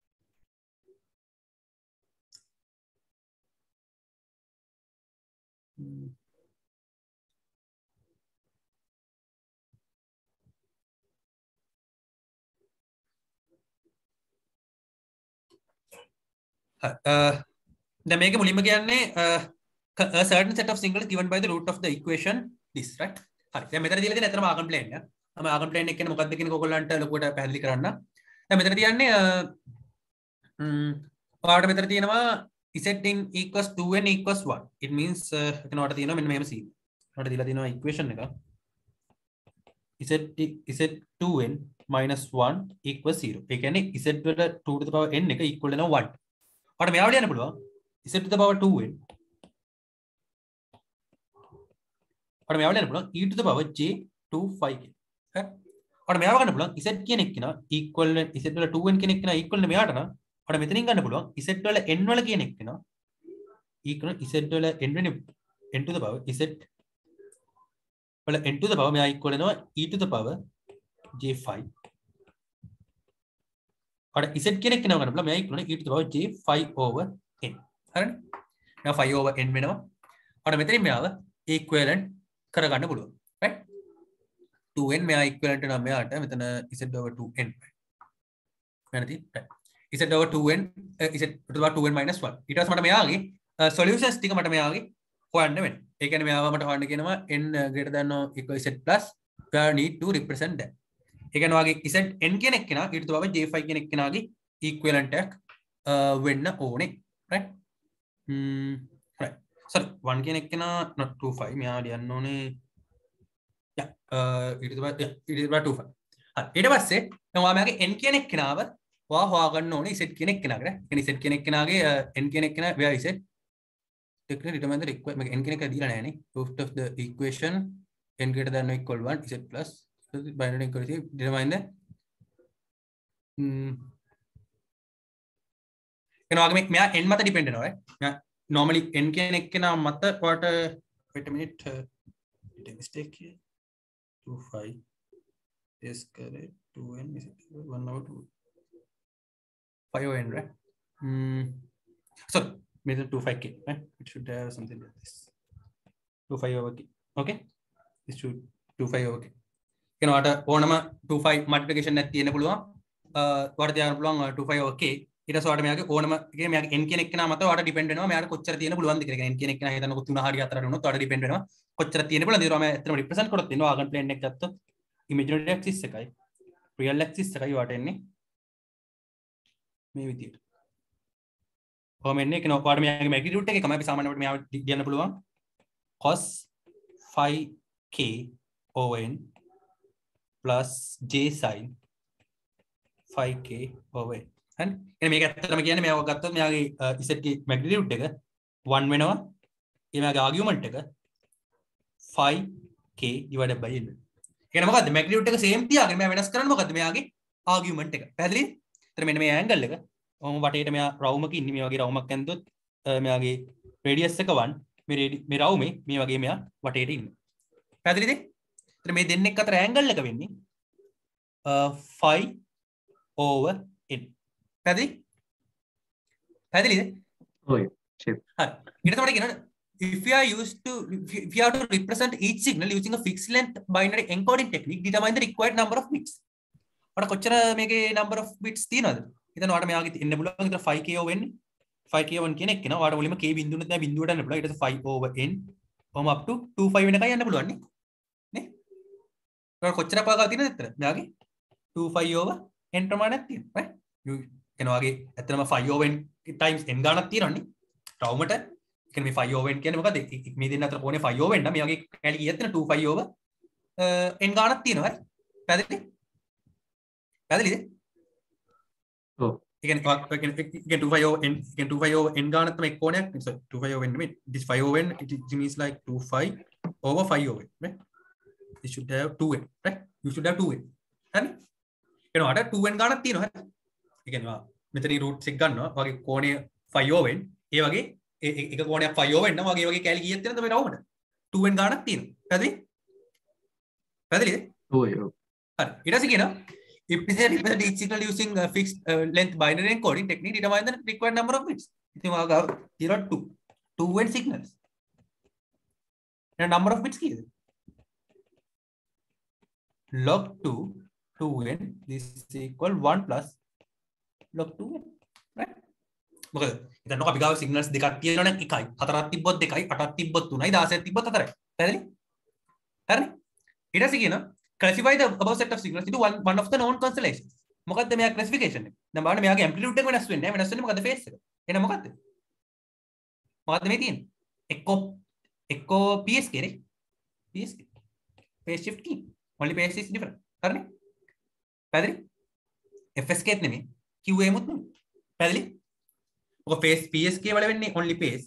දැන් මේක මුලින්ම කියන්නේ a certain set of singles given by the root of the equation this, right? හරි. දැන් මෙතන දීලා තියෙන ඇත්තටම ආගම් ප්ලේන් එක. මම ආගම් ප්ලේන් එක කියන්නේ මොකක්ද කියන එක ඔයගොල්ලන්ට ලොකුවට පැහැදිලි කරන්න. දැන් මෙතන තියන්නේ ම්ම් ඔයාලට මෙතන තියෙනවා z in equals two n equals one. It means එතන ඔයාලට තියෙනවා මෙන්න මෙහෙම scene. ඔයාලට දීලා තියෙනවා equation එක. z z two n minus one equals zero. ඒ කියන්නේ z වල two to the power n එක equal වෙනවා one. ඔයාලට මෙයාව ලියන්න පුළුවන් z to the power two n ඔයාලට මෙයාව ලියන්න පුළුවන් e to the power j two five කියලා. හරි. ඔයාලට මෙයාව ගන්න පුළුවන් z කියන එක කෙනා equal z වල two n කියන එක කෙනා equal වෙන මෙයාට නම් ඔයාලට මෙතනින් ගන්න පුළුවන් z වල n වල කියන එක කෙනා equal z වල n වෙන n to the power z වල n to the power මෙයා equal වෙනවා e to the power j five. ඔයාලට z කියන එක කෙනා ගන්න පුළුවන් මෙයා equal වෙනවා e to the power j five over n. හරිනේ. now five over n වෙනවා. ඔයාලට මෙතනින් මෙයාව equivalent කරගන්න පුළුවන්. right? two n මෙයා equivalent වෙනවා මෙයාට මෙතන z over two n. මෙයාට right. z over two n z to the power two n minus one. ඊට පස්සේ මට මෙයාගේ solutions ටික මට මෙයාගේ හොයන්න වෙනවා. ඒ කියන්නේ මෙයාව මට හොයන්න කියනවා n greater than or equal z plus we need to represent that. ඒ කියන්නේ වාගේ z n කියන එක කෙනා ඊට to the power j five කියන එක කෙනාගේ equivalent එකක් වෙන්න ඕනේ. right? ම්ම් right. sorry one කියන එක කෙනා not two five මෙයා ලියන්න ඕනේ yeah uh ඊට to the power yeah ඊට to the power two five. හරි. ඊට පස්සේ දැන් ඔයා මෙයාගේ n කියන එක කෙනාව ඔයා හොයාගන්න ඕනේ z කියන එක කෙනාගේ. ඒ කියන්නේ z කියන එක කෙනාගේ n කියන එක කෙනා where is it? technically determine the requirement n කියන එක දීලා නැහැ නේ. root of the equation n greater than or equal one z plus binary equality determine the ම්ම් එනවා වගේ මෙයා n මත depend වෙනවා right? මෙයා normally n කියන එක කෙනා මත ඔයාට wait a minute uh, did I mistake here two five is correct two n is one over two five over n right? Mm so maybe two five k right? It should have something like this two five over k. okay, this should two five over k. කියන ඔයාට ඕනම two five multiplication එකක් තියෙන්න පුළුවන්. අ ඔයාට තියන්න පුළුවන් two five over k. ඊට පස්සේ ඔයාට මෙයාගේ ඕනම කියන්නේ මෙයාගේ n කියන එක කෙනා මත ඔයාට depend වෙනවා මෙයාට කොච්චර තියෙන්න පුළුවන්ද කියලා. n කියන එක කෙනා හිතන්නකො three හරි four වුණොත් ඔයාට depend වෙනවා කොච්චර තියෙන්න පුළුවන්ද. ඒක තමයි ඇත්තටම represent කරොත් තියෙනවා ආගම් plane එක ගත්තොත් imaginary axis එකයි real axis එකයි ඔයාට එන්නේ මේ විදියට. කොහොම එන්නේ කියන ඔයාට මෙයාගේ magnitude එක තමයි අපි සාමාන්‍යයෙන් මෙයාව කියන්න පුළුවන් cos five k over n plus j sin five k over n. හරි. එහෙනම් මේක ඇත්තටම කියන්නේ මෙයාව ගත්තොත් මෙයාගේ z ගේ magnitude එක one වෙනවා. ඒ මෙයාගේ argument එක five k divided by n. ඒ කියන්නේ මොකද්ද? magnitude එක same තියාගෙන මෙයා වෙනස් කරන්නේ මොකද්ද? මෙයාගේ argument එක. පැහැදිලිද? එතන මෙන්න මේ angle එක ඔහොම වටේට මෙයා රවුමක ඉන්නේ මේ වගේ රවුමක් ඇන්දොත් මෙයාගේ radius එක one මේ මේ රවුමේ මේ වගේ මෙයා වටේට ඉන්නේ. පැහැදිලිද? එතන මේ දෙන්නෙක් අතර angle එක වෙන්නේ five over n. පැහැදිලි? පැහැදිලිද? ඔය shape. හරි. ඊට තමයි කියනවා if you are used to if you have to represent each signal using a fixed length binary encoding technique, determine the required number of bits. ඔයාලා කොච්චර මේකේ number of bits තියෙනවද? හිතන්න ඔයාලට මෙයාගේ එන්න පුළුවන් විතර five K O වෙන්නේ. five K one කියන එක කෙනා ඔයාලට මුලින්ම K බිඳුව නැත්නම් බිඳුවට යන්න පුළුවන්. ඊට පස්සේ five over n කොහොම up to twenty-five වෙනකන් යන්න පුළුවන් නේ. නේ? ඔයාලා කොච්චරක් වගාව තියෙනවද එතන? මෙයාගේ twenty-five over n ප්‍රමාණයක් තියෙනවා. right? කෙනා වගේ ඇත්තටම five over n times n ගාණක් තියෙනවනේ. රවුමට කියන්නේ මේ five over n කියන්නේ මොකද? මේ දෙන්න අතර කොහොනේ five over n නම් මෙයාගේ කැලි කීයක් තියෙනවද? twenty-five over n ගාණක් තියෙනවා. හරි? පැහැදිලිද? පැහැදිලිද? ඔව්. ඒ කියන්නේ again twenty-five over n again twenty-five over n ගානක් තමයි කොණයක්. sorry twenty-five over n නෙමෙයි. this five over n it, it means like twenty-five over five over n, right? It should have two n, right? You should have two n. හරි? එනවා අර two n ගානක් තියෙනවා. හරි? ඒ කියන්නේ මෙතන roots එක ගන්නවා. වගේ කොණය five over n. ඒ වගේ එක කොණයක් five over n නම් වගේ වගේ කැලි කීයක් තියෙනවද මේ රවුමට? two n ගානක් තියෙනවා. පැහැදිලි? පැහැදිලිද? ඔය ඔව්. හරි. ඊට පස්සේ කියනවා if they represent each signal using a fixed uh, length binary encoding technique, determine the required number of bits. ඉතින් ඔයාගාව තියෙනවා two. two n signals. එහෙනම් number of bits කීයද? log two two n this is equal one plus log two n. right? මොකද ඉතින් අපි ගාව signals දෙකක් තියෙනවා නම් එකයි. හතරක් තිබ්බොත් දෙකයි, අටක් තිබ්බොත් තුනයි, දහසක් තිබ්බොත් හතරයි. පැහැදිලි? හරිනේ? ඊට පස්සේ කියනවා classify the above set of signals into one, one of the known constellations. මොකද්ද මෙයා classification එක? දැන් බලන්න මෙයාගේ amplitude එක වෙනස් වෙන්නේ නැහැ. වෙනස් වෙන්නේ මොකද්ද phase එක? එහෙනම් මොකද්ද? මොකද්ද මේ තියෙන්නේ? එක්කෝ එක්කෝ P S K නේ. P S K. Phase shift key. Only phase is different. හරිනේ? පැහැදිලි? F S K ත් නෙමෙයි. Q A මුත් නෙමෙයි. පැහැදිලි? ඔක phase P S K වල වෙන්නේ only phase.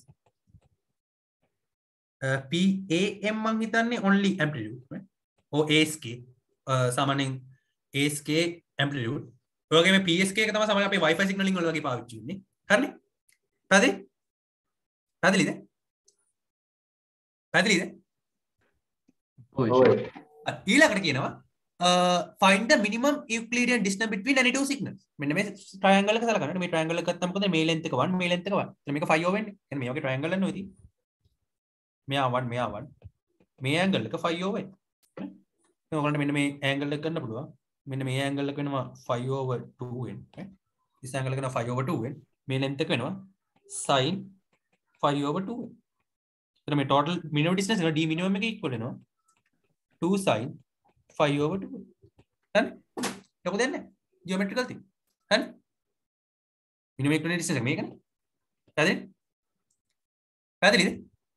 uh, P A M මං හිතන්නේ only amplitude. right? or A S K සාමාන්‍යයෙන් A S K amplitude ඔය වගේම P S K එක තමයි සාමාන්‍යයෙන් අපේ Wi-Fi signaling වල වගේ පාවිච්චි වෙන්නේ. හරිනේ? පැහැදිලි? පැහැදිලිද? පැහැදිලිද? ඔය. ඊළඟට කියනවා uh, find the minimum Euclidean distance between any two signals. මෙන්න මේ triangle එක සලකන්න. මේ triangle එක ගත්තාම මොකද මේ length එක one මේ length එක one. එතන මේක five over වෙන්නේ. කියන්නේ මේ වගේ triangle එකක් නෙවෙයි. මෙයා one මෙයා one. මේ angle එක five over වෙන්නේ. ඔයගොල්ලන්ට මෙන්න මේ angle එක ගන්න පුළුවන්. මෙන්න මේ angle එක වෙනවා five over two n. right? this angle එක වෙනවා five over two n. මේ length එක වෙනවා sin five over two n. එතන මේ total minimum distance එක d minimum එක equal වෙනවා two sin five over two n. හරි? ලොකු දෙයක් නැහැ. geometrical thing. හරි? minimum equal distance එක මේකනේ. පැහැදිලිද? පැහැදිලිද?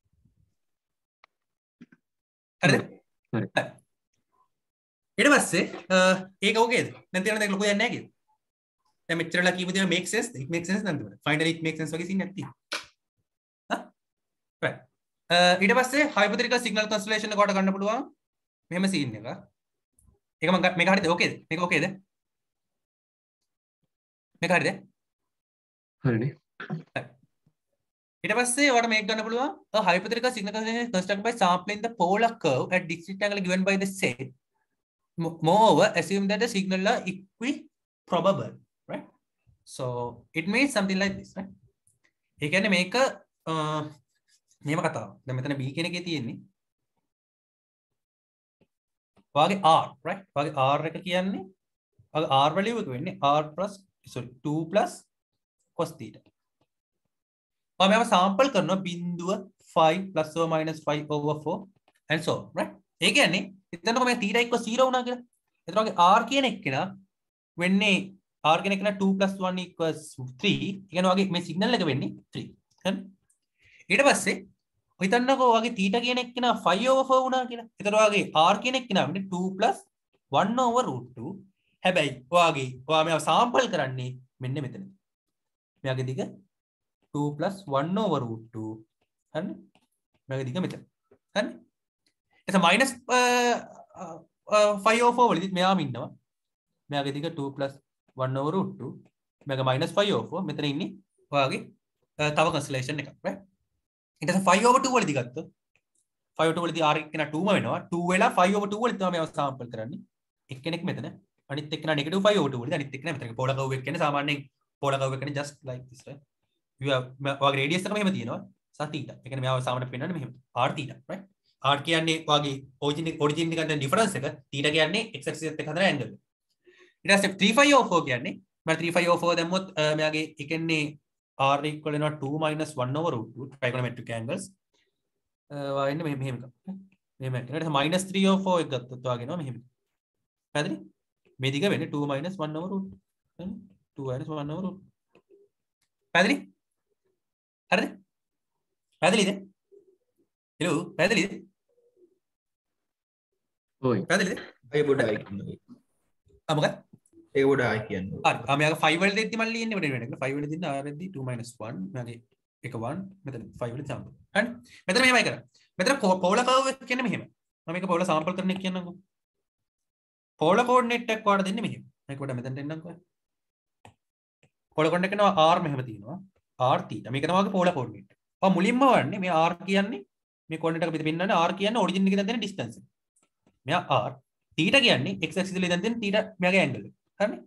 හරිද? හරි. ඊට පස්සේ ඒක ඕකේද? දැන් තියෙන දෙයක් ලොකු දෙයක් නැහැ කියලා. දැන් මෙච්චරලා කියපු දේ make sense it make sense නැද්ද? finally it make sense වගේ සීන් එකක් තියෙනවා. හා? right. ඊට පස්සේ hypothetical signal constellation එක කොට ගන්න පුළුවන්. මෙහෙම සීන් එක. ඒක මම මේක හරියද? ඕකේද? මේක ඕකේද? මේක හරියද? හරිනේ. ඊට පස්සේ ඔයාලට මේක ගන්න පුළුවන්. a hypothetical signal constellation constructed by sampling the polar curve at discrete angle given by the set. Moreover, assume that the signal are equiprobable, right? So it means something like this, right? ඒ කියන්නේ මේක මෙහෙම කතාවක්. දැන් මෙතන B කියන එකේ තියෙන්නේ වාගේ R, right? වාගේ R එක කියන්නේ වාගේ R value එක වෙන්නේ R plus sorry two plus cos theta. ඔයා මේව sample කරනවා බිංදුව five plus or minus five over four and so on, right? ඒ කියන්නේ එතනකො මේ theta equals zero වුණා කියලා. එතන වගේ R කියන එක කෙනා වෙන්නේ R කියන එක කෙනා two plus one equals three. ඒ කියන්නේ වගේ මේ signal එක වෙන්නේ three. හරි? ඊට පස්සේ හිතන්නකෝ වගේ theta කියන එක කෙනා five over four වුණා කියලා. එතන වගේ R කියන එක කෙනා වෙන්නේ two plus one over root two. හැබැයි ඔයාගේ ඔයා මේව sample කරන්නේ මෙන්න මෙතන. මෙයාගේ දිග two plus one over root two. හරි? මෙයාගේ දිග මෙතන. හරි? එතන minus five over four වලදීත් මෙයාම ඉන්නවා. මෙයාගේ දිග two plus one over root two. මෙයාගේ minus five over four. මෙතන ඉන්නේ ඔයාගේ තව constellation එකක්, right? ඊට පස්සේ five over two වලදී ගත්තොත් five over two වලදී R එක two ම වෙනවා. two වෙලා five over two වලදී තමයි මේව sample කරන්නේ. එක්කෙනෙක් මෙතන අනිත් එක්කෙනා negative five over two වලදී අනිත් එක්කෙනා මෙතන. polar curve එක කියන්නේ සාමාන්‍යයෙන් polar curve එක කියන්නේ just like this, right? ඔයාගේ රේඩියස් එක මෙහෙම තියෙනවා සහ θ. ඒ කියන්නේ මෙයාව සාමාන්‍යයෙන් පෙන්නන්නේ මෙහෙම r θ right. r කියන්නේ ඔයාගේ origin origin එකට ඩිෆරන්ස් එක, θ කියන්නේ x axis එකත් එක්ක හදන ඇන්ගල් එක. ඊට පස්සේ three five oh four කියන්නේ මම three five oh four දැම්මොත් මෙයාගේ ඒ කියන්නේ r equal වෙනවා two minus one over root two trigonometric angles. ඔයා ඉන්නේ මෙහෙම මෙහෙම එකක්. මෙහෙම එකක්. ඊට පස්සේ minus three oh four එක ගත්තොත් ඔයාගේ එනවා මෙහෙම. පැහැදිලි? මේ දිග වෙන්නේ two minus one over root two. two minus one over root. පැහැදිලි? හරිද? පැහැදිලිද? hello පැහැදිලිද? ඔයි පැහැදිලිද? අය බොඩයි කියන්නේ. ආ මොකක්ද? ඒ බොඩයි කියන්නේ. හරි. ආ මෙයාගේ five වල දෙද්දි මම ලියන්නේ වෙන වෙන එක. five වල දෙන්න r දෙද්දි two minus one. මෙයාගේ එක one. මෙතන five වල sample. හරි? මෙතන මෙහෙමයි කරන්නේ. මෙතන polar curve එක කියන්නේ මෙහෙම. මම මේක polar sample කරන එක කියන්නම්කෝ. polar coordinate එකක් වඩ දෙන්නේ මෙහෙම. මේක වඩ මෙතනට එන්නම්කෝ. polar coordinate එකනවා r මෙහෙම තියෙනවා. r θ. මේක තමයි polar coordinate. ඔය මුලින්ම වන්නේ මේ r කියන්නේ මේ coordinate එක පිට පෙන්නන්නේ r කියන්නේ origin එකේ දැන් දෙන distance එක. මෙයා r θ කියන්නේ x axis එකේ දැන් දෙන θ මෙයාගේ angle එක. හරිනේ?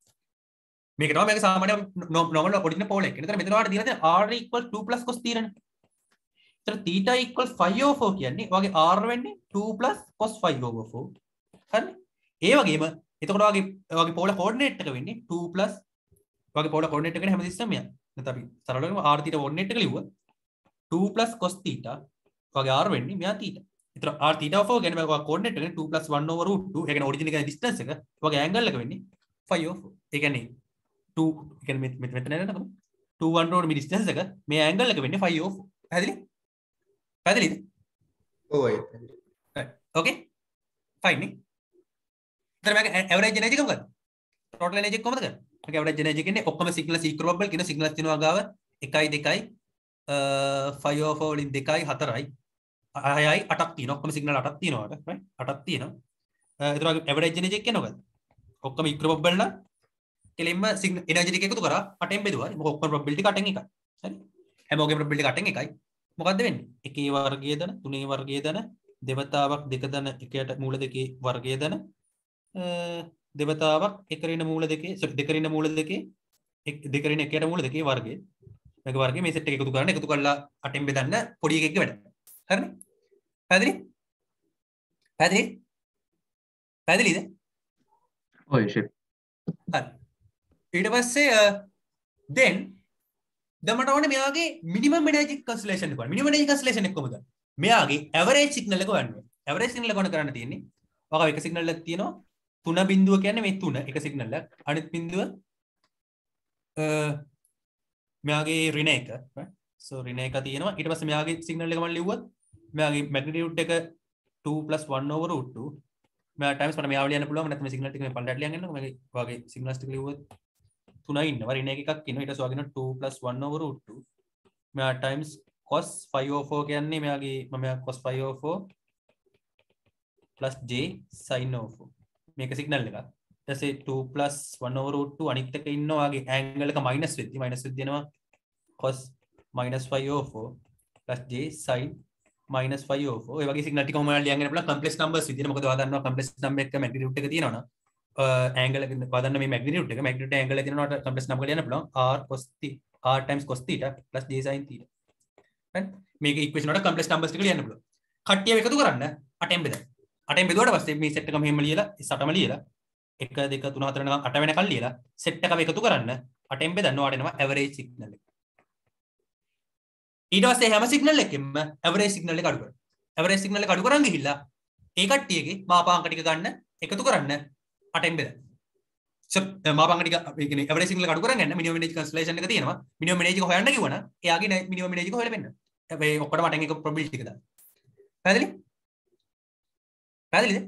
මේක තමයි මේක සාමාන්‍ය normal original polar එක. එතන මෙතන වාට දීලා තියෙන r equal two plus cos θ නේ. එතන θ equal five over four කියන්නේ ඔයගේ r වෙන්නේ two plus cos five over four. හරිනේ? ඒ වගේම එතකොට ඔයගේ ඔයගේ polar coordinate එක වෙන්නේ two plus ඔයගේ polar coordinate එක කියන්නේ හැමතිස්සෙම මෙයා. නැත්නම් අපි සරලවම r θ coordinate එක ලිව්වා two plus cos θ ඔයගේ r වෙන්නේ මෙයා θ. එතන r θ over four කියන්නේ ඔයගේ coordinate එක two plus one over root two. ඒ කියන්නේ origin එකේ distance එක ඔයගේ angle එක වෙන්නේ five over four. ඒ කියන්නේ two ඒ කියන්නේ මෙතන නේද two one road මේ distance එක මේ angle එක වෙන්නේ five over four. පැහැදිලි? පැහැදිලිද? ඔය okay fine නේ. ඉතින් මේක average energy කොහොමද? total energy කොහොමද කරන්නේ? මේක average energy කියන්නේ ඔක්කොම signals equal කියන signals තියෙනවා ගාව එකයි දෙකයි five over four වලින් දෙකයි හතරයි හයයි අටක් තියෙනවා. ඔක්කොම signal අටක් තියෙනවා right? අටක් තියෙනවා. ඒතර average energy කියන්නේ මොකක්ද? ඔක්කොම equal නම් කෙලින්ම signal energy ටික එකතු කරා අටෙන් බෙදුවා. මොකද ඔක්කොම probability එක අටෙන් එකයි. හරි? හැමෝගෙම probability එක අටෙන් එකයි. මොකද්ද වෙන්නේ? එකේ වර්ගය දන තුනේ වර්ගය දන දෙවතාවක් දෙක දන එකයට මූල දෙකේ වර්ගය දන දෙවතාවක් එක ඍණ මූල දෙකේ sorry දෙක ඍණ මූල දෙකේ දෙක ඍණ එකයට මූල දෙකේ වර්ගය. මේක වර්ගය මේ සෙට් එක එකතු කරන්න එකතු කරලා අටෙන් බෙදන්න පොඩි එකෙක්ගේ වැඩ. හරිනේ? පැහැදිලි? පැහැදිලි? පැහැදිලිද? ඔයි ෂිප් හරි. ඊට පස්සේ then දමට ඕනේ මෙයාගේ minimum energy cancellation එක. minimum energy cancellation එක කොහොමද? මෙයාගේ average signal එක හොයන්න. average signal එක ගොඩ කරන්න තියෙන්නේ. ඔයාලා එක signal එකක් තියෙනවා. තුන බිංදුව කියන්නේ මේ තුන එක signal එකක්. අනිත් බිංදුව අ මෙයාගේ ඍණ එක. right? so ඍණ එක තියෙනවා. ඊට පස්සේ මෙයාගේ signal එක මම ලිව්වොත් මෙයාගේ magnitude එක two plus one over root two. මෙයා times මට මෙයාව ලියන්න පුළුවන්. නැත්නම් මේ signal ටික මේ පල්ලයට ලියන් ගන්නකො. මගේ ඔයාගේ signals ටික ලිව්වොත් තුනයි ඉන්නවා. ඍණ එකක් ඉන්නවා. ඊට පස්සේ ඔයාගෙන two plus one over root two. මෙයා times cos five over four කියන්නේ මෙයාගේ මම මෙයා cos five over four plus j sin over four. මේක signal එකක්. ඊට පස්සේ two plus one over root two අනිත් එක ඉන්නවා ඔයාගේ angle එක minus වෙද්දි minus වෙද්දි එනවා cos minus five over four plus j sin minus five over four. ඔය වගේ signal ටික කොහොමද ලියන් ගන්න පුළුවන් complex numbers විදියට. මොකද ඔයා දන්නවා complex number එක magnitude එක තියෙනවනම් angle එක වදන්න මේ magnitude එක magnitude angle එක තියෙනවට complex number ලියන්න පුළුවන් r cos theta r times cos theta plus j sin theta. right? මේක equation වලට complex numbers ටික ලියන්න පුළුවන්. කට්ටිය එකතු කරන්න අටෙන් බෙදන්න. අටෙන් බෙදුවාට පස්සේ මේ set එක මෙහෙම ලියලා සටම ලියලා one two three four වෙනකන් අට වෙනකන් ලියලා set එකම එකතු කරන්න අටෙන් බෙදන්න ඔයාලට එනවා average signal එක. ඊට පස්සේ හැම signal එකෙම average signal එක අඩු කරන්න. average signal එක අඩු කරන් ගිහිල්ලා ඒ කට්ටියගේ මාපාංක ටික ගන්න එකතු කරන්න අටෙන් බෙදන්න. so මාපාංක ටික ඒ කියන්නේ average signal එක අඩු කරන් ගන්න minimum energy cancellation එක තියෙනවා. minimum energy එක හොයන්න කිව්වනම් එයාගේ minimum energy එක හොයලා පෙන්නන්න. හැබැයි ඔක්කොටම අටෙන් එක probability එක දාන්න. පැහැදිලි? පැහැදිලිද?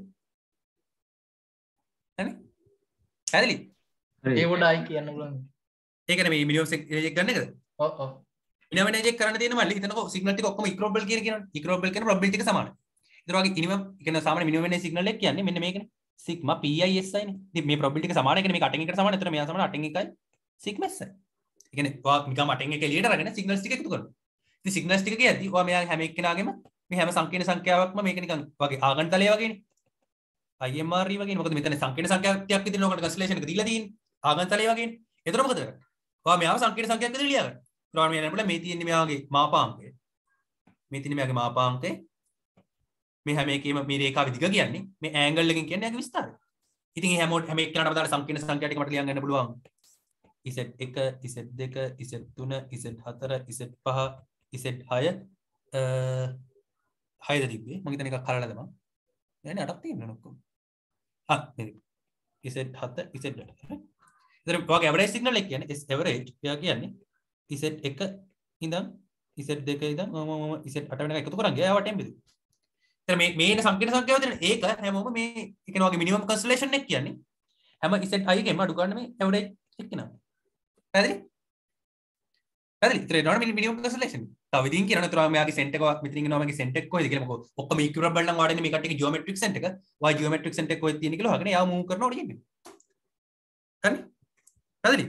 හරි? පැහැදිලි? ඒ වඩායි කියන්න පුළුවන්. ඒක නෙමෙයි minimum energy එක ගන්න එකද? ඔව් ඔව්. minimum energy එක කරන්න තියෙන මල්ලි හිතනකො signal ටික ඔක්කොම equable කියන කියනවනේ. equable කියන probability එක සමානයි. ඒතර වගේ minimum කියන සාමාන්‍ය minimum energy signal එක කියන්නේ මෙන්න මේකනේ. sigma pi si නේ. ඉතින් මේ probability එක සමානයි. කියන්නේ මේක අටෙන් එකට සමානයි. ඒතර මෙයා සමාන අටෙන් එකයි sigma si. ඒ කියන්නේ ඔයා නිකම් අටෙන් එක එළියට අරගෙන signals ටික එකතු කරනවා. ඉතින් signals ටික කියද්දි ඔයා මෙයා හැම එක්කෙනාගේම මේ හැම සංකීර්ණ සංඛ්‍යාවක්ම මේක නිකන් වගේ ආගන්තලය වගේනේ. I M R E වගේනේ. මොකද මෙතන සංකීර්ණ සංඛ්‍යාවක් ටිකක් විදිහට ඔකට cancellation එක දීලා තියෙන්නේ. ආගන්තලය වගේනේ. ඒතර මොකද කරන්නේ? ඔයා මෙයාව සංකීර්ණ සංඛ්‍යාවක් විදිහට ලියා ගන්න. ඊට මේ යනකොට මේ තියෙන්නේ මෙයාගේ මාපාංකය. මේ තියෙන්නේ මෙයාගේ මාපාංකය. මේ හැම එකේම මේ රේඛාව දිග කියන්නේ මේ ඇන්ගල් එකෙන් කියන්නේ එයාගේ විස්තරය. ඉතින් මේ හැම හැම එකනටම දාලා සංකීර්ණ සංඛ්‍යා ටික මට ලියන්න ගන්න පුළුවන්. Z එක, Z දෙක, Z තුන, Z හතර, Z පහ, Z හය අ හයද තිබ්බේ. මම හිතන්නේ එකක් කරලා දැම්මා. නෑනේ අටක් තියෙනවා ඔක්කොම. ආ හරි. Z හත, Z අට. ඉතින් ඔයගේ ඇවරේජ් සිග්නල් එක කියන්නේ S average. එයා කියන්නේ Z එක ඉඳන් Z දෙක ඉඳන් මම Z අට වෙනකන් එකතු කරන් ගියා වටෙන් බෙදුවා. ඉතින් මේ මේ ඉන්න සංකීර්ණ සංඛ්‍යාව දෙන ඒක හැමෝම මේ ඒ කියන වගේ මිනිමම් කන්ස්ටලේෂන් එක කියන්නේ හැම Z i ගෙම අඩු ගන්න මේ ඇවරේජ් එක නම. පැහැදිලි? පැහැදිලි? ඉතින් ඒනවනේ මිනිමම් කන්ස්ටලේෂන්. තව ඉදින් කියනවා නේද මෙයාගේ සෙන්ට් එක මෙතනින් එනවා මගේ සෙන්ට් එක කොහෙද කියලා මොකද ඔක්කොම ඉක්විවලන්ට් බලන්න වාඩන්නේ මේ කට්ටියගේ ජියෝමෙට්‍රික් සෙන්ට් එක y ජියෝමෙට්‍රික් සෙන්ට් එක කොහෙද තියෙන්නේ කියලා හොයගෙන එයාව මූව් කරනවා ඔඩියෙන්නේ. හරිනේ? පැහැදිලි?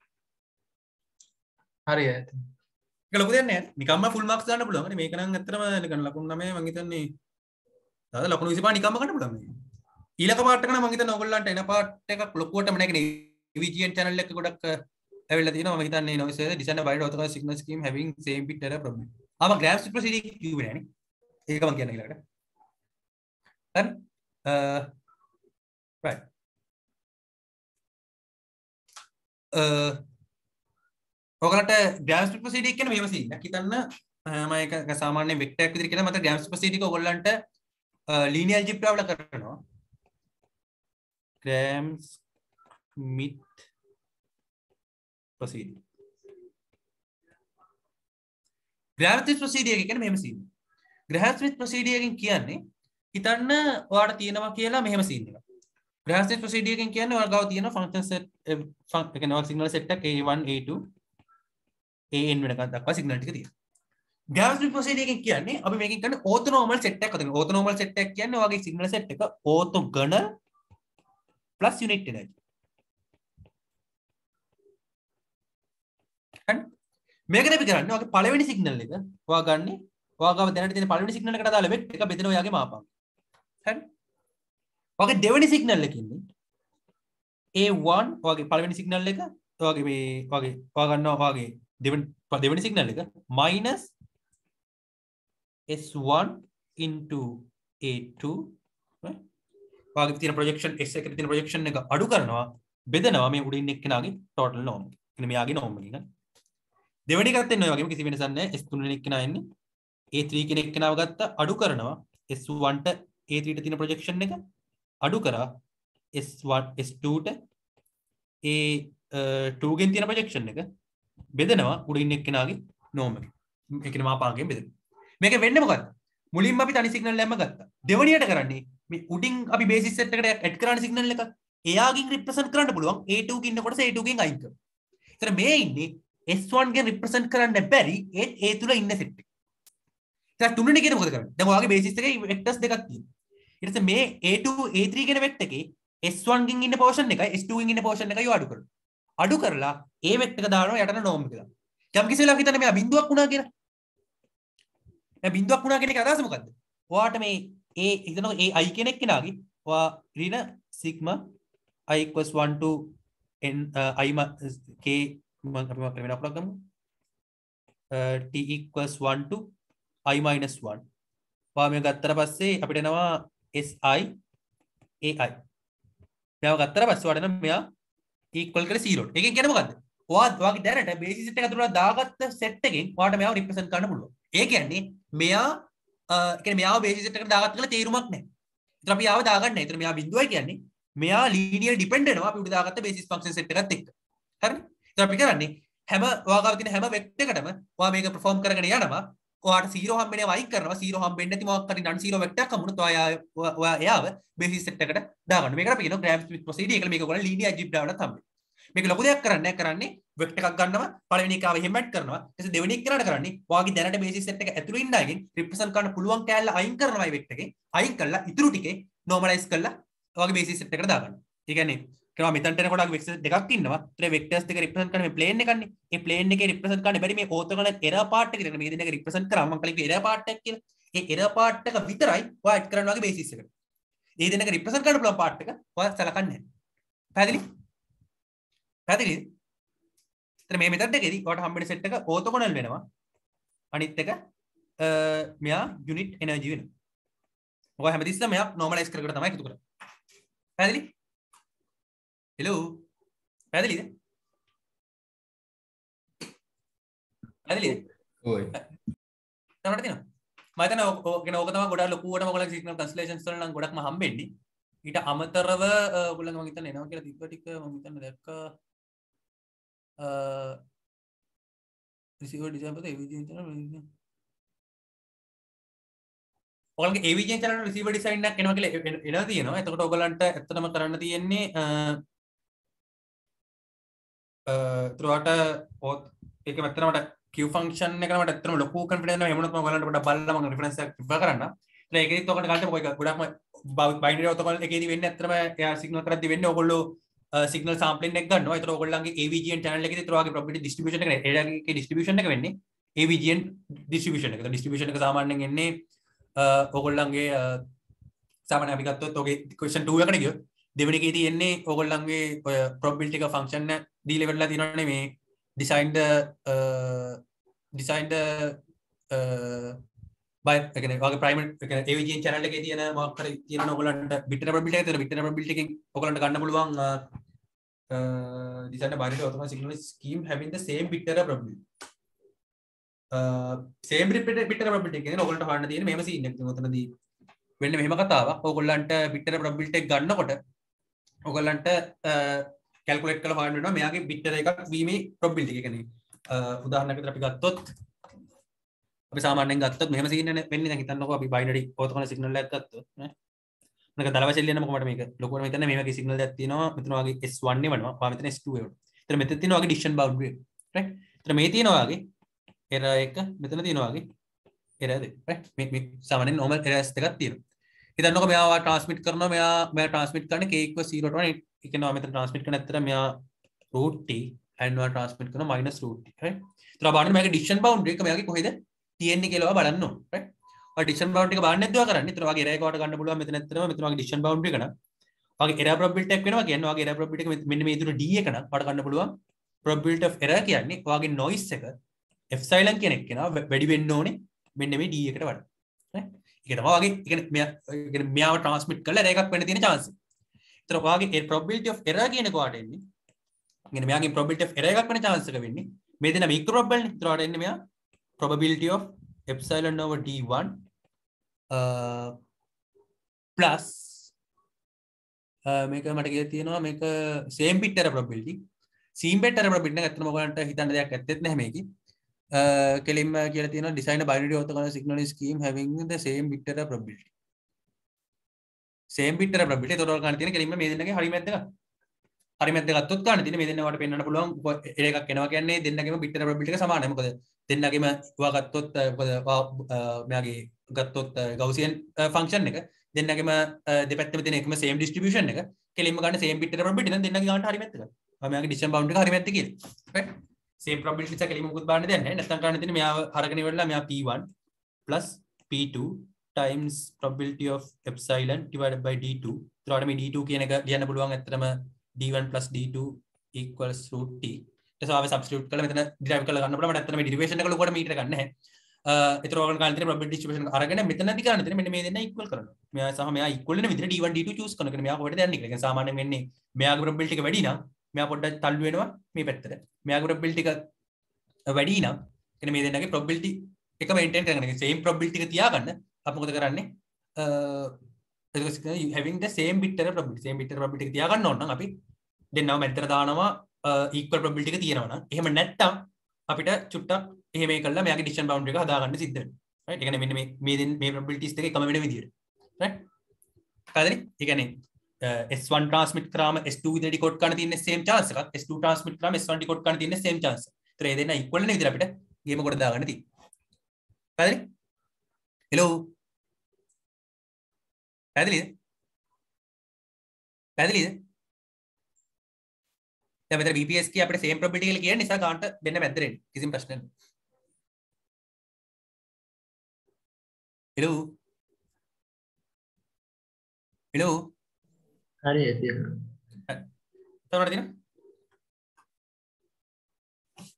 හරි ඇති. ඒක ලොකු දෙයක් නෑ. නිකම්ම ෆුල් මාක්ස් දාන්න පුළුවන්. නේ මේක නම් ඇත්තටම නිකන් ලකුණු නවය මම හිතන්නේ දාලා ලකුණු විසිපහ නිකම්ම ගන්න පුළුවන් මේක. ඊළඟ පාර්ට් එක නම් මම හිතන්නේ ඔයගොල්ලන්ට එන පාර්ට් එකක් ලොකුවටම නැගනේ V G N channel එක ගොඩක් ඇවිල්ලා තියෙනවා. මම හිතන්නේ noise design wide orthogonal signal scheme having same bit error problem. ආම graph strip procedure කිව්වේ නෑනේ. ඒක මම කියන්නේ ඊළඟට. හරි? අ right. අ ඔයගලට graph strip procedure කියන්නේ මෙහෙම සීනක්. හිතන්න මම ඒක සාමාන්‍ය වෙක්ටර් එකක් විදිහට කියලා මත graph strip procedure එක ඔයගලන්ට linear algebra වල කරනවා. gram smith procedure. Graham Smith procedure එක කියන්නේ මෙහෙම සීන්. Graham Smith procedure එකෙන් කියන්නේ හිතන්න ඔයාලට තියෙනවා කියලා මෙහෙම සීන් එකක්. Graham Smith procedure එකෙන් කියන්නේ ඔයාලා ගාව තියෙන function set function එක නවා signal set එකක් A one A two A n වෙනකන් දක්වා signal ටික තියෙනවා. Graham Smith procedure එකෙන් කියන්නේ අපි මේකෙන් කරන්නේ orthonormal set එකක් හදනවා. orthonormal set එකක් කියන්නේ ඔයාගේ signal set එක orthogonal plus unit energy. මේකද අපි කරන්නේ ඔයාගේ පළවෙනි සිග්නල් එක ඔයා ගන්නේ ඔයා ගාව දැනට තියෙන පළවෙනි සිග්නල් එකට දාලා වෙක්ටර් එක බෙදෙන ඔයාගේ මාපාංක. හරි? ඔයාගේ දෙවෙනි සිග්නල් එකේ ඉන්නේ A one ඔයාගේ පළවෙනි සිග්නල් එක ඔයාගේ මේ ඔයාගේ ඔයා ගන්නවා ඔයාගේ දෙවෙනි දෙවෙනි සිග්නල් එක minus S one into A two ඔයාගේ තියෙන ප්‍රොජෙක්ෂන් S එකේ තියෙන ප්‍රොජෙක්ෂන් එක අඩු කරනවා බෙදනවා මේ උඩින් එක්කෙනාගේ total norm. එන්න මෙයාගේ norm එකකින්. දෙවෙනි එකත් එන්න ඔය වගේම කිසි වෙනසක් නැහැ. S three කෙනෙක් කෙනා එන්නේ A three කෙනෙක් කෙනාව ගත්ත අඩු කරනවා S one ට A three ට තියෙන ප්‍රොජෙක්ෂන් එක අඩු කරා S one S two ට A two ගෙන් තියෙන ප්‍රොජෙක්ෂන් එක බෙදනවා උඩින් එක් කෙනාගේ norm එක. ඒ කියන්නේ මාපාංකයෙන් බෙදෙනවා. මේක වෙන්නේ මොකද්ද? මුලින්ම අපි තනි සිග්නල් එකක්ම ගත්තා. දෙවෙනියට කරන්නේ මේ උඩින් අපි බේසිස් සෙට් එකට ඇඩ් කරන සිග්නල් එකක් එයාගෙන් රිප්‍රසන්ට් කරන්න පුළුවන් A two ක ඉන්නකොට A two ගෙන් අයින් කරනවා. ඒතර මේ ඉන්නේ S one ගෙන් රිප්‍රසන්ට් කරන්න බැරි ඒත් A තුල ඉන්න සෙට් එක. දැන් තුනෙනි කියන මොකද කරන්නේ? දැන් ඔයාගේ බේසිස් එකේ වෙක්ටර්ස් දෙකක් තියෙනවා. ඊට පස්සේ මේ A two A three කියන වෙක්ටර් එකේ S one ගෙන් ඉන්න පෝෂන් එකයි S two ගෙන් ඉන්න පෝෂන් එකයි අඩු කරනවා. අඩු කරලා A වෙක්ටර් එක දානවා යටට norm එක දානවා. යම් කිසි වෙලාවක හිතන්න මෙයා බිඳුවක් වුණා කියලා. දැන් බිඳුවක් වුණා කියන එක අදහස මොකද්ද? ඔයාට මේ A හිතනවා A i කෙනෙක් කෙනාගේ ඔයා ඍණ sigma I equals one to n uh, I k මම අපි මොකක්ද වෙන අපලක් ගමු t equals one to I minus one වා මේ ගත්තට පස්සේ අපිට එනවා si ai මෙයාව ගත්තට පස්සේ ඔයාලට එනවා මෙයා equal කරලා zero. ඒකෙන් කියන්නේ මොකද්ද? ඔයා ඔයාගේ දැනට බේසිස් සෙට් එක ඇතුළට දාගත්ත සෙට් එකෙන් ඔයාලට මෙයාව රිප්‍රසන්ට් කරන්න පුළුවන්. ඒ කියන්නේ මෙයා ඒ කියන්නේ මෙයාව බේසිස් සෙට් එකට දාගත්ත කියලා තේරුමක් නැහැ. ඒතර අපි ආව දාගන්න නැහැ. ඒතර මෙයා බිඳුවයි කියන්නේ මෙයා linear depend වෙනවා අපි උඩ දාගත්ත බේසිස් ෆන්ක්ෂන් සෙට් එකත් එක්ක. හරිද? ඒතර අපි කරන්නේ හැම ඔයාගාව තියෙන හැම වෙක්ටර් එකකටම ඔයා මේක perform කරගෙන යනවා. ඔයාට zero හම්බෙන්නේ වයින් කරනවා. zero හම්බෙන්නේ නැති මොකක් හරි non zero වෙක්ටර් එකක් හම්බුනොත් ඔයා ඔයා එයාව බේසිස් සෙට් එකට දාගන්න. මේකට අපි කියනවා Graham Smith procedure. ඒකල මේක ඔයගොල්ලෝ linear algebra වලත් හම්බෙන්නේ. මේක ලොකු දෙයක් කරන්නේ නැහැ. කරන්නේ වෙක්ටර් එකක් ගන්නවා. පළවෙනි එකාව එහෙම ඇඩ් කරනවා. ඊට පස්සේ දෙවෙනි එක කරාට කරන්නේ ඔයාගේ දැනට බේසිස් සෙට් එක ඇතුළේ ඉන්න අයගෙන් රිප්‍රසන්ට් කරන්න පුළුවන් කෑල්ල අයින් කරනවා මේ වෙක්ටර් එකෙන්. අයින් කළා ඉතුරු ටිකේ normalize කරලා ඔයාගේ බේසිස් සෙට් එකට දාගන්න. ඒ කියන්නේ කරා මෙතනට එනකොට ඔයාගේ වෙක්ටර්ස් දෙකක් ඉන්නවා. ඒතර වෙක්ටර්ස් දෙක රිප්‍රසන්ට් කරන මේ ප්ලේන් එකන්නේ. ඒ ප්ලේන් එකේ රිප්‍රසන්ට් කරන්න බැරි මේ ඕර්තෝගනල් එරර් පාර්ට් එක. මේ දෙන එක රිප්‍රසන්ට් කරා මම කලින් එරර් පාර්ට් එක කියලා. ඒ එරර් පාර්ට් එක විතරයි ඔයා ඇඩ් කරන්න ඔයාගේ බේසිස් එකට. ඒ දෙන එක රිප්‍රසන්ට් කරන්න පුළුවන් පාර්ට් එක ඔයා සලකන්නේ නැහැ. පැහැදිලි? පැහැදිලිද? එතන මේ මෙතඩ් එකේදී ඔයාලට හම්බෙන සෙට් එක ඕතෝගොනල් වෙනවා. අනිත් එක මෙයා යුනිට් එනර්ජි වෙනවා. ඔය හැමතිස්සෙම මෙයා normalize කර කර තමයි එකතු කරන්නේ. පැහැදිලි? hello පැහැදිලිද? පැහැදිලිද? ඔය තමයි තියෙනවා. මම හිතන්නේ ඔක ගැන ඕක තමයි ගොඩක් ලොකුවටම ඔයගොල්ලන්ගේ සිග්නල් කන්ස්ටලේෂන්ස් වල නම් ගොඩක්ම හම්බෙන්නේ. ඊට අමතරව ඔයගොල්ලන්ගේ මම හිතන්නේ එනවා කියලා තිබ්බ ටික මම හිතන්නේ දැක්කා අ රිසීවර් ඩිසයින් පොතේ එවිජන් channel ඔයගොල්ලන්ගේ එවිජන් channel රිසීවර් ඩිසයින් එකක් එනවා කියලා එනවා තියෙනවා. එතකොට ඔයගොල්ලන්ට ඇත්තටම කරන්න තියෙන්නේ අ අ ත්‍රොට පොත් ඒක මැත්තට Q function එක මට ඇත්තටම ලොකු confidence නැහැ. එහෙම නැත්නම් ඔයගොල්ලන්ට පොඩ්ඩක් බලලා මම reference එකක් ඉවර කරන්න. ඉතින් ඒකෙදිත් ඔකට ගන්න ඔය ගොඩක්ම binary protocol එකේදී වෙන්නේ ඇත්තටම එයා signal කරද්දී වෙන්නේ ඔයගොල්ලෝ signal sampling එක ගන්නවා. ඒතර ඔයගොල්ලන්ගේ A V G N channel එකේදී ඒතර ඔයගේ probability distribution එක ඒකේ distribution එක වෙන්නේ A V G N distribution එක. ඒතර distribution එක සාමාන්‍යයෙන් එන්නේ ඔයගොල්ලන්ගේ සාමාන්‍යයෙන් අපි ගත්තොත් ඔගේ question two එකට ගියොත් දෙවෙනි එකේ තියෙන්නේ ඔයගොල්ලන්ගේ ඔය probability එක function D level ලා තියෙනවනේ මේ designed uh, designed uh, by again ඔයගේ primary again A V G N channel එකේ තියෙන මොකක් හරි තියෙන ඔයගොල්ලන්ට bit probability එක තියෙන bit probability එකෙන් ඔයගොල්ලන්ට ගන්න පුළුවන් uh, designed binary automatic signal scheme having the same bit probability uh, same bit bit probability එකෙන් ඔයගොල්ලන්ට හොයන්න තියෙන මේම scene එක උතනදී වෙන්නේ මෙහෙම කතාවක් ඔයගොල්ලන්ට bit probability එක ගන්නකොට ඔයගොල්ලන්ට calculate කරලා හොයන්න වෙනවා මෙයාගේ bit එකක් වීමේ probability එක කියන්නේ උදාහරණයකට අපි ගත්තොත් අපි සාමාන්‍යයෙන් ගත්තොත් මෙහෙම scene එක වෙන්නේ දැන් හිතන්නකෝ අපි binary orthogonal signal එකක් ගත්තොත් නේ මම දල වශයෙන් ලියන්න මොකද මේක ලොකුවට මෙතන මේ වගේ signal එකක් තියෙනවා මෙතන වගේ S one එවනවා ඔයා මෙතන S two එවනවා එතන මෙතන තියෙනවා වගේ decision boundary right එතන මේ තියෙනවා වගේ error එක මෙතන තියෙනවා වගේ error දෙක right මේ මේ සාමාන්‍යයෙන් normal errors දෙකක් තියෙනවා හිතන්නකෝ මෙයා transmit කරනවා මෙයා මෙයා transmit කරන්නේ k equals zero to one ඒ කියනවා මෙතන transmit කරන ඇත්තට මෙයා root t and මෙයා transmit කරනවා minus root t right ඒතර බලන්න මේකේ decision boundary එක මෙයාගේ කොහෙද තියෙන්නේ කියලා බලන්න ඕන right ඔය decision boundary එක බලන්න නැද්ද කරන්නේ ඒතර වගේ error එකකට ගන්න පුළුවන් මෙතන ඇත්තටම මෙතන වගේ decision boundary එක නම් වගේ error probability එකක් වෙනවා කියන්නේ වගේ error probability එක මෙන්න මේ විදිහට d එක නම් ඔයාලට ගන්න පුළුවන් probability of error කියන්නේ ඔයාගේ noise එක epsilon කියන එක කෙනා වැඩි වෙන්න ඕනේ මෙන්න මේ d එකට වඩා right ඒක තමයි වගේ ඒ කියන්නේ මෙයා ඒ කියන්නේ මෙයාව transmit කරලා error එකක් වෙන්න තියෙන chance එක. ඒතර ඔයාගේ ඒ probability of error කියන කොටට එන්නේ. ඒ කියන්නේ මෙයාගේ probability of error එකක් වෙන්න chance එක වෙන්නේ. මේ දෙන micro probability නේ. ඒතර ඔයාට එන්නේ මෙයා probability of epsilon over d one uh, plus uh, මේක මට කියලා තියෙනවා මේක same bit error probability. same bit error probability එක ඇත්තටම ඔයගලන්ට හිතන්න දෙයක් ඇත්තෙත් නැහැ මේකේ. කෙලින්ම කියලා තියෙනවා design a binary orthogonal signal scheme having the same bit error probability same bit error probability ඒතකොට ඔයාලා ගන්න තියෙන කෙලින්ම මේ දෙන්නගේ හරි මැද්ද ගන්න හරි මැද්ද ගත්තොත් ගන්න තියෙන මේ දෙන්න වට පෙන්වන්න පුළුවන් error එකක් එනවා කියන්නේ දෙන්නගේම bit error probability එක සමානයි මොකද දෙන්නගේම ඔයා ගත්තොත් මොකද මෙයාගේ ගත්තොත් Gaussian function එක දෙන්නගේම දෙපැත්තෙම තියෙන එකම same distribution එක කෙලින්ම ගන්න same bit error probability නම් දෙන්නගේ ගන්නට හරි මැද්ද ගන්න මම මෙයාගේ decision boundary එක හරි මැද්ද කියලා right same probability එක කෙලින්ම මුකුත් බලන්න දෙයක් නැහැ නැත්නම් කරන්න තියෙන්නේ මෙයාව හරගෙන ඉවරලා මෙයා p one plus p two times probability of epsilon divided by d two ඊට මේ d two කියන එක ලියන්න පුළුවන් ඇත්තටම d one plus d two equals root t ඊට පස්සේ ආව substitute කරලා මෙතන derive කරලා ගන්න පුළුවන් මට ඇත්තටම මේ derivation එක ලොකුවට මීටර ගන්න නැහැ අ ඒතර ඔයගොල්ලෝ ගන්න තියෙන probability distribution එක අරගෙන මෙතනදී ගන්න තියෙන්නේ මෙන්න මේ දෙන්න equal කරනවා මෙයා සහ මෙයා equal වෙන විදිහට d one d two choose කරනවා කියන්නේ මෙයා කොහෙටද යන්නේ කියලා. ඒ කියන්නේ සාමාන්‍යයෙන් වෙන්නේ මෙයාගේ probability එක වැඩි නම් මෙයා පොඩ්ඩක් තල්ලු වෙනවා මේ පැත්තට. මෙයාගේ probability එක වැඩි නම් කියන්නේ මේ දෙන්නගේ probability එක maintain කරගන්න. same probability එක තියාගන්න අපි මොකද කරන්නේ? අ ඒක having the same bit error probability. same bit error probability එක තියාගන්න ඕන නම් අපි දෙන්නම මැදට දානවා equal probability එක තියෙනවා නම්. එහෙම නැත්නම් අපිට චුට්ටක් එහෙම මේ කළා මෙයාගේ decision boundary එක හදාගන්න සිද්ධ වෙනවා. right? ඒ කියන්නේ මෙන්න මේ මේ දෙන්න මේ probabilities දෙක එකම වෙන විදියට. right? හරිද? ඒ කියන්නේ S one transmit කරාම S two විදිහට decode කරන්න තියෙන same chance එකක් S two transmit කරාම S one decode කරන්න තියෙන same chance එක. ඒතර ඒ දෙන්න equal වෙන විදිහට අපිට ගේම කොට දාගන්න තියෙනවා. හරිද? hello. පැහැදිලිද? පැහැදිලිද? දැන් මෙතන V P S කී අපිට same probability කියලා කියන්නේ නිසා ගන්නට දෙන්න මැද්ද දෙන්න. කිසිම ප්‍රශ්නයක් නැහැ. hello. hello. හරි එතින තවරද දින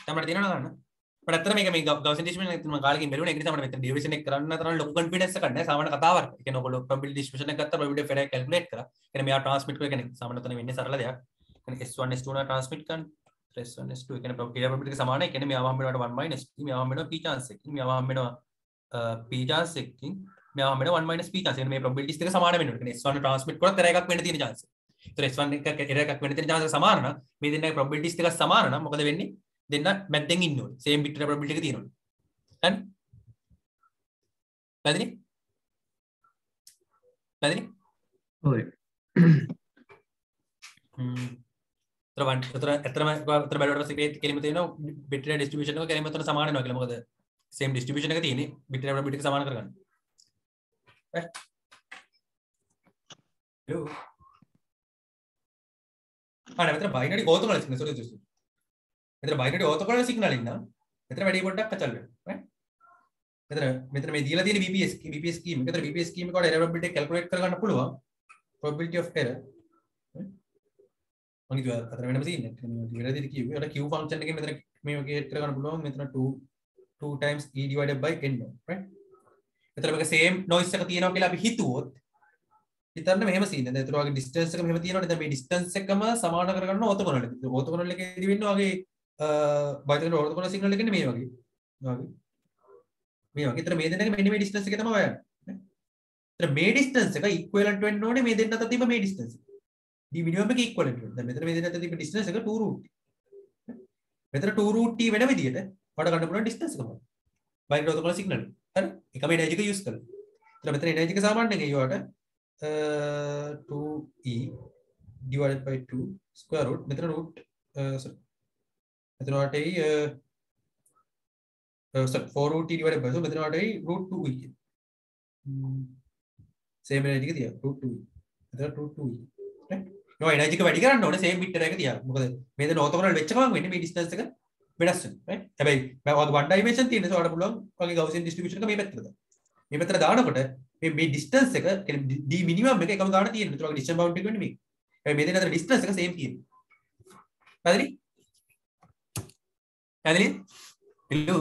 තමයි තියෙනවා ගන්න. but අතන මේක මේ Gaussian distribution එක මම කාලෙකින් බැලුවා. ඒක නිසා මට මෙතන derivation එක කරන්න තරම් ලොකු confidence එකක් නැහැ. සාමාන්‍ය කතාවක්. ඒ කියන්නේ ඔයගොල්ලෝ probability distribution එක ගත්තා probability of error calculate කරා. ඒ කියන්නේ මෙයා transmit කරේ කියන්නේ සාමාන්‍ය තන වෙන්නේ සරල දෙයක්. ඒ කියන්නේ S one S two නා transmit කරන්න. S one S two ඒ කියන්නේ probability එක සමානයි. ඒ කියන්නේ මෙයාව හම්බ වෙනවට one minus p මෙයාව හම්බ වෙනවා p chance එකකින්. මෙයාව හම්බ වෙනවා p chance එකකින්. මෙයාව හම්බ වෙනවා one minus p chance. ඒ කියන්නේ මේ probabilities දෙක සමාන වෙනවා. ඒ කියන්නේ S one transmit කරොත් error එකක් වෙන්න තියෙන chance. ඒතර S one එක error එකක් වෙන්න තියෙන chance එක සමාන නම් මේ දෙන්නගේ probabilities දෙක සමාන නම් මොකද වෙන්නේ? දෙන්න මැද්දෙන් ඉන්න ඕනේ. same bit probability එක තියෙනවා. හරි? පැහැදිලි? පැහැදිලි? ඔය හ්ම්. ඒතර වන් ඒතර ඇත්තටම ඒතර බැලුවට පස්සේ මේ කෙලිම තියෙනවා bit rate distribution එක කෙලිම උතන සමාන වෙනවා කියලා. මොකද same distribution එක තියෙන්නේ bit rate probability එක සමාන කරගන්න. හරි? යෝ. ආ නෑ මෙතන binary orthogonal signal sorry sorry. මෙතන binary orthogonal signal ඉන්න. මෙතන වැඩි පොඩ්ඩක් කචල් වෙනවා. right? මෙතන මෙතන මේ දීලා තියෙන B P S B P S scheme එක. මෙතන B P S scheme එක වල error probability එක calculate කරගන්න පුළුවන්. probability of error. මම කිව්වා අතන වෙනම තියෙන එක. මේ වෙලදී කිව්වේ අර Q function එකෙන් මෙතන මේ වගේ කරගන්න පුළුවන්. මෙතන two two times E divided by N. right? මෙතන මේක same noise එක තියෙනවා කියලා අපි හිතුවොත් හිතන්න මෙහෙම සීන් එක. ඒතර වගේ distance එක මෙහෙම තියෙනවනේ. දැන් මේ distance එකම සමාන කරගන්න orthogonal එක. orthogonal එකේදී වෙන්නේ වගේ බයිතන orthogonal signal එකනේ මේ වගේ. වගේ. මේ වගේ. ඒතර මේ දෙන්නගේ මෙන්න මේ distance එක තමයි හොයන්නේ. ඒතර මේ distance එක equivalent වෙන්න ඕනේ මේ දෙන්න අතර තිබ්බ මේ distance එක. D minimum එක equivalent වෙන්න. දැන් මෙතන මේ දෙන්න අතර තිබ්බ distance එක two root. මෙතන two root t වෙන විදියට වඩ ගන්න පුළුවන් distance එක මොකක්ද? binary orthogonal signal. හරි? එකම energy එක use කරලා. ඒතර මෙතන energy එක සාමාන්‍යයෙන් ඒවට Uh, two e divided by two square root මෙතන root uh, sorry මෙතන වටේ uh, uh, sorry four root e divided by so මෙතන වටේ root two e hmm. same energy එක තියා root two e මෙතන root two e right no energy එක වැඩි කරන්න ඕනේ same bit එක තියා මොකද මේ දෙන orthogonal වෙච්ච ගමන් වෙන්නේ මේ distance එක වෙනස් වෙනවා right හැබැයි මම වගේ one dimension තියෙන නිසා ඔයාලට පුළුවන් වගේ Gaussian distribution එක මේ පැත්තට දාන්න මේ පැත්තට දානකොට මේ මේ distance එක කියන්නේ d minimum එක එකම ගාන තියෙනවා. ඒතර වගේ distance bound එක වෙන්නේ මේක. හැබැයි මේ දෙන්න අතර distance එක same තියෙනවා. පැහැදිලි? පැහැදිලි? hello.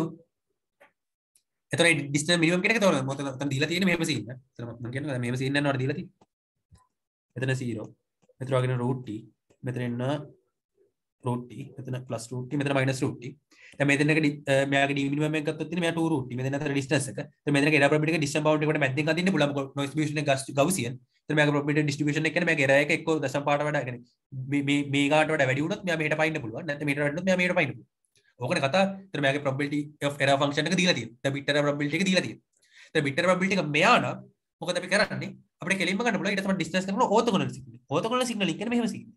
ඒතර මේ distance minimum කියන එක තෝරගන්න. මොකද නැත්නම් දීලා තියෙන්නේ මෙහෙම සීන් එක. ඒතර මම කියනවා මෙහෙම සීන් යනවාට දීලා තියෙන්නේ. මෙතන zero. මෙතන වගේ root t. මෙතන එන්න root t. මෙතන plus root t. මෙතන minus root t. දැන් මේ දෙන්නක මෙයාගේ d minimum එක ගත්තොත් ඉන්නේ මෙයා two root t. මේ දෙන්න අතර distance එක. ඒතර මේ දෙන්නක error probability එක distance bound එකට මැද්දෙන් අදින්න පුළුවන්. noise distribution එක Gaussian. ඒතර මෙයාගේ probability distribution එක කියන්නේ මෙයාගේ error එක එක්ක දශම පාට වඩා කියන්නේ මේ මේ මේ ගානට වඩා වැඩි වුණොත් මෙයා මෙහෙට පයින්න පුළුවන්. නැත්නම් මෙහෙට වැඩි වුණොත් මෙයා මෙහෙට පයින්න පුළුවන්. ඕකනේ කතාව. ඒතර මෙයාගේ probability of error function එක දීලා තියෙනවා. දැන් bit error probability එක දීලා තියෙනවා. ඒතර bit error probability එක මෙයා නම් මොකද අපි කරන්නේ? අපිට කෙලින්ම ගන්න පුළුවන් ඊට තමයි distance කරනවා orthogonal signal. orthogonal signal කියන්නේ මෙහෙම signal.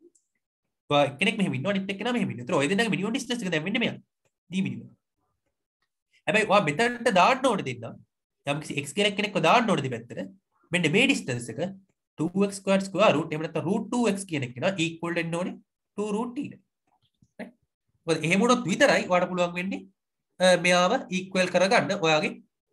ඔය කෙනෙක් මෙහෙම ඉන්නවා අනිත් එක්කෙනා මෙහෙම ඉන්නවා. ඒතර ඔය දෙන්නගේ minimum distance එක දැන් වෙන්නේ මෙයා. D minimum. හැබැයි ඔයා මෙතනට දාන්න ඕනේ දෙන්න. යම් කිසි x කෙනෙක් කෙනෙක්ව දාන්න ඕනේ දෙපැත්තට. මෙන්න මේ distance එක two x squared square root එහෙම නැත්නම් root two x කියන එක නා equal වෙන්න ඕනේ two root t ට. right? මොකද එහෙම වුණොත් විතරයි ඔයාලට පුළුවන් වෙන්නේ මෙයාව equal කරගන්න ඔයාගේ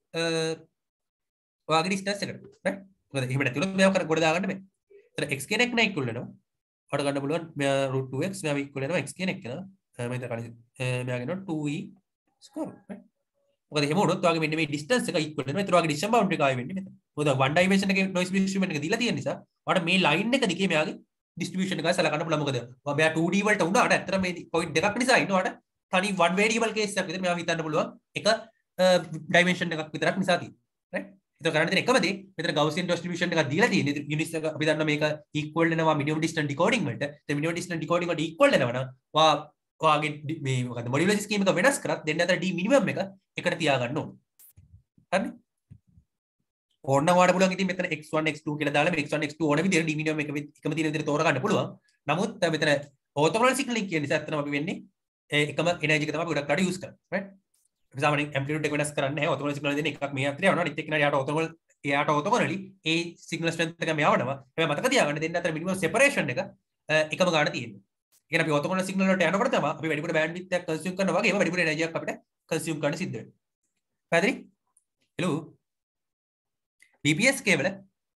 ඔයාගේ distance එකට. right? මොකද එහෙම නැති වුණොත් මෙයාව කර ගොඩ දාගන්න බෑ. ඒතර x කෙනෙක් නා equal වෙනවා. ඔයාලට ගන්න පුළුවන් මෙයා root two x මෙයාව equal වෙනවා x කෙනෙක් නා මම හිතා කලින් මෙයාගෙන two e square root right මොකද එහෙම වුණොත් ඔයාගේ මෙන්න මේ distance එක equal වෙනවා. ඒතර ඔයාගේ distance boundary එක ආයෙ වෙන්නේ මෙතන. මොකද one dimension එකේ noise distribution එක දීලා තියෙන නිසා ඔයාලට මේ line එක දිගේ මෙයාගේ distribution එක සලකන්න පුළුවන්. මොකද මෙයා two d වලට උනාට ඇත්තට මේ point දෙකක් නිසා ඉන්න ඔයාලට තනි one variable case එකක් විතර මෙයාව හිතන්න පුළුවන්. එක dimension එකක් විතරක් නිසා තියෙන්නේ. right ඒතර කරන්න තියෙන එකම දේ මෙතන Gaussian distribution එකක් දීලා තියෙන්නේ. units එක අපි දන්නා මේක equal වෙනවා minimum distance decoding වලට. ඒ minimum distance decoding වලට equal වෙනවා නම් ඔයා ඔයාගේ මේ මොකද මොඩියුලස් ස්කීම් එක වෙනස් කරත් දෙන්න අතර d minimum එක එකට තියාගන්න ඕනේ. හරිනේ? ඕන්න ඔයාලට පුළුවන් ඉතින් මෙතන x one x two කියලා දාලා මේ x one x two ඕන විදිහට d minimum එක එකම තියෙන විදිහට තෝරගන්න පුළුවන්. නමුත් මෙතන orthogonal signaling කියන නිසා ඇත්තටම අපි වෙන්නේ එකම energy එක තමයි අපි ගොඩක් අඩු use කරන්නේ. right? අපි සාමාන්‍යයෙන් amplitude එක වෙනස් කරන්නේ නැහැ. orthogonal signal දෙන්නේ එකක් මේ අතරේ යනවා. අනිත් එක්කෙනා යාට orthogonal එයාට orthogonally ඒ signal strength එක මෙයාවනවා. හැබැයි මතක තියාගන්න දෙන්න අතර minimum separation එක එකම ගන්න තියෙනවා. කියන අපි orthogonal signal වලට යනකොට තමයි අපි වැඩිපුර bandwidth එකක් consume කරනවා වගේ ඒවා වැඩිපුර energy එකක් අපිට consume කරන්න සිද්ධ වෙනවා. පැහැදිලි? hello B P S K වල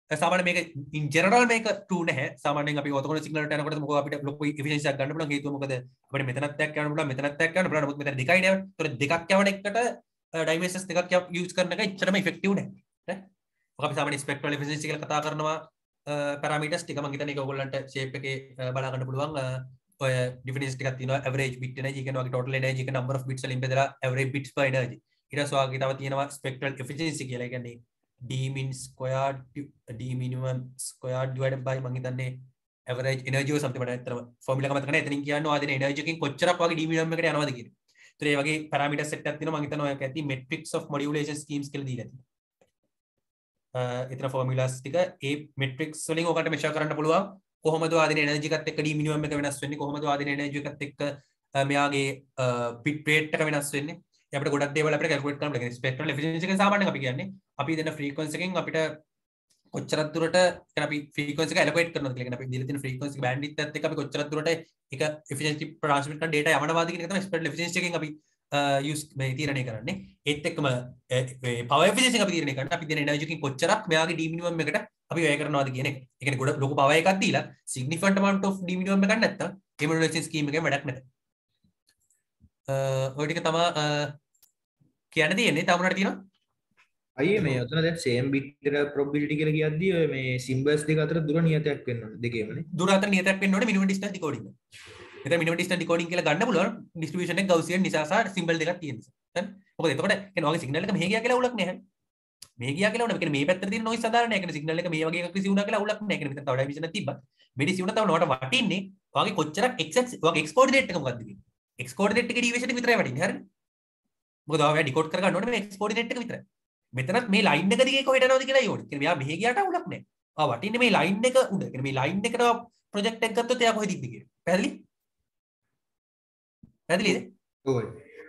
සාමාන්‍ය මේක in general මේක true නැහැ. සාමාන්‍යයෙන් අපි ඔතකොට සිග්නල් එකට යනකොට මොකද අපිට ලොකු efficiency එකක් ගන්න පුළුවන්. හේතුව මොකද අපිට මෙතනත් එකක් යවන්න පුළුවන් මෙතනත් එකක් යවන්න පුළුවන්. නමුත් මෙතන දෙකයි නේද? ඒතකොට දෙකක් යවන එකට dimensions දෙකක් use කරන එක එච්චරම effective නැහැ. right? ඔක අපි සාමාන්‍ය spectral efficiency කියලා කතා කරනවා parameters ටික මම හිතන්නේ ඒක ඔයගොල්ලන්ට shape එකේ බලා ගන්න පුළුවන්. ඔය difference ටිකක් තියෙනවා average bit energy කියනවා වගේ total energy එක number of bits වලින් බෙදලා average bits per energy. ඊට පස්සේ ඔයගේ තව තියෙනවා spectral efficiency කියලා. ඒ කියන්නේ d min squared d minimum squared divided by මම හිතන්නේ average energy or something මට ඇත්තටම formula එක මතක නැහැ. එතනින් කියන්නේ ඔය දෙන energy එකකින් කොච්චරක් වගේ d minimum එකට යනවද කියන. ඒතර ඒ වගේ parameter set එකක් තියෙනවා. මම හිතනවා ඔයක ඇති metrics of modulation schemes කියලා දීලා තියෙනවා. එතන formulas ටික ඒ metrics වලින් ඔකට measure කරන්න පුළුවන්. කොහොමද ආදින එනර්ජි එකත් එක්ක d minimum එක වෙනස් වෙන්නේ, කොහොමද ආදින එනර්ජි එකත් එක්ක මෙයාගේ bit rate එක වෙනස් වෙන්නේ. ඒ අපිට ගොඩක් දේවල් අපිට calculate කරන්න පුළුවන්. spectral efficiency එක සාමාන්‍යයෙන් අපි කියන්නේ අපි දෙන frequency එකෙන් අපිට කොච්චරක් දුරට කියන්නේ අපි frequency එක allocate කරනවද කියලා. කියන්නේ අපි දීලා තියෙන frequency bandwidth එකත් එක්ක අපි කොච්චරක් දුරට ඒක efficiency transmit කරන data යවනවාද කියන එක තමයි spectral efficiency එකෙන් අපි use මේ තීරණය කරන්නේ. ඒත් එක්කම power efficiency එක අපි තීරණය කරන්නේ අපි දෙන energy එකකින් කොච්චරක් මෙයාගේ d minimum එකට අපි වැය කරනවාද කියන එක. ඒ කියන්නේ ගොඩ ලොකු power එකක් දීලා significant amount of d minimum එකක් නැත්තම් ඒ modulation scheme එකේ වැඩක් නැහැ. අ ඔය ටික තමයි කියන්න තියෙන්නේ. තව මොනවද තියෙනවද? අයියේ මේ අතන දැන් same bit probability කියලා කියද්දී ඔය මේ symbols දෙක අතර දුර නියතයක් වෙන්න ඕනේ දෙකේමනේ. දුර අතර නියතයක් වෙන්න ඕනේ minimum distance decoding. මෙතන minimum distance decoding කියලා ගන්න පුළුවන් distribution එක Gaussian නිසා සහ symbol දෙකක් තියෙන නිසා. හරි? මොකද එතකොට කියන්නේ ඔයගේ signal එක මෙහෙ ගියා කියලා උලක් නැහැ. මේ ගියා කියලා උනේ. ඒ කියන්නේ මේ පැත්තට තියෙන noise සාධාරණ නැහැ. ඒ කියන්නේ signal එක මේ වගේ එකක් receive වුණා කියලා උලක් නැහැ. ඒ කියන්නේ මෙතන තව dimension එකක් තිබ්බා. මේ receive වුණා තව නොවට වටින්නේ ඔයගේ කොච්චරක් x ඔයගේ x coordinate එක මොකක්ද කියන්නේ. x coordinate එකේ deviation එක විතරයි වටින්නේ. හරිද? මොකද ඔයා decode කරගන්න ඕනේ මේ x coordinate එක විතරයි. මෙතනත් මේ line එක දිගේ කොහෙට යනවද කියලා යෝනේ. කියන්නේ මෙයා මෙහෙ ගියාට උලක් නැහැ. ආ වටින්නේ මේ line එක උඩ. කියන්නේ මේ line එකට project එක ගත්තොත් එයා කොහෙද ඉන්නේ කියලා. පැහැදිලි? පැහැදිලිද? ඔව්.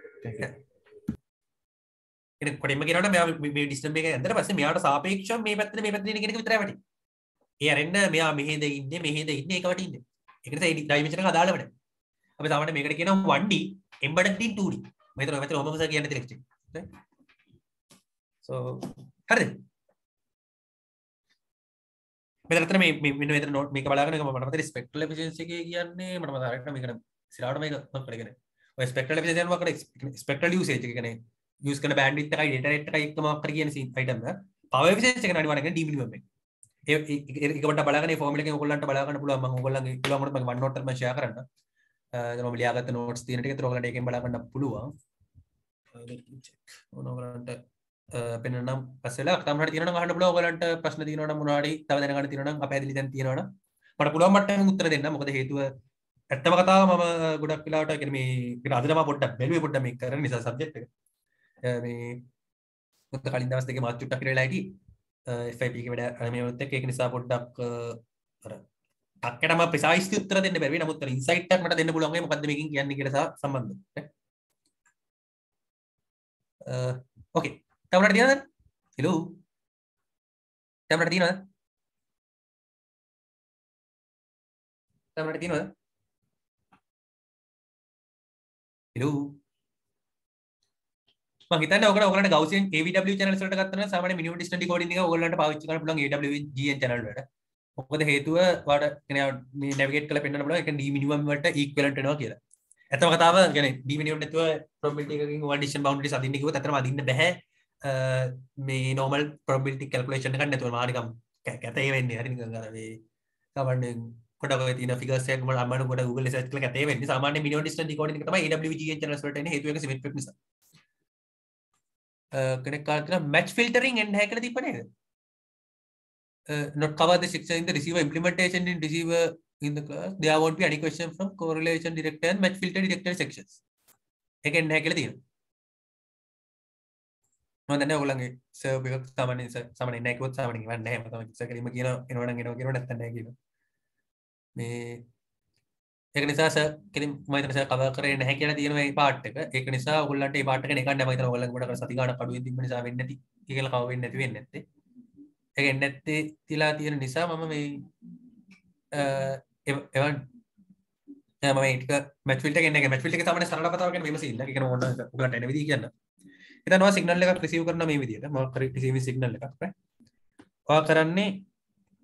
එනේ කොටින්ම කියනවනම් මෙයා මේ distance එක ඇඳලා පස්සේ මෙයාට සාපේක්ෂව මේ පැත්තේ මේ පැත්තේ ඉන්න කෙනෙක් විතරයි වටින්නේ. ඒ අරෙන්න මෙයා මෙහෙද ඉන්නේ මෙහෙද ඉන්නේ ඒක වටින්නේ. ඒක නිසා මේ dimension එක අදාළව නැහැ. අපි සාමාන්‍යයෙන් මේකට කියනවා one D embedded in two D. මම හිතනවා මෙතන ඔබම සර් කියන්නේ තියෙන එක. so හරිද? මෙතන අතන මේ මෙන්න මෙතන නෝට් මේක බලාගෙන මම මට මතකයි spectral efficiency එකේ කියන්නේ මට මතක හරියට මේකට ඉස්සරහට මේක මම කරගෙන. ඔය spectral efficiency යනවා කරේ spectral usage එක කියන්නේ use කරන bandwidth එකයි data rate එකයි එක්කම අක්කර කියන item එක. power efficiency එක නඩිවන්නේ d minimum එක. ඒ ඒක කොට බලාගෙන මේ formula එකෙන් ඔයගොල්ලන්ට බලා ගන්න පුළුවන්. මම ඔයගොල්ලන්ගේ පුළුවන් වුණොත් මම OneNote එකක් මම share කරන්න. දැන් මම ලියාගත්ත notes තියෙන ටික ඒතර ඔයගොල්ලන්ට ඒකෙන් බලා ගන්න පුළුවන්. ඔයගොල්ලන්ට පෙන්වන්නම් පස්සෙලා කතා හරි තියෙනවා නම් අහන්න පුළුවන්. ඔයගොල්ලන්ට ප්‍රශ්න තියෙනවා නම් මොනවා හරි තව දැනගන්න තියෙනවා නම් අපහැදිලි දැන් තියෙනවා නම් මට පුළුවන් මට්ටමින් උත්තර දෙන්න. මොකද හේතුව ඇත්තම කතාව මම ගොඩක් වෙලාවට කියන්නේ මේ අද නම් පොඩ්ඩක් බැලුවේ පොඩ්ඩක් මේක කරන්න නිසා සබ්ජෙක්ට් එක. මේ මොකද කලින් දවස් දෙකේ මාත් චුට්ටක් ඉරලා හිටියේ F I P එකේ වැඩ මේ වලත් එක්ක ඒක නිසා පොඩ්ඩක් අර ටක්කටම ප්‍රිසයිස් උත්තර දෙන්න බැරි වෙයි. නමුත් අර ඉන්සයිට් එකක් මට දෙන්න පුළුවන් වෙයි මොකද්ද මේකෙන් කියන්නේ කියලා සහ සම්බන්ධව. ඕකේ. තව මොනවද තියෙනවද? හෙලෝ. තව මොනවද තියෙනවද? තව මොනවද තියෙනවද? හෙලෝ. මම හිතන්නේ ඔයගොල්ලෝ ඔයගොල්ලන්ට Gaussian A V W channels වලට ගත්තා නම් සාමාන්‍ය minimum distance decoding එක ඔයගොල්ලන්ට පාවිච්චි කරන්න පුළුවන් A W G N channel වලට. මොකද හේතුව ඔයාලට කියන්නේ මේ navigate කරලා පෙන්නන්න පුළුවන් ඒක D minimum වලට equivalent වෙනවා කියලා. ඇත්තම කතාව කියන්නේ D minimum නැතුව probability එකකින් one decision boundaries අදින්න කිව්වොත් ඇත්තටම අදින්න බෑ. මේ normal probability calculation එකක් නැතුව මා නිකම් කැතේ වෙන්නේ. හරි නිකන් අර මේ සාමාන්‍යයෙන් කොටක තියෙන figures එකක් මම අම්මන කොට Google search කරලා කැතේ වෙන්නේ. සාමාන්‍ය minimum distance decoding එක තමයි A W G N channels වලට එන්නේ හේතුව එක symmetric නිසා. කෙනෙක් කාල කරන match filtering එන්න හැ කියලා තිබ්බ නේද? not cover the section in the receiver implementation in receiver in the class there won't be any question from correlation detector and match filter detector sections. ඒක එන්න හැ කියලා තියෙනවා. මම දන්නේ ඔයගොල්ලන්ගේ සර්වර් එකක් සාමාන්‍යයෙන් සාමාන්‍යයෙන් නැහැ කිව්වොත් සාමාන්‍යයෙන් ඉවන්නේ නැහැ. මම තමයි ඉස්සර කලින්ම කියනවා එනවා නම් එනවා කියනවා නැත්නම් නැහැ කියනවා. මේ ඒක නිසා සර් කෙලින් මම හිතන සර් කවර් කරේ නැහැ කියලා තියෙන මේ පාර්ට් එක. ඒක නිසා ඔයගොල්ලන්ට මේ පාර්ට් එක නිකන් මම හිතන ඔයගොල්ලන්ගේ ගොඩක් සති ගාණක් අඩුවෙන් තිබ්බ නිසා වෙන්නේ නැති. කියලා කව වෙන්නේ නැති වෙන්නේ නැත්තේ. ඒක එන්නේ නැත්තේ තියලා තියෙන නිසා මම මේ එවන් මම මේ ටික මැච් ෆිල්ටර් එක එන්නේ මැච් ෆිල්ටර් එක සාමාන්‍ය සරල කතාවක් කියන්නේ මෙහෙම සීන් එක. ඒක නෝන ඔයගොල්ලන්ට එන විදිහ කියන්න. හිතනවා සිග්නල් එකක් රිසීව් කරනවා මේ විදිහට. මොකක් හරි රිසීවිං සිග්නල් එකක් right. ඔයා කරන්නේ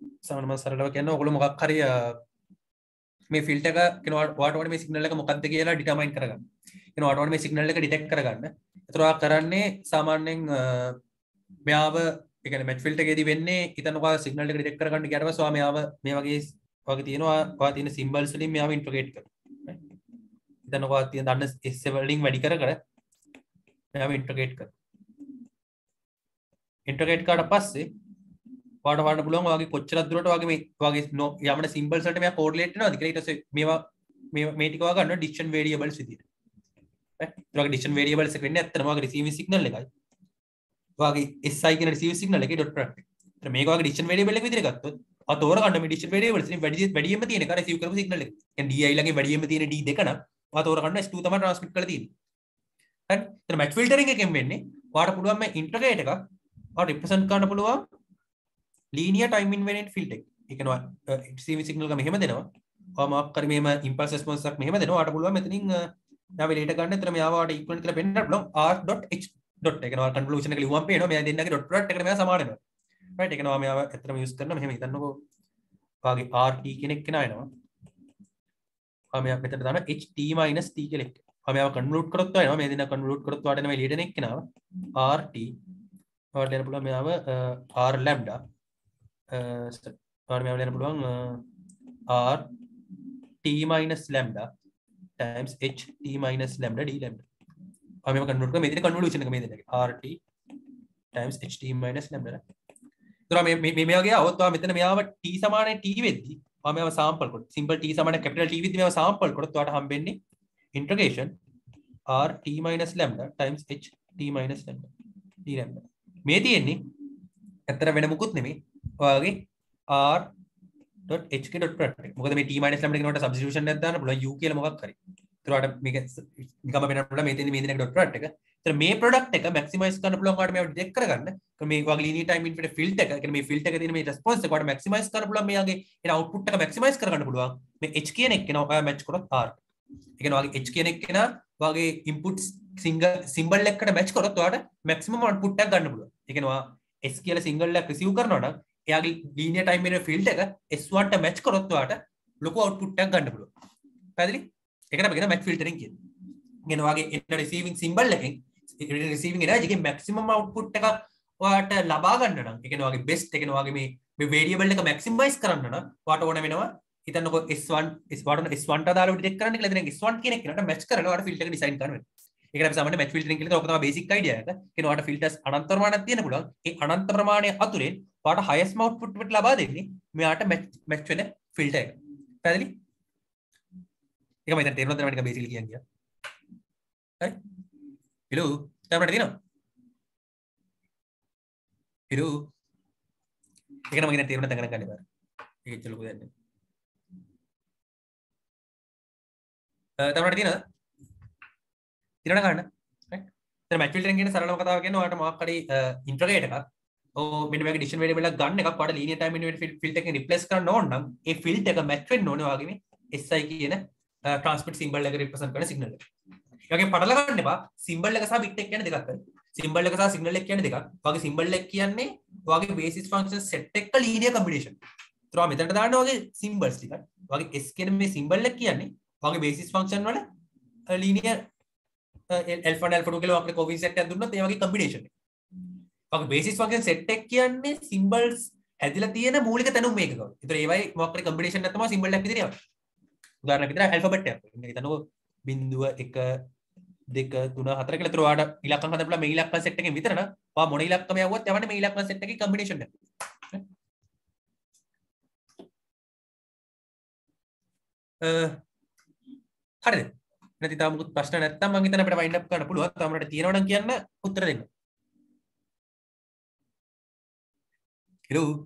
සාමාන්‍ය මම සරලව කියනවා ඔයගොල්ලෝ මොකක් හරි මේ ෆිල්ටර් එක කියන වාට වාට මේ සිග්නල් එක මොකක්ද කියලා ඩිටර්මයින් කරගන්න. කියන වාට වාට මේ සිග්නල් එක ඩිටෙක්ට් කරගන්න. ඒතර ඔයා කරන්නේ සාමාන්‍යයෙන් මෙයාව ඒ කියන්නේ මැච් ෆිල්ටර් එකේදී වෙන්නේ හිතන්න ඔයා සිග්නල් එක ඩිටෙක්ට් කරගන්න ගියාට පස්සේ ඔයා මෙයාව මේ වගේ වගේ තියෙනවා ඔයා තියෙන සිම්බල්ස් වලින් මෙයාව ඉන්ට්‍රොගේට් කරනවා. හිතන්න ඔයා තියෙන දන්න S වලින් වැඩි කර කර මෙයාව ඉන්ට්‍රොගේට් කරනවා. ඉන්ට්‍රොගේට් කරාට පස්සේ වාට වාට පුළුවන් ඔයාගේ කොච්චරක් දුරට ඔයාගේ මේ ඔයාගේ යමන සිම්බල්ස් වලට මෙයා කෝරිලේට් වෙනවද කියලා ඊට පස්සේ මේවා මේ මේ ටික ඔයා ගන්නවා ඩිස්ටන්ස් වේරියබල්ස් විදියට. right ඒ වගේ ඩිස්ටන්ස් වේරියබල්ස් එක වෙන්නේ ඇත්තටම ඔයාගේ රිසීවිං සිග්නල් එකයි. ඔයාගේ S I කියන රිසීවිං සිග්නල් එකේ ඩොට් ප්‍රොඩක්ට් එක. ඒතර මේක ඔයාගේ ඩිස්ටන්ස් වේරියබල් එක විදියට ගත්තොත් ආ තෝර ගන්න මේ ඩිස්ටන්ස් වේරියබල්ස් වලින් වැඩි වැඩියෙන්ම තියෙන එක රිසීව් කරපු සිග්නල් එක. කියන්නේ D I ළඟේ වැඩියෙන්ම තියෙන D දෙක නම් ඔයා තෝර ගන්න S two තමයි ට්‍රාන්ස්මිට් කරලා තියෙන්නේ. right ඒතර මැච් ෆිල්ටරින් එකෙන් වෙන්නේ ඔයාට පුළුවන් මේ ඉන්ටර්ගේට් එකක් ඔයාට රිප්‍රසන්ට් කරන්න පුළුවන් linear time invariant filter එක. ඒ කියන්නේ receiving signal එක මෙහෙම දෙනවා. ඔයා මොකක් කරේ මෙහෙම impulse response එකක් මෙහෙම දෙනවා. ඔයාට පුළුවන් මෙතනින් යාව ලේට ගන්න. එතන මෙයාව ඔයාට equivalent කියලා පෙන්නන්න පුළුවන් r.h dot. ඒ කියන්නේ ඔයා convolution එක ලියුවම පේනවා. මෙයා දෙන්නගේ dot product එකට මෙයා සමාන වෙනවා. right ඒ කියන්නේ ඔයා මෙයාව ඇත්තටම use කරනවා. මෙහෙම හිතන්නකෝ. ඔයාගේ rt කෙනෙක් කෙනා එනවා. ඔයා මෙයා මෙතන දාන ht minus t කියලා එක්ක. ඔයා මෙයාව convolute කරොත් වෙනවා. මේ දෙන්න convolute කරොත් ඔයාට එනවා එළියට එන එක්කෙනාව rt. ඔයාට දෙන්න පුළුවන් මෙයාව r lambda ඔයාට මෙයාව දෙන්න පුළුවන් r t minus lambda times h t minus lambda d lambda. ඔයා මේව කන්වර්ට් කරලා මේ දෙන කන්වොලූෂන් එක මේ දෙන්නගේ rt times h t minus lambda. ඒතර මේ මේ මේ වගේ આવොත් ඔයා මෙතන මෙයාව t සමානයි t වෙද්දි ඔයා මෙයාව sample කරොත් simple t සමානයි capital T වෙද්දි මෙයාව sample කරොත් ඔයාට හම්බෙන්නේ integration r t minus lambda times h t minus lambda d lambda. මේ තියෙන්නේ ඇත්තට වෙන මුකුත් නෙමෙයි ඔයාගේ r.hk dot product එක. මොකද මේ t minus lambda කියනකොට substitution එකක් දාන්න පුළුවන් u කියලා මොකක් හරි. ඒතර ඔයාලට මේක නිකම්ම වෙනන්න පුළුවන් මේ තියෙන මේ දෙනක dot product එක. ඒතර මේ product එක maximize කරන්න පුළුවන් ඔයාලට මේව detect කරගන්න. මේ වගේ linear time infinite filter එක, කියන්නේ මේ filter එකේ තියෙන මේ response එක ඔයාලට maximize කරන්න පුළුවන් මෙයාගේ එන output එක maximize කරගන්න පුළුවන්. මේ h කියන එක කෙනා ඔයා match කරොත් r. ඒ කියන්නේ ඔයාගේ h කියන එක කෙනා ඔයාගේ input single symbol එකකට match කරොත් ඔයාලට maximum output එකක් ගන්න පුළුවන්. ඒ කියන්නේ ඔයා s කියලා single එකක් receive කරනවා නම් එයාගේ linear time invariant field එක S one ට match කරොත් ඔයාට ලොකු output එකක් ගන්න පුළුවන්. පැහැදිලි? ඒකට අපි කියන match filtering කියන්නේ. කියන ඔයාගේ එන receiving symbol එකෙන් receiving energy එකේ maximum output එකක් ඔයාට ලබා ගන්න නම් ඒ කියන්නේ ඔයාගේ best ඒ කියන්නේ ඔයාගේ මේ මේ variable එක maximize කරන්න නම් ඔයාට ඕන වෙනවා හිතන්නකෝ S one S one S one ට දාලා detect කරන්න කියලා ඉතින් S one කියන එක කෙනාට match කරලා ඔයාට filter එක design කරන්න වෙනවා. ඒකට අපි සාමාන්‍ය match filtering කියලා ඒක තමයි basic idea එක. කියන ඔයාට filters අනන්ත ප්‍රමාණයක් තියෙන පුළුවන්. ඒ අනන්ත ප්‍රමාණය අතුරෙන් ඔයාට highest output එක ලබා දෙන්නේ මෙයාට match match වෙන filter එක. පැහැදිලි? ඒක මම දැන් තේරුණාද මම නිකන් basically කියන්නේ. හරි? hello තවරට දිනව? hello ඒක නම් මම දැන් තේරුණා දැන් ගන්න බෑ. ඒක ඉච්ච ලොකු දෙයක් නෙමෙයි. අ තවරට දිනවද? දිනන ගන්න. right? දැන් match filtering කියන සරලම කතාව කියන්නේ ඔයාලට මොකක් හරි ඉන්ටර්ගේට් එකක් ඔව් මෙන්න මේක ඩිස්ටන්ස් වේරියබල් එකක් ගන්න එකක් ඔයාලට linear time invariant filter එකෙන් replace කරන්න ඕන නම් ඒ filter එක match වෙන්න ඕනේ ඔයාගේ මේ S I කියන transmit symbol එක represent කරන signal එක. ඒ වගේ පටල ගන්න එපා symbol එක සහ bit එක කියන්නේ දෙකක් හරි. symbol එක සහ signal එක කියන්නේ දෙකක්. ඔයාගේ symbol එක කියන්නේ ඔයාගේ basis function set එක linear combination. ඒතර ඔයා මෙතනට දාන්න ඔයාගේ symbols ටික. ඔයාගේ S කියන මේ symbol එක කියන්නේ ඔයාගේ basis function වල linear alpha and alpha two කියලා අපේ coefficient එකක් දුන්නොත් ඒ වගේ combination එක. ඔයාගේ basis function set එක කියන්නේ symbols හැදිලා තියෙන මූලික තැනුම් මේකක. ඒතර ඒවයි මොකක් හරි combination එකක් තමයි symbol එකක් විදිහට යවන්නේ. උදාහරණයක් විදිහට alphabet එකක්. ඉතින් හිතන්නකෝ බිංදුව එක දෙක තුන හතර කියලා. ඒතර ඔයාලට ඉලක්කම් හදන්න පුළුවන් මේ ඉලක්කම් set එකෙන් විතර නම් ඔයා මොන ඉලක්කම යවුවත් යවන්නේ මේ ඉලක්කම් set එකේ combination එක. අ හරිද? නැති තාම මොකුත් ප්‍රශ්න නැත්තම් මම හිතන්නේ අපිට wind up කරන්න පුළුවන්. තාම අපිට තියෙනවා නම් කියන්න උත්තර දෙන්න. hello